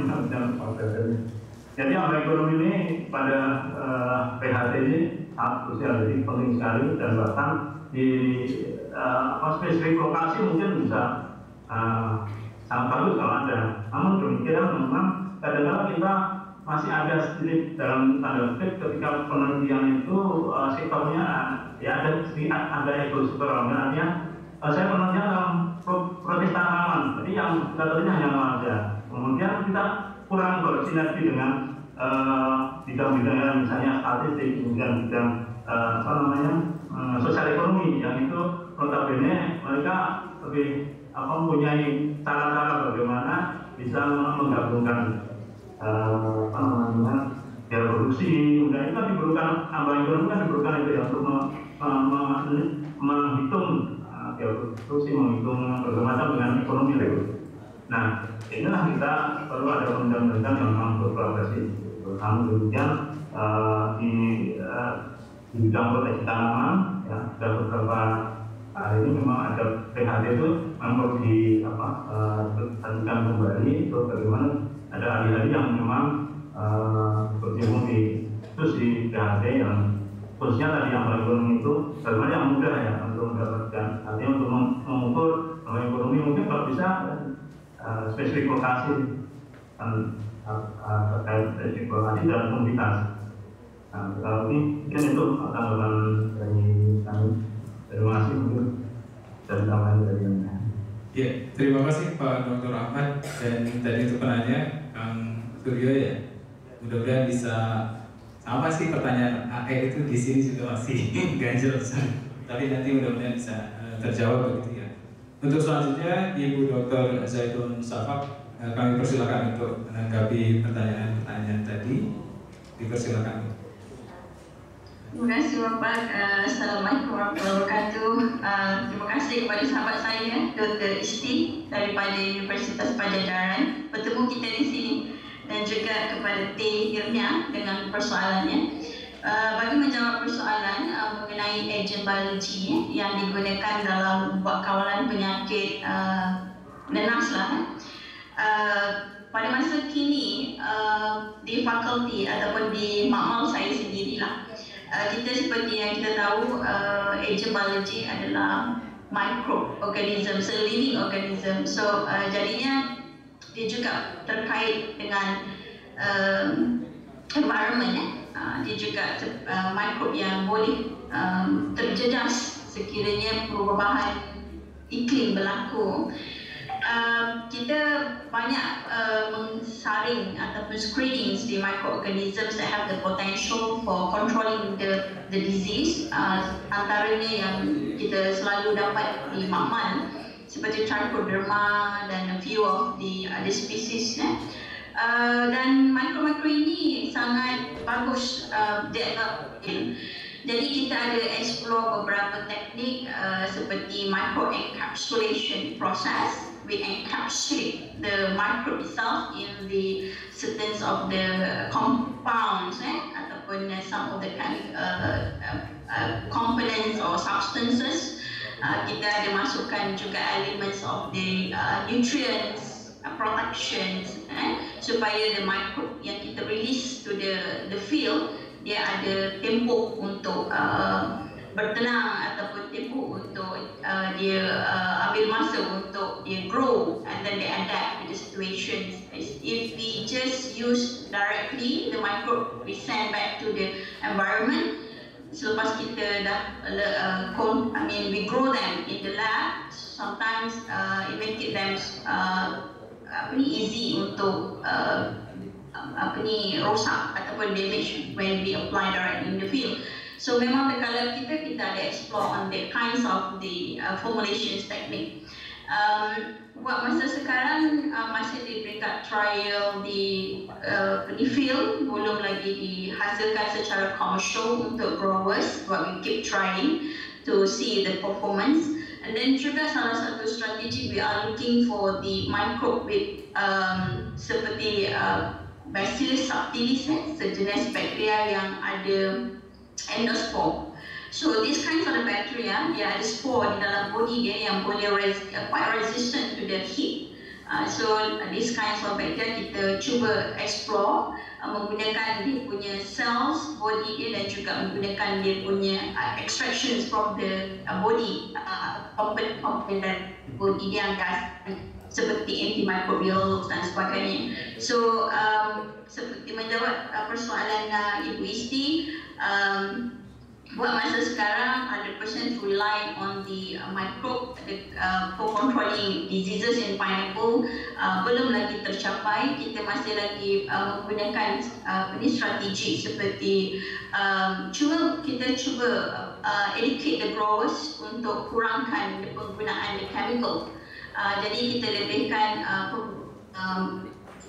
S11: jadi yang ekonomi ini pada uh, P H T ini sangat krusial, jadi penting sekali dan bahkan di uh, spesifik lokasi mungkin bisa uh, sangat bagus kalau ada. Namun demikian memang kadang-kadang kita masih ada sedikit dalam tanda kutip ketika penelitian itu uh, sektornya ya ada sedikit ada ekosektoral, artinya uh, saya penelitian dalam pro protes tanaman, jadi yang kita teliti hanya saja. Kemudian kita kurang bersinergi dengan bidang-bidang uh, misalnya statistik, kemudian bidang uh, apa namanya uh, sosial ekonomi yang itu notabene mereka lebih apa mempunyai cara-cara bagaimana bisa menggabungkan uh, apa namanya biaya produksi, kemudian itu kan diperlukan ambang ekonomi kan diperlukan itu ya untuk me, me, me, menghitung uh, biaya produksi, menghitung berbagai macam dengan ekonomi itu. Nah, inilah kita perlu ada undang-undang yang memang berkolaborasi. Namun demikian uh, di uh, di bidang proteksi tanaman, ya, sudah beberapa hari ini memang ada P H D itu memang perlu di apa diperhatikan kembali. Terus bagaimana ada ahli-ahli yang memang uh, berkecimpung di khusus di P H D yang khususnya tadi yang ekonomi itu bagaimana yang mudah ya untuk mendapatkan, artinya untuk mengukur ekonomi mungkin kalau bisa uh, spesifik lokasi dan uh, terkait spesifik lokasi dan komunitas. Nah, kalau ini mungkin itu tanggapan dari kami. Terima kasih mungkin dari tambahan dari Anda.
S8: Ya, terima kasih Pak Doktor Ahmad, dan tadi untuk penanya Kang Suryo ya. Mudah-mudahan bisa sama sih pertanyaan A E itu di sini juga masih ganjel, tapi nanti mudah-mudahan bisa uh, terjawab begitu ya. Untuk selanjutnya Ibu Doktor Zaitun Safak, uh, kami persilakan untuk menanggapi pertanyaan-pertanyaan tadi. Dipersilakan.
S12: Terima kasih Bapak. Uh, Assalamualaikum warahmatullahi wabarakatuh. Uh, terima kasih kepada sahabat saya Doktor Isti daripada Universitas Pajajaran bertemu kita di sini, dan juga kepada T Irnia dengan persoalannya. Uh, bagi menjawab persoalan uh, mengenai agen biologi yang digunakan dalam membuat kawalan penyakit uh, nenas lah. Uh, pada masa kini uh, di fakulti ataupun di makmal saya sendirilah, uh, kita seperti yang kita tahu uh, agen biologi adalah microorganism, so living organism. So uh, jadinya dia juga terkait dengan uh, environment ya. Uh, dia juga uh, mikrob yang boleh um, terjejas sekiranya perubahan iklim berlaku. Uh, kita banyak uh, mensaring ataupun screening di microorganisms that have the potential for controlling the the disease. Uh, antaranya yang kita selalu dapat di makmal seperti Trichoderma dan a few of the other species ya. Uh, dan mikro-mikro ini sangat bagus uh, diagnostik. Jadi kita ada explore beberapa teknik uh, seperti micro encapsulation process. We encapsulate the microbe itself in the certain of the compounds eh, ataupun some of the uh, uh, uh, components or substances. Uh, kita ada masukkan juga elements of the uh, nutrients uh, protections eh, supaya the microbe yang kita release to the the field dia ada tempoh untuk uh, bertenang ataupun tempoh untuk uh, dia uh, ambil masa untuk dia grow and then they adapt to the situations. If we just use directly the microbe, we send back to the environment. Selepas kita dah uh, I mean we grow them in the lab, sometimes uh, it make it them uh, apa ni easy untuk uh, apa ni rosak ataupun damage when we apply directly in the field. So memang kalau kita kita ada explore on the kinds of the uh, formulations technique. Um, buat masa sekarang uh, masih di peringkat trial di uh, di field, belum lagi dihasilkan secara commercial untuk growers, but we keep trying to see the performance. And then juga salah satu strategi we are looking for the microbe with um, seperti uh, Bacillus subtilis, eh, sejenis bakteria yang ada endospore. So these kinds of the bacteria, dia ada spore di dalam body dia yang boleh res, uh, quite resistant to the heat. Uh, so uh, these kinds of bacteria kita cuba explore uh, menggunakan dia punya cells body dia dan juga menggunakan dia punya uh, extractions from the uh, body uh, component component body dia yang gas seperti antimicrobial dan sebagainya. So um, seperti menjawab uh, persoalan uh, Ibu Isti, um, buat masa sekarang one hundred percent rely on the uh, microbe the, uh, for controlling diseases in pineapple uh, belum lagi tercapai. Kita masih lagi uh, menggunakan uh, ini strategi seperti um, cuba kita cuba uh, educate the growers untuk kurangkan penggunaan the chemical. Uh, jadi kita lebihkan uh, um,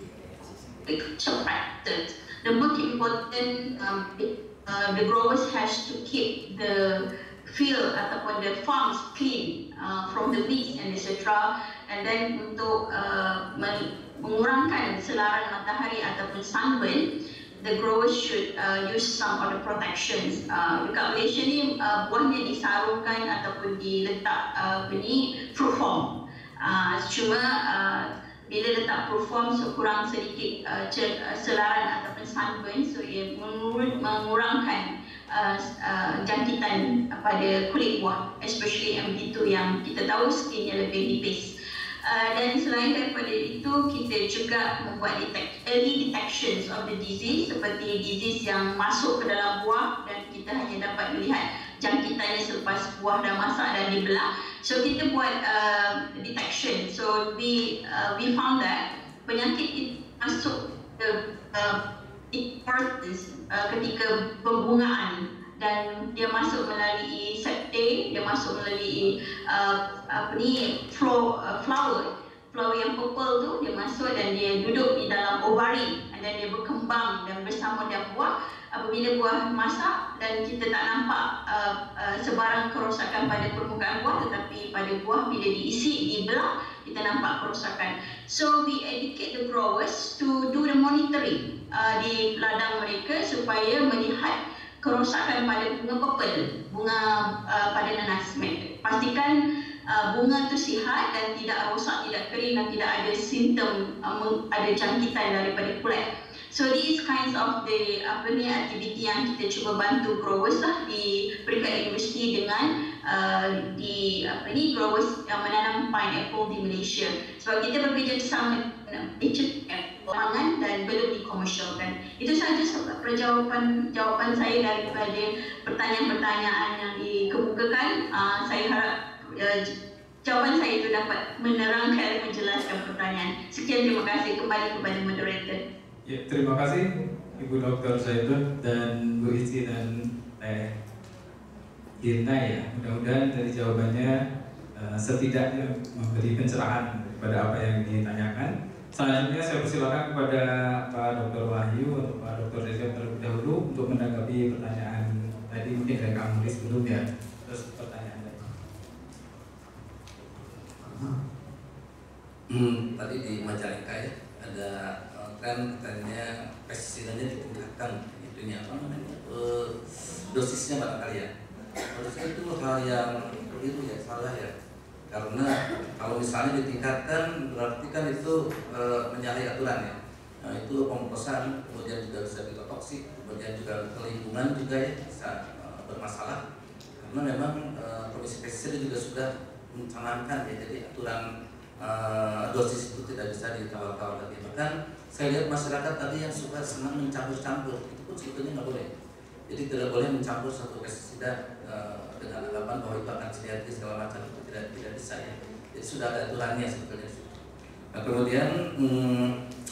S12: cepat. The most important um, uh, the growers has to keep the field ataupun the farms clean uh, from the weeds and et cetera. And then untuk uh, mengurangkan selaran matahari ataupun sunburn, the growers should uh, use some of the protections. Uh, dekat Malaysia ni uh, buahnya disarungkan ataupun diletak uh, ni fruit form. Uh, cuma uh, bila letak fruit form so kurang sedikit uh, selaran ataupun sunburn, so ia mengur- mengurangkan uh, uh, jangkitan pada kulit buah, especially yang begitu yang kita tahu skinnya lebih nipis. Uh, dan selain daripada itu, kita juga membuat detect, early detections of the disease, seperti disease yang masuk ke dalam buah dan kita hanya dapat melihat jangkitannya selepas buah dah masak dan dibelah. So kita buat uh, detection. So we uh, we found that penyakit itu masuk ke uh, importance uh, ketika pembungaan, dan dia masuk melalui septe, dia masuk melalui uh, apa ni flow, uh, flower flower yang purple tu, dia masuk dan dia duduk di dalam ovari dan dia berkembang dan bersama dengan buah. Apabila buah masak dan kita tak nampak uh, uh, sebarang kerosakan pada permukaan buah, tetapi pada buah bila diisi, dibelah, kita nampak kerosakan. So we educate the growers to do the monitoring uh, di ladang mereka supaya melihat kerosakan pada bunga purple, bunga uh, pada nanas. Pastikan uh, bunga tu sihat dan tidak rosak, tidak kering dan tidak ada simptom uh, ada jangkitan daripada kulit. So these kinds of the apa ni aktiviti yang kita cuba bantu growers lah di peringkat universiti dengan uh, di apa ni growers yang menanam pineapple di Malaysia. Sebab kita bekerjasama dengan pangan dan belum dikomersialkan. Itu sahaja jawapan jawapan saya daripada pertanyaan-pertanyaan yang dikemukakan. Uh, saya harap uh, jawapan saya itu dapat menerangkan dan menjelaskan pertanyaan. Sekian, terima kasih. Kembali kepada moderator.
S8: Ya, terima kasih Ibu Doktor Zaitun dan Bu Ici dan Teh Irna ya. Mudah-mudahan dari jawabannya uh, setidaknya memberi pencerahan kepada apa yang ditanyakan. Selanjutnya saya persilakan kepada Pak Doktor Wahyu atau Pak Doktor Reza terlebih dahulu untuk menanggapi pertanyaan tadi, mungkin dari Kang Mulis belum ya. Terus pertanyaan tadi.
S13: Hmm, tadi di Majalengka ya ada kan katanya pestisidanya ditingkatkan, itunya apa namanya uh, dosisnya barangkali ya. Dosisnya itu hal yang keliru ya, salah ya. Karena kalau misalnya ditingkatkan berarti kan itu e, menyalahi aturan ya. Nah, itu pemrosesan, kemudian juga bisa biotoksik, kemudian juga lingkungan juga ya bisa e, bermasalah. Karena memang e, Komisi Pestisida juga sudah mencanangkan ya, jadi aturan e, dosis itu tidak bisa ditawar-tawar lagi. Bahkan saya lihat masyarakat tadi yang suka senang mencampur-campur, itu pun sebetulnya nggak boleh. Jadi tidak boleh mencampur satu pestisida e, dengan anggapan bahwa itu akan sinergi segala macam, itu tidak tidak bisa ya. Jadi sudah ada aturannya sebetulnya. Nah kemudian hmm,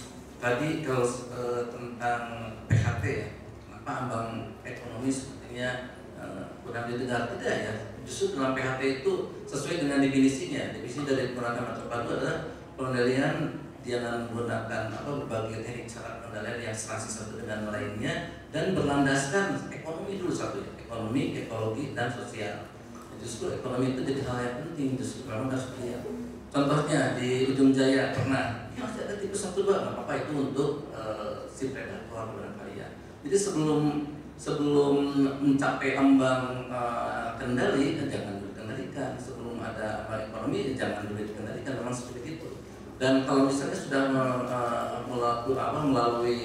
S13: tadi kalau e, tentang P H T ya, kenapa ambang ekonomi sepertinya e, kurang didengar, tidak ya. Justru dalam P H T itu sesuai dengan definisinya. Definisi dari penerapan macam padu adalah pengendalian dengan menggunakan apa berbagai teknik cara pengendalian yang serasi satu dengan lainnya dan berlandaskan ekonomi dulu satu ya, ekonomi, ekologi dan sosial. Justru ekonomi itu jadi hal yang penting, justru memang harus dilihat. Contohnya di Ujung Jaya pernah, ya masih ada tipe satu dua, nggak apa-apa itu untuk uh, si predator barangkali ya. Jadi sebelum sebelum mencapai ambang uh, kendali, ya jangan dulu dikendalikan. Sebelum ada ambang ekonomi, ya jangan dulu dikendalikan, memang seperti itu. Dan kalau misalnya sudah uh, melalui, apa, melalui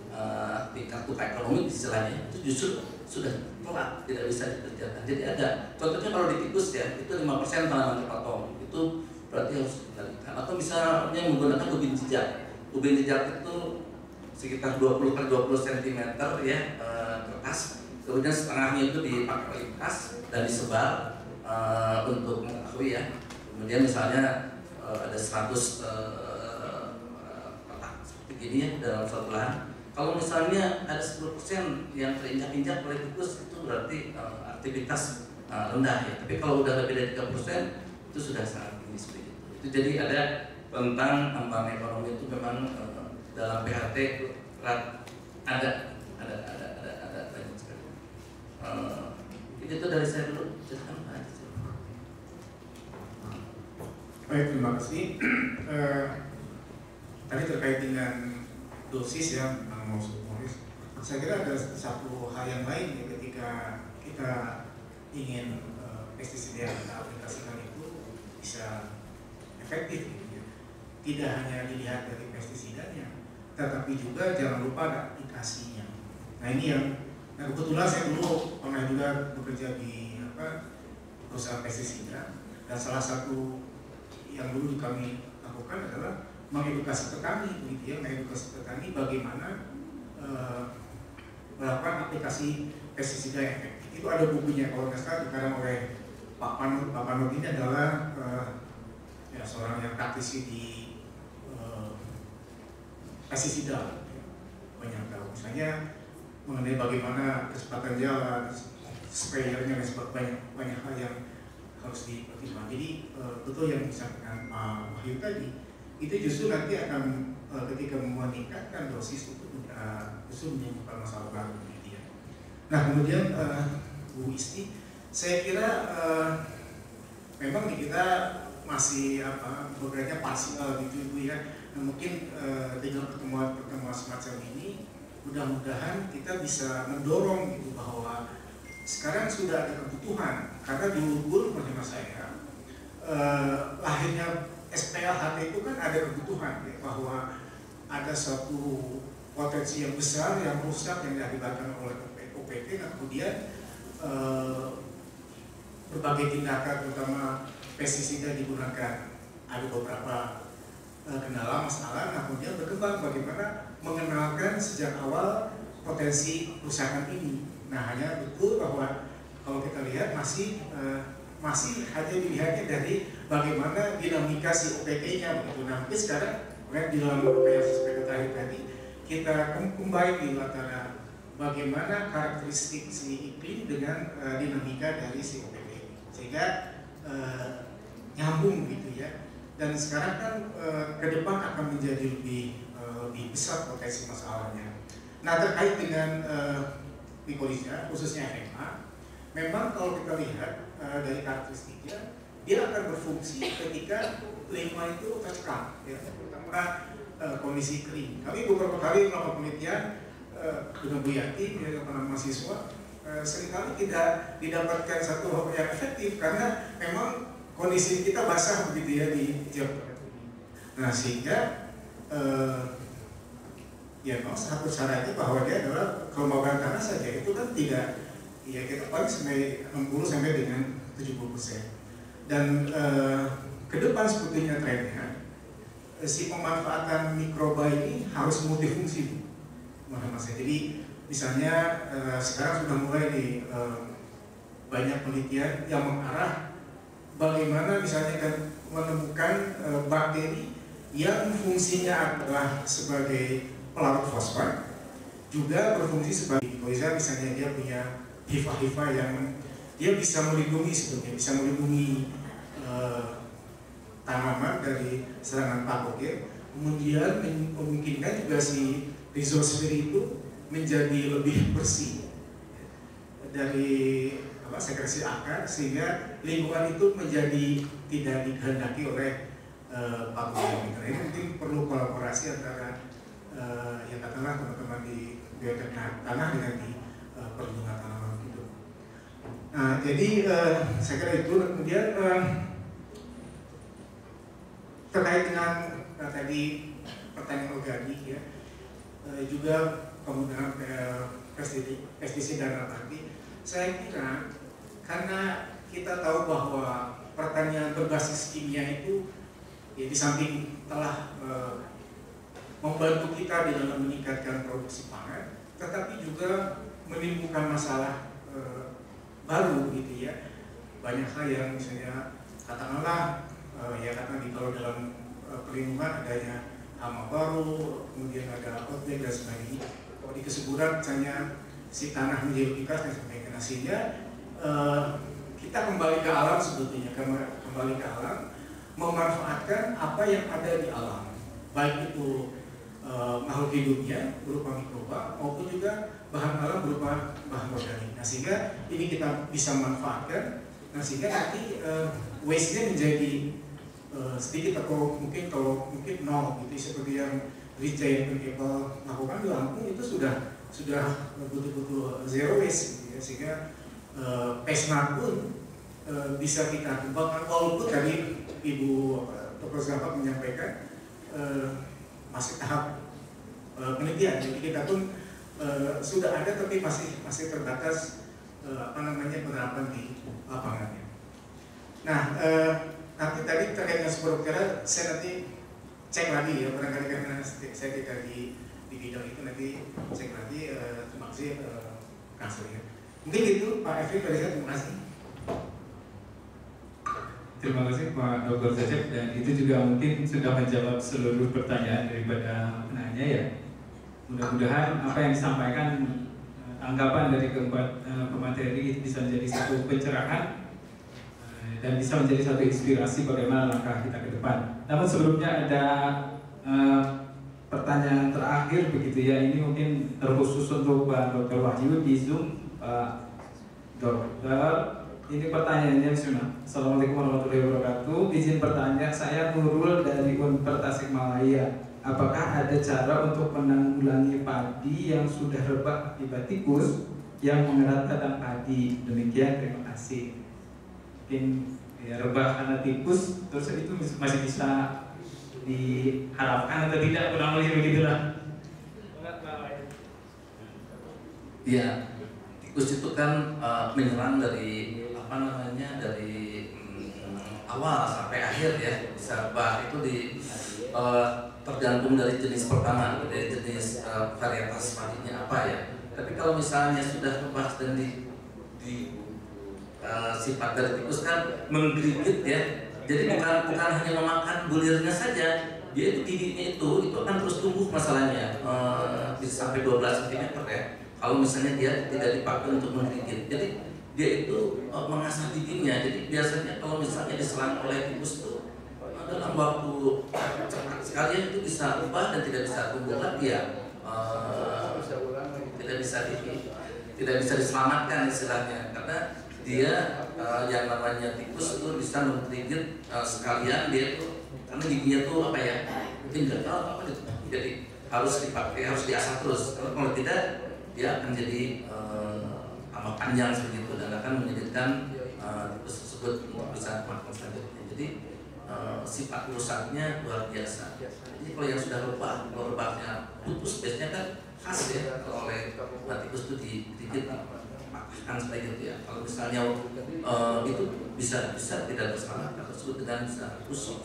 S13: uh, tingkat upaya ekonomi istilahnya, itu justru sudah telat, tidak bisa dikerjakan. Jadi ada, contohnya kalau di tikus ya, itu lima persen tanaman terpotong, itu berarti harus dikendalikan. Atau misalnya menggunakan ubin jejak, ubin jejak itu sekitar dua puluh kali dua puluh sentimeter ya uh, kertas, kemudian setengahnya itu dipakai kertas dan disebar uh, untuk mengetahui ya. Kemudian misalnya ada seratus uh, kotak seperti gini ya dalam suatu lahan. Kalau misalnya ada sepuluh persen yang terinjak-injak oleh tikus, itu berarti uh, aktivitas uh, rendah ya. Tapi kalau udah lebih dari tiga persen itu sudah sangat tinggi seperti itu. Itu jadi ada tentang ambang ekonomi itu memang uh, dalam P H T ada ada ada ada ada ada banyak sekali. Uh, itu dari saya dulu. Silakan.
S17: Baik, terima kasih. Eh, tadi terkait dengan dosis ya, mau Morris.
S10: saya kira ada satu hal yang lain ya, ketika kita ingin uh, pestisida yang kita aplikasikan itu bisa efektif gitu ya. Tidak hanya dilihat dari pestisidanya, tetapi juga jangan lupa ada aplikasinya. Nah ini yang, nah kebetulan saya dulu pernah juga bekerja di apa, perusahaan pestisida, dan salah satu yang dulu kami lakukan adalah mengedukasi petani, gitu ya, mengedukasi petani bagaimana uh, melakukan aplikasi pestisida yang efektif. Itu ada bukunya kalau nggak salah dikarang oleh Pak Panut. Pak Panut ini adalah uh, ya, seorang yang praktisi di uh, pestisida, banyak tahu. Misalnya mengenai bagaimana kecepatan jalan, sprayernya dan sebagainya, banyak banyak hal yang harus dipertimbangkan. Jadi uh, betul yang disampaikan Pak Wahyu tadi, itu justru nanti akan uh, ketika meningkatkan dosis itu uh, justru menimbulkan masalah baru gitu ya. Nah kemudian uh, Bu Isti, saya kira uh, memang di kita masih apa bekerja parsial gitu Bu ya. Nah, mungkin uh, dengan pertemuan-pertemuan semacam ini mudah-mudahan kita bisa mendorong gitu bahwa sekarang sudah ada kebutuhan, karena dulu pun menurut saya eh, lahirnya S P L H T itu kan ada kebutuhan ya, bahwa ada suatu potensi yang besar yang rusak yang diakibatkan oleh O P T, dan kemudian eh, berbagai tindakan terutama pestisida digunakan, ada beberapa eh, kendala masalah, nah kemudian berkembang bagaimana mengenalkan sejak awal potensi kerusakan ini. Nah hanya betul bahwa kalau kita lihat masih uh, masih hanya dilihatnya dari bagaimana dinamika si O P T-nya begitu. Nah mungkin sekarang di dalam apa yang saya sampaikan terakhir tadi kita kembali antara bagaimana karakteristik si iklim dengan uh, dinamika dari si O P T sehingga uh, nyambung gitu ya. Dan sekarang kan uh, ke depan akan menjadi lebih lebih besar potensi masalahnya. Nah terkait dengan uh, mikolizia, khususnya F M A, memang kalau kita lihat uh, dari karakteristiknya, dia akan berfungsi ketika lingkungan itu terkekang, ya, terutama uh, kondisi kering. Kami beberapa kali melakukan penelitian uh, dengan Bu Yati, ya, para mahasiswa, uh, seringkali tidak didapatkan satu yang efektif karena memang kondisi kita basah begitu ya di Jawa. Nah sehingga uh, ya memang satu caranya bahwa dia adalah kelembagaan tanah saja itu kan tidak, ya kita paling sampai enam puluh sampai dengan tujuh puluh persen. Dan eh, ke depan sebetulnya trennya si pemanfaatan mikroba ini harus multifungsi, Mas. Jadi misalnya eh, sekarang sudah mulai di eh, banyak penelitian yang mengarah bagaimana misalnya kan menemukan eh, bakteri yang fungsinya adalah sebagai pelarut fosfat, juga berfungsi sebagai mikolizia. Misalnya dia punya hifa-hifa yang dia bisa melindungi sebetulnya bisa melindungi uh, tanaman dari serangan patogen, kemudian memungkinkan juga si rhizosfer itu menjadi lebih bersih dari apa, sekresi akar, sehingga lingkungan itu menjadi tidak dikehendaki oleh uh, patogen. Ini mungkin perlu kolaborasi antara Uh, yang katakanlah teman-teman di bioteknik tanah dengan di uh, perlindungan tanaman hidup. Nah, jadi uh, saya kira itu. Kemudian uh, terkait dengan uh, tadi pertanian organik ya, uh, juga penggunaan pestisida, pestisida nabati. Saya kira karena kita tahu bahwa pertanian berbasis kimia itu ya, di samping telah uh, membantu kita di dalam meningkatkan produksi pangan, tetapi juga menimbulkan masalah e, baru gitu ya. Banyak hal yang misalnya katakanlah e, ya katakan kalau dalam e, perlindungan adanya hama baru, kemudian ada outbreak dan sebagainya. Kalau di kesuburan misalnya si tanah menjadi pikas dan sebagainya. Sehingga e, kita kembali ke alam sebetulnya, kembali ke alam, memanfaatkan apa yang ada di alam, baik itu Uh, makhluk hidupnya berupa mikroba maupun juga bahan alam berupa bahan organik. Nah sehingga ini kita bisa manfaatkan. Nah sehingga nanti uh, waste-nya menjadi uh, sedikit atau mungkin kalau mungkin nol gitu, seperti yang Rich Giant Apple lakukan di Lampung itu sudah sudah betul-betul zero waste gitu ya, sehingga uh, PESNAR pun uh, bisa kita kembangkan walaupun tadi Ibu Doktor Zafar menyampaikan uh, masih tahap uh, penelitian, jadi kita pun uh, sudah ada tapi masih masih terbatas uh, apa namanya penerapan di lapangannya. Nah, uh, nanti tadi terkait dengan super dokteran saya nanti cek lagi ya, barangkali karena saya tidak di di bidang itu, nanti cek lagi. Uh, terima kasih uh, kasusnya. Mungkin itu Pak Efri dari saya, terima kasih.
S8: Terima kasih Pak Doktor Cecep, dan itu juga mungkin sudah menjawab seluruh pertanyaan daripada penanya ya. Mudah-mudahan apa yang disampaikan, anggapan dari keempat uh, pemateri bisa menjadi satu pencerahan uh, dan bisa menjadi satu inspirasi bagaimana langkah kita ke depan. Namun sebelumnya ada uh, pertanyaan terakhir begitu ya, ini mungkin terkhusus untuk Pak Doktor Wahyu di Zoom. Pak Dokter, ini pertanyaannya Bismillah. Assalamualaikum warahmatullahi wabarakatuh. Izin bertanya, saya Nurul dari Unpad Tasikmalaya. Apakah ada cara untuk menanggulangi padi yang sudah rebah akibat tikus yang mengerat kandang padi? Demikian, terima kasih. Mungkin ya, rebah karena tikus, terus itu masih bisa diharapkan atau tidak, kurang lebih begitulah.
S13: Iya, tikus itu kan uh, menyerang dari apa namanya dari um, awal sampai akhir ya. Bisa rebah itu di uh, tergantung dari jenis pertama, dari jenis uh, varietas padinya apa ya. Tapi kalau misalnya sudah rebah dan di, di uh, sifat dari tikus kan menggigit ya. Jadi bukan bukan hanya memakan bulirnya saja, dia itu giginya itu itu akan terus tumbuh masalahnya, uh, bisa sampai dua belas sentimeter ya. Kalau misalnya dia tidak dipakai untuk menggigit, jadi dia itu uh, mengasah giginya. Jadi biasanya kalau misalnya diserang oleh tikus itu dalam waktu cepat sekali itu bisa ubah dan tidak bisa tumbuh lagi ya, uh, tidak bisa di, tidak bisa diselamatkan istilahnya, karena dia uh, yang namanya tikus itu bisa menggigit uh, sekalian dia itu, karena giginya tuh apa ya, mungkin nggak tahu apa gitu, jadi harus dipakai, harus diasah terus. Kalau, kalau tidak dia akan jadi uh, tambah panjang seperti itu dan akan menyebabkan uh, tikus tersebut bisa makan selanjutnya. Jadi Uh, sifat rusaknya luar biasa. Jadi kalau yang sudah rebah, kalau rebahnya putus, biasanya kan khas ya kalau oleh tikus itu digigit dipatahkan seperti itu ya. Kalau misalnya uh, itu bisa bisa tidak terselamatkan tersebut dengan bisa rusuk.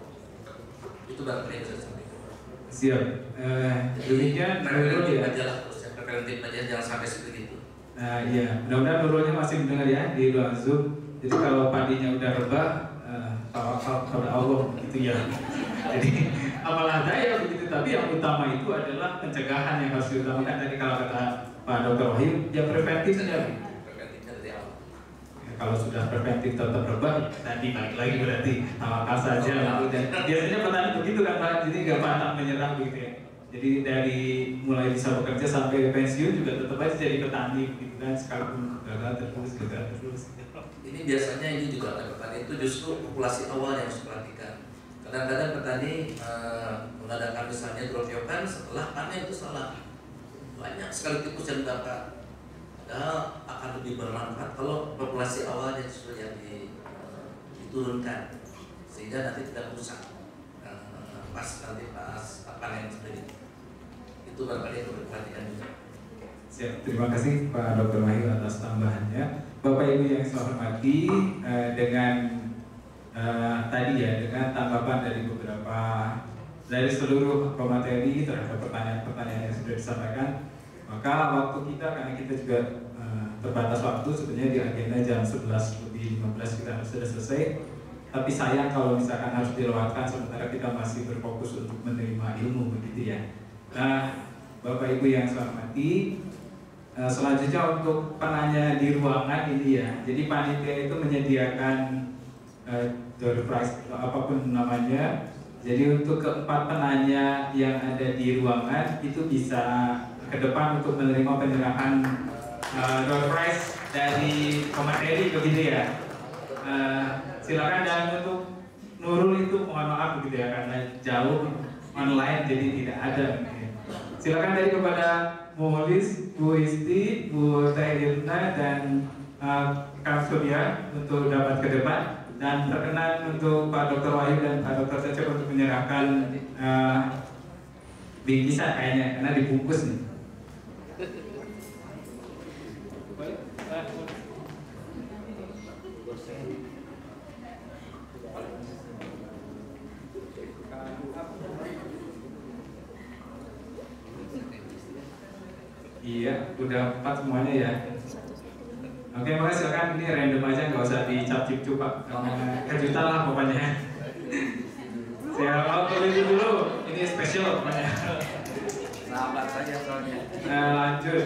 S13: Itu barangkali yang bisa disampaikan.
S8: Siap. Uh, demikian
S13: preventif aja lah, terus ya preventif aja, jangan sampai seperti itu.
S8: Nah iya, mudah-mudahan Nurulnya masih mendengar ya di luar Zoom. Jadi kalau padinya udah rebah, tawakal kepada Allah begitu ya. Jadi apalah daya begitu, tapi yang utama itu adalah pencegahan yang harus diutamakan. Tadi kalau kata Pak Doktor Wahyu, ya preventif saja.
S13: Preventifnya dari awal.
S8: Ya, kalau sudah preventif tetap rebah, tadi balik lagi berarti tawakal saja. Dan biasanya petani begitu kan Pak, jadi nggak pantang menyerang begitu ya. Jadi dari mulai bisa bekerja sampai pensiun juga tetap aja jadi petani begitu kan, sekalipun gagal terus gagal terus.
S13: Ini biasanya ini juga ada petani itu justru populasi awal yang harus diperhatikan. Kadang-kadang petani uh, mengadakan misalnya drop-dropan setelah panen itu salah. Banyak sekali tikus yang dapat. Padahal akan lebih bermanfaat kalau populasi awalnya justru yang di, uh, diturunkan sehingga nanti tidak rusak uh, pas nanti pas panen seperti itu. Itu barangkali yang perlu diperhatikan juga.
S8: Siap, terima kasih Pak Doktor Wahyu atas tambahannya. Bapak Ibu yang saya hormati, eh, dengan eh, tadi ya, dengan tanggapan dari beberapa dari seluruh pemateri terhadap pertanyaan-pertanyaan yang sudah disampaikan, maka waktu kita, karena kita juga eh, terbatas waktu, sebenarnya di agenda jam sebelas lebih lima belas kita harus sudah selesai. Tapi sayang kalau misalkan harus dilewatkan sementara kita masih berfokus untuk menerima ilmu begitu ya. Nah, Bapak Ibu yang saya hormati, uh, selanjutnya untuk penanya di ruangan ini ya. Jadi panitia itu menyediakan uh, door prize atau apapun namanya. Jadi untuk keempat penanya yang ada di ruangan itu bisa ke depan untuk menerima penyerahan uh, door prize dari pemateri begitu ya. Uh, silakan, dan untuk Nurul itu mohon maaf begitu ya karena jauh online jadi tidak ada. silakan tadi kepada Bu Molis, Bu Isti, Bu Tairina dan uh, Kang Surya untuk dapat ke depan, dan perkenan untuk Pak Doktor Wahyu dan Pak Doktor Cecep untuk menyerahkan uh, bingkisan kayaknya karena dibungkus nih. Iya, udah empat semuanya ya. Oke, makasih, silakan, ini random aja, nggak usah dicap cip cup Pak. Kejutan lah pokoknya. Saya mau tulis dulu, ini spesial pokoknya.
S13: Sahabat saja soalnya.
S8: Nah, lanjut.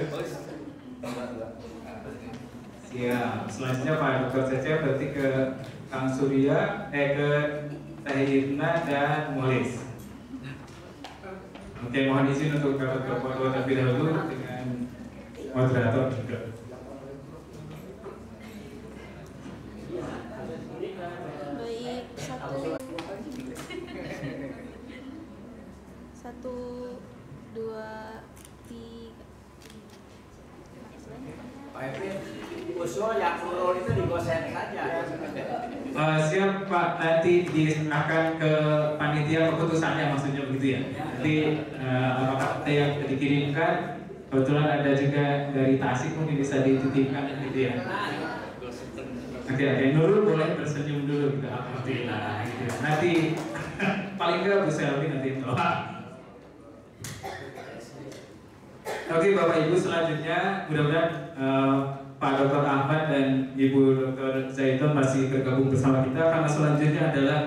S8: Siap. Selanjutnya Pak Doktor Cecep berarti ke Kang Surya, eh ke Tahirna dan Molis. Oke, mohon izin untuk dapat berfoto terlebih dahulu dengan moderator juga.
S7: Baik, satu, satu, dua, tiga.
S6: Pak Efri, usul yang turun itu digoseng saja.
S8: Uh, siap Pak, nanti diserahkan ke panitia keputusannya, maksudnya begitu ya. Nanti uh, apakah yang dikirimkan, kebetulan ada juga dari Tasik mungkin bisa dititipkan gitu ya. Oke, oke, Nurul boleh tersenyum dulu gitu, alhamdulillah gitu. Nanti paling enggak Bu Selvi nanti doa. Oke Bapak Ibu, selanjutnya mudah-mudahan uh, Pak Doktor Ahmad dan Ibu Doktor Zaitun masih bergabung bersama kita, karena selanjutnya adalah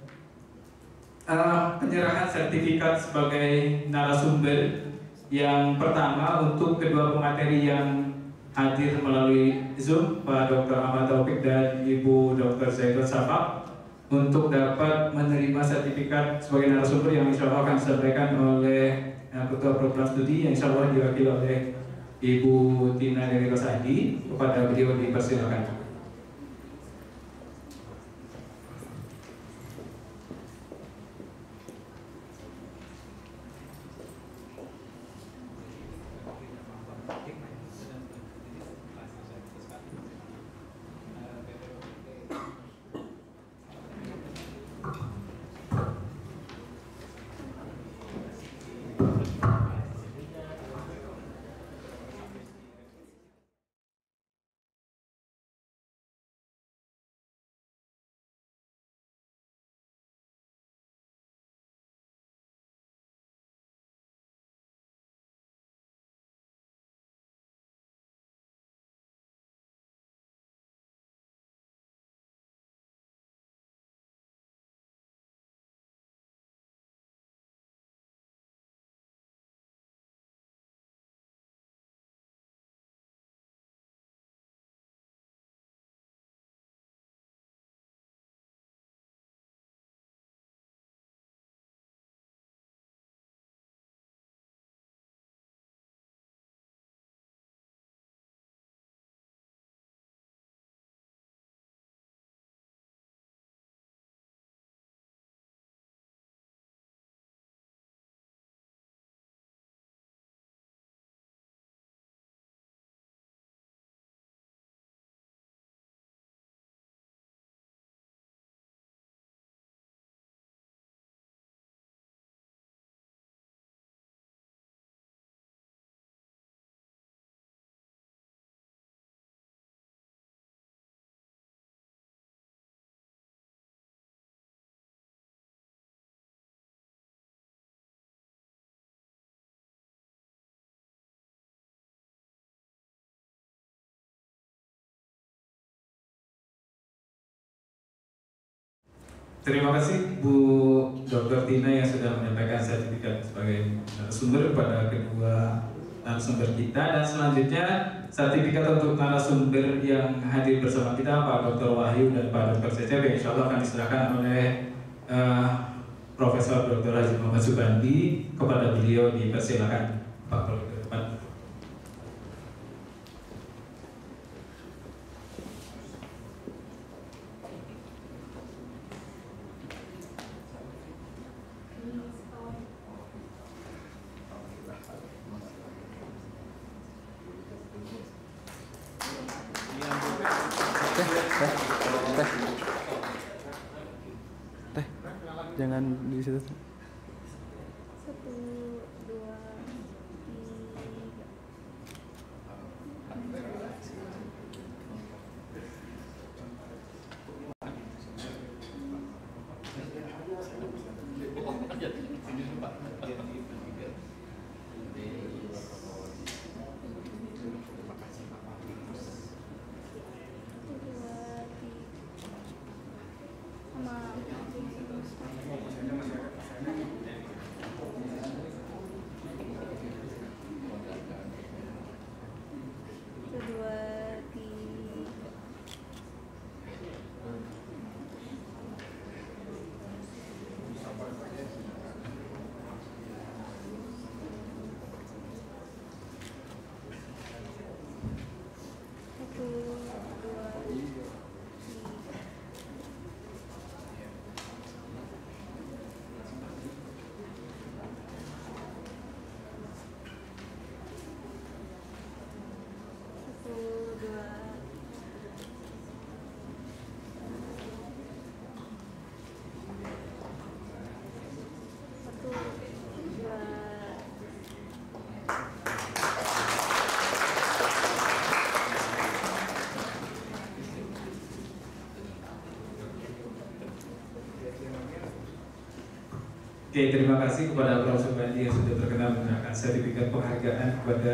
S8: uh, penyerahan sertifikat sebagai narasumber yang pertama untuk kedua pemateri yang hadir melalui Zoom, Pak Doktor Ahmad Taufik dan Ibu Doktor Zaitun Safak, untuk dapat menerima sertifikat sebagai narasumber yang insya Allah akan disampaikan oleh Ketua Program Studi yang insya Allah diwakili oleh Ibu Tina Dewi Rosadi. Kepada beliau dipersilakan. Terima kasih Bu Doktor Tina yang sudah menyampaikan sertifikat sebagai narasumber pada kedua narasumber kita, dan selanjutnya sertifikat untuk narasumber yang hadir bersama kita Pak Doktor Wahyu dan Pak Doktor Cecep yang insya Allah akan diserahkan oleh uh, Profesor Doktor Haji Muhammad Subandi. Kepada beliau dipersilakan Pak Doktor.
S18: pertanyaan di situ.
S7: Satu, dua, tiga.
S8: Oke, terima kasih kepada Prof Subandi yang sudah berkenan menyerahkan sertifikat penghargaan kepada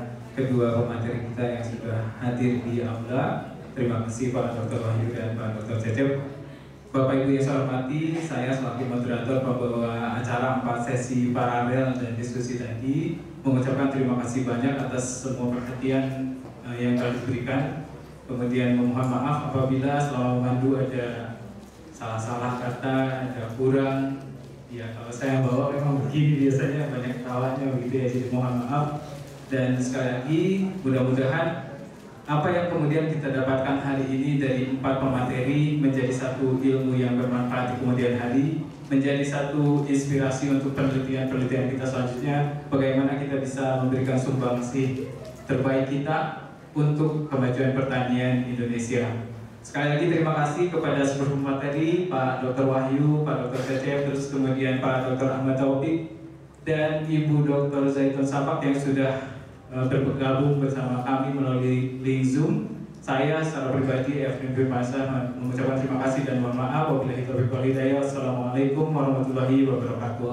S8: kedua pemateri kita yang sudah hadir di aula. Terima kasih Pak Doktor Wahyu dan Pak Doktor Cecep. Bapak Ibu yang saya hormati, saya selaku moderator pembawa acara empat sesi paralel dan diskusi tadi mengucapkan terima kasih banyak atas semua perhatian uh, yang telah diberikan. Kemudian memohon maaf apabila selama memandu ada salah-salah kata, ada kurang. Ya, kalau saya bawa memang begini biasanya banyak tawanya begitu ya, jadi mohon maaf. Dan sekali lagi mudah-mudahan apa yang kemudian kita dapatkan hari ini dari empat pemateri menjadi satu ilmu yang bermanfaat di kemudian hari, menjadi satu inspirasi untuk penelitian-penelitian kita selanjutnya, bagaimana kita bisa memberikan sumbangsi terbaik kita untuk kemajuan pertanian Indonesia. Sekali lagi terima kasih kepada seluruh pemateri, Pak Doktor Wahyu, Pak Doktor Cecep, terus kemudian Pak Doktor Ahmad Taufik dan Ibu Doktor Zaitun Sapak yang sudah uh, bergabung bersama kami melalui link Zoom. Saya secara pribadi Efrin Firmansyah mengucapkan terima kasih dan mohon maaf. Wabillahi taufiq wal hidayah. Wassalamualaikum warahmatullahi wabarakatuh.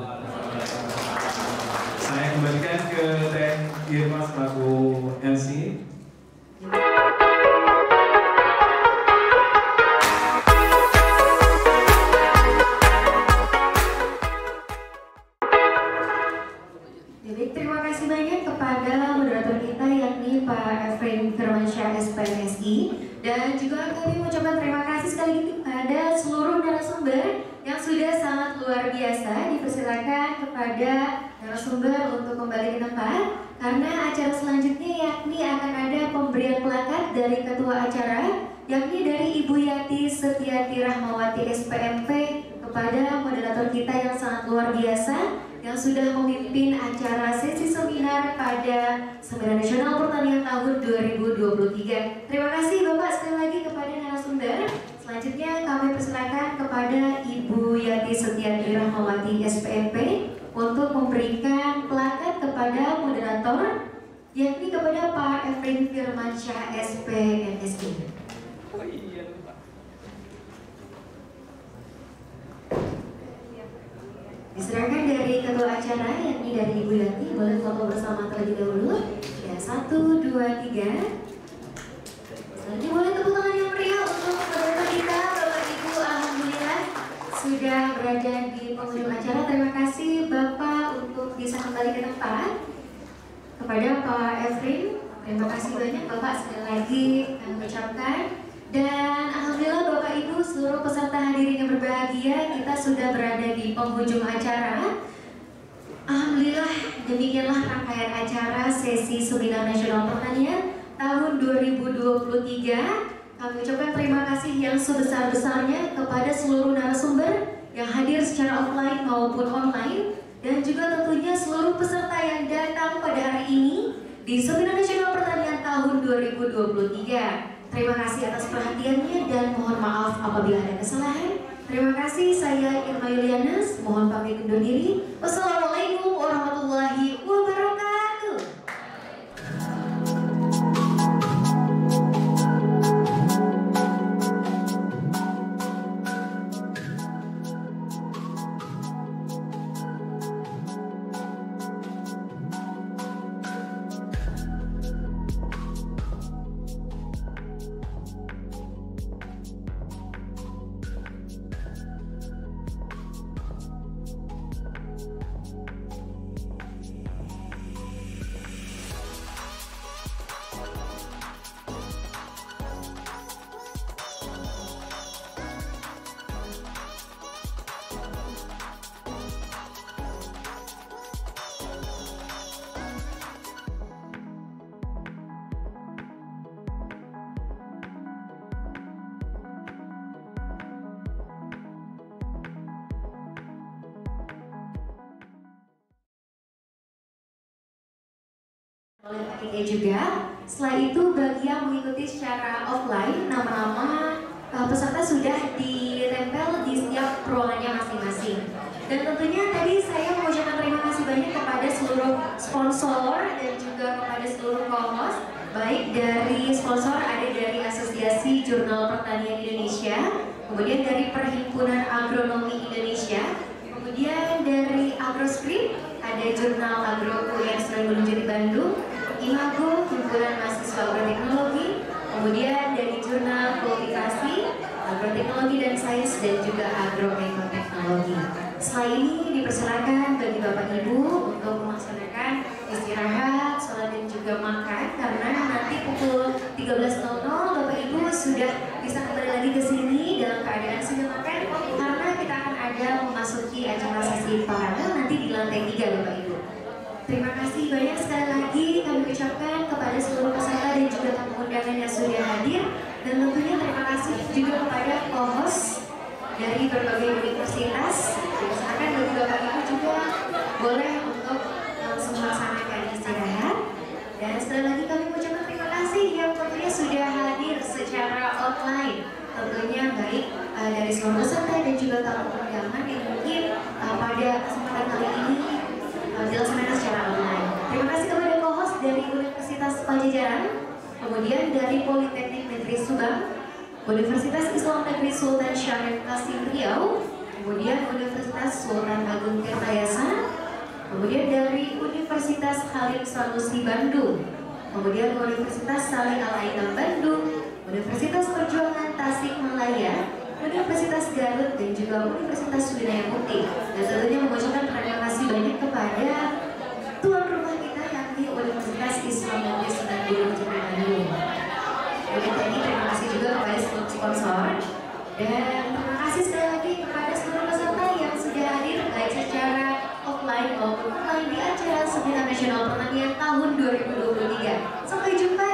S8: Saya kembalikan ke Teh Irma selaku M C.
S5: Terima kasih banyak kepada moderator kita yakni Pak Efrin Firmansyah S P M S I, dan juga kami mengucapkan terima kasih sekali lagi kepada seluruh narasumber yang sudah sangat luar biasa. Dipersilakan kepada narasumber untuk kembali ke tempat karena acara selanjutnya yakni akan ada pemberian plakat dari ketua acara yakni dari Ibu Yati Setiati Rahmawati S P M P kepada moderator kita yang sangat luar biasa yang sudah memimpin acara sesi seminar pada Seminar Nasional Pertanian tahun dua ribu dua puluh tiga. Terima kasih Bapak sekali lagi kepada narasumber. Selanjutnya kami persilakan kepada Ibu Yati Setiati Rahmawati S P M P untuk memberikan plakat kepada moderator yakni kepada Pak Efrin Firmansyah S P M S I.
S18: Oh iya Pak.
S5: Diserahkan dari ketua acara yakni dari Ibu Yati, boleh foto bersama terlebih dahulu. Ya, satu, dua, tiga. Selanjutnya boleh tepuk tangan yang meriah untuk moderator kita, Bapak Ibu. Alhamdulillah sudah berada di penghujung acara. Terima kasih Bapak untuk bisa kembali ke tempat. Kepada Pak Efrin, terima kasih banyak Bapak sekali lagi kami ucapkan. Dan alhamdulillah Bapak Ibu seluruh peserta hadirin yang berbahagia, kita sudah berada di penghujung acara. Alhamdulillah demikianlah rangkaian acara sesi Seminar Nasional Pertanian tahun dua ribu dua puluh tiga. Kami ucapkan terima kasih yang sebesar-besarnya kepada seluruh narasumber yang hadir secara offline maupun online, dan juga tentunya seluruh peserta yang datang pada hari ini di Seminar Nasional Pertanian tahun dua ribu dua puluh tiga. Terima kasih atas perhatiannya dan mohon maaf apabila ada kesalahan. Terima kasih, saya Irma Yulianas, mohon pamit undur diri. Wassalamualaikum warahmatullahi wabarakatuh. Politekniknya juga. Setelah itu bagi yang mengikuti secara offline, nama-nama uh, peserta sudah ditempel di setiap ruangannya masing-masing. Dan tentunya tadi saya mengucapkan terima kasih banyak kepada seluruh sponsor dan juga kepada seluruh co-host. Baik dari sponsor ada dari Asosiasi Jurnal Pertanian Indonesia, kemudian dari Perhimpunan Agronomi Indonesia, kemudian dari Agroscript ada Jurnal Agro U I N Sunan Gunung Jati Bandung, Imago, Himpunan Mahasiswa Agroteknologi, kemudian dari Jurnal Kultivasi, Agroteknologi dan Sains, dan juga Agroekoteknologi. Setelah ini dipersilakan bagi Bapak Ibu untuk melaksanakan istirahat, sholat dan juga makan, karena nanti pukul tiga belas nol nol Bapak Ibu sudah bisa kembali lagi ke sini dalam keadaan sudah makan, karena kita akan ada memasuki acara sesi paralel nanti di lantai tiga Bapak Ibu. Terima kasih banyak sekali lagi kami ucapkan kepada seluruh peserta dan juga tamu undangan yang sudah hadir, dan tentunya terima kasih juga kepada co-host dari berbagai universitas. Silakan bagi Bapak Ibu juga boleh untuk langsung melaksanakan istirahat. Dan sekali lagi kami ucapkan terima kasih yang tentunya sudah hadir secara online, tentunya baik uh, dari seluruh peserta dan juga tamu undangan yang mungkin uh, pada kesempatan kali ini dilaksanakan secara online. Terima kasih kepada co-host dari Universitas Pajajaran, kemudian dari Politeknik Negeri Subang, Universitas Islam Negeri Sultan Syarif Kasim Riau, kemudian Universitas Sultan Agung Tirtayasa, kemudian dari Universitas Halim Sanusi Bandung, kemudian Universitas Salih Al-Ainam Bandung, Universitas Perjuangan Tasikmalaya, Universitas Garut, dan juga Universitas Widaya Mukti. Dan tentunya mengucapkan terima kasih banyak kepada tuan rumah kita yakni Universitas Islam Negeri Sunan Gunung Jati Bandung. Kemudian tadi terima kasih juga kepada seluruh sponsor, dan terima kasih sekali lagi kepada seluruh peserta yang sudah hadir baik secara offline maupun online di acara Seminar Nasional Pertanian tahun dua ribu dua puluh tiga. Sampai jumpa